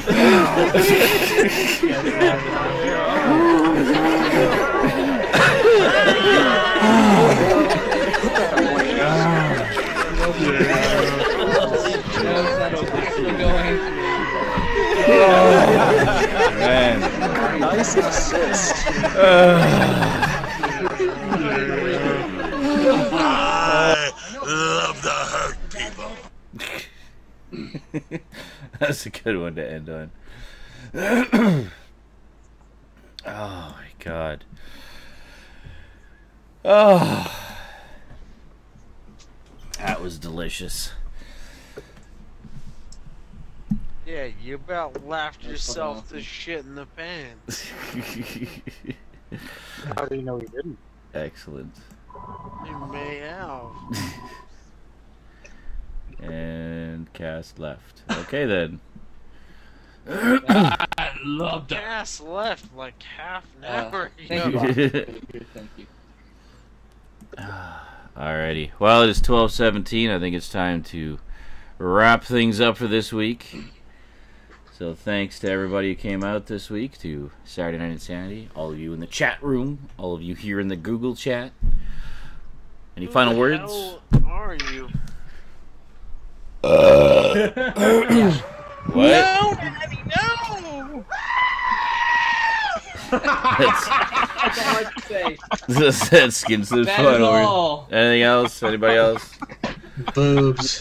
Man. Nice assist. I love the hurt people. That's a good one to end on. Oh my god. Oh. That was delicious. Yeah, you about laughed yourself to shit in the pants. How do you know he didn't? Excellent. You may have. And cast left. Okay then. I love that. Gas left like half an hour Thank ago. you. Thank you. Alrighty. Well, it is 12:17. I think it's time to wrap things up for this week. So thanks to everybody who came out this week to Saturday Night Insanity. All of you in the chat room. All of you here in the Google chat. Any final words? Who are you? What? No, Daddy, no! That's all I can say. That skins the That is final all. word. Anything else? Anybody else? Boobs.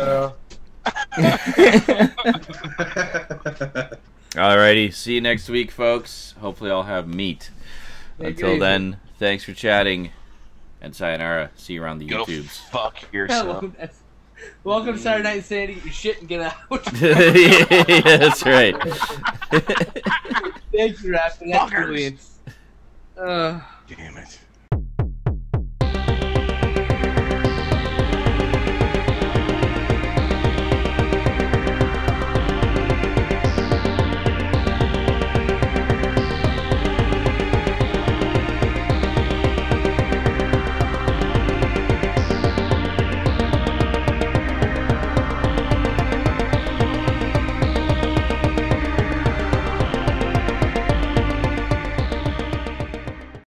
Alrighty. See you next week, folks. Hopefully I'll have meat. Take it Until easy. then, thanks for chatting. And sayonara. See you around the Go YouTubes. fuck yourself. Welcome to Saturday Night Insanity. Get your shit and get out. Yeah, that's right. Thank you, Raptor. That's Fuckers. brilliant. Damn it.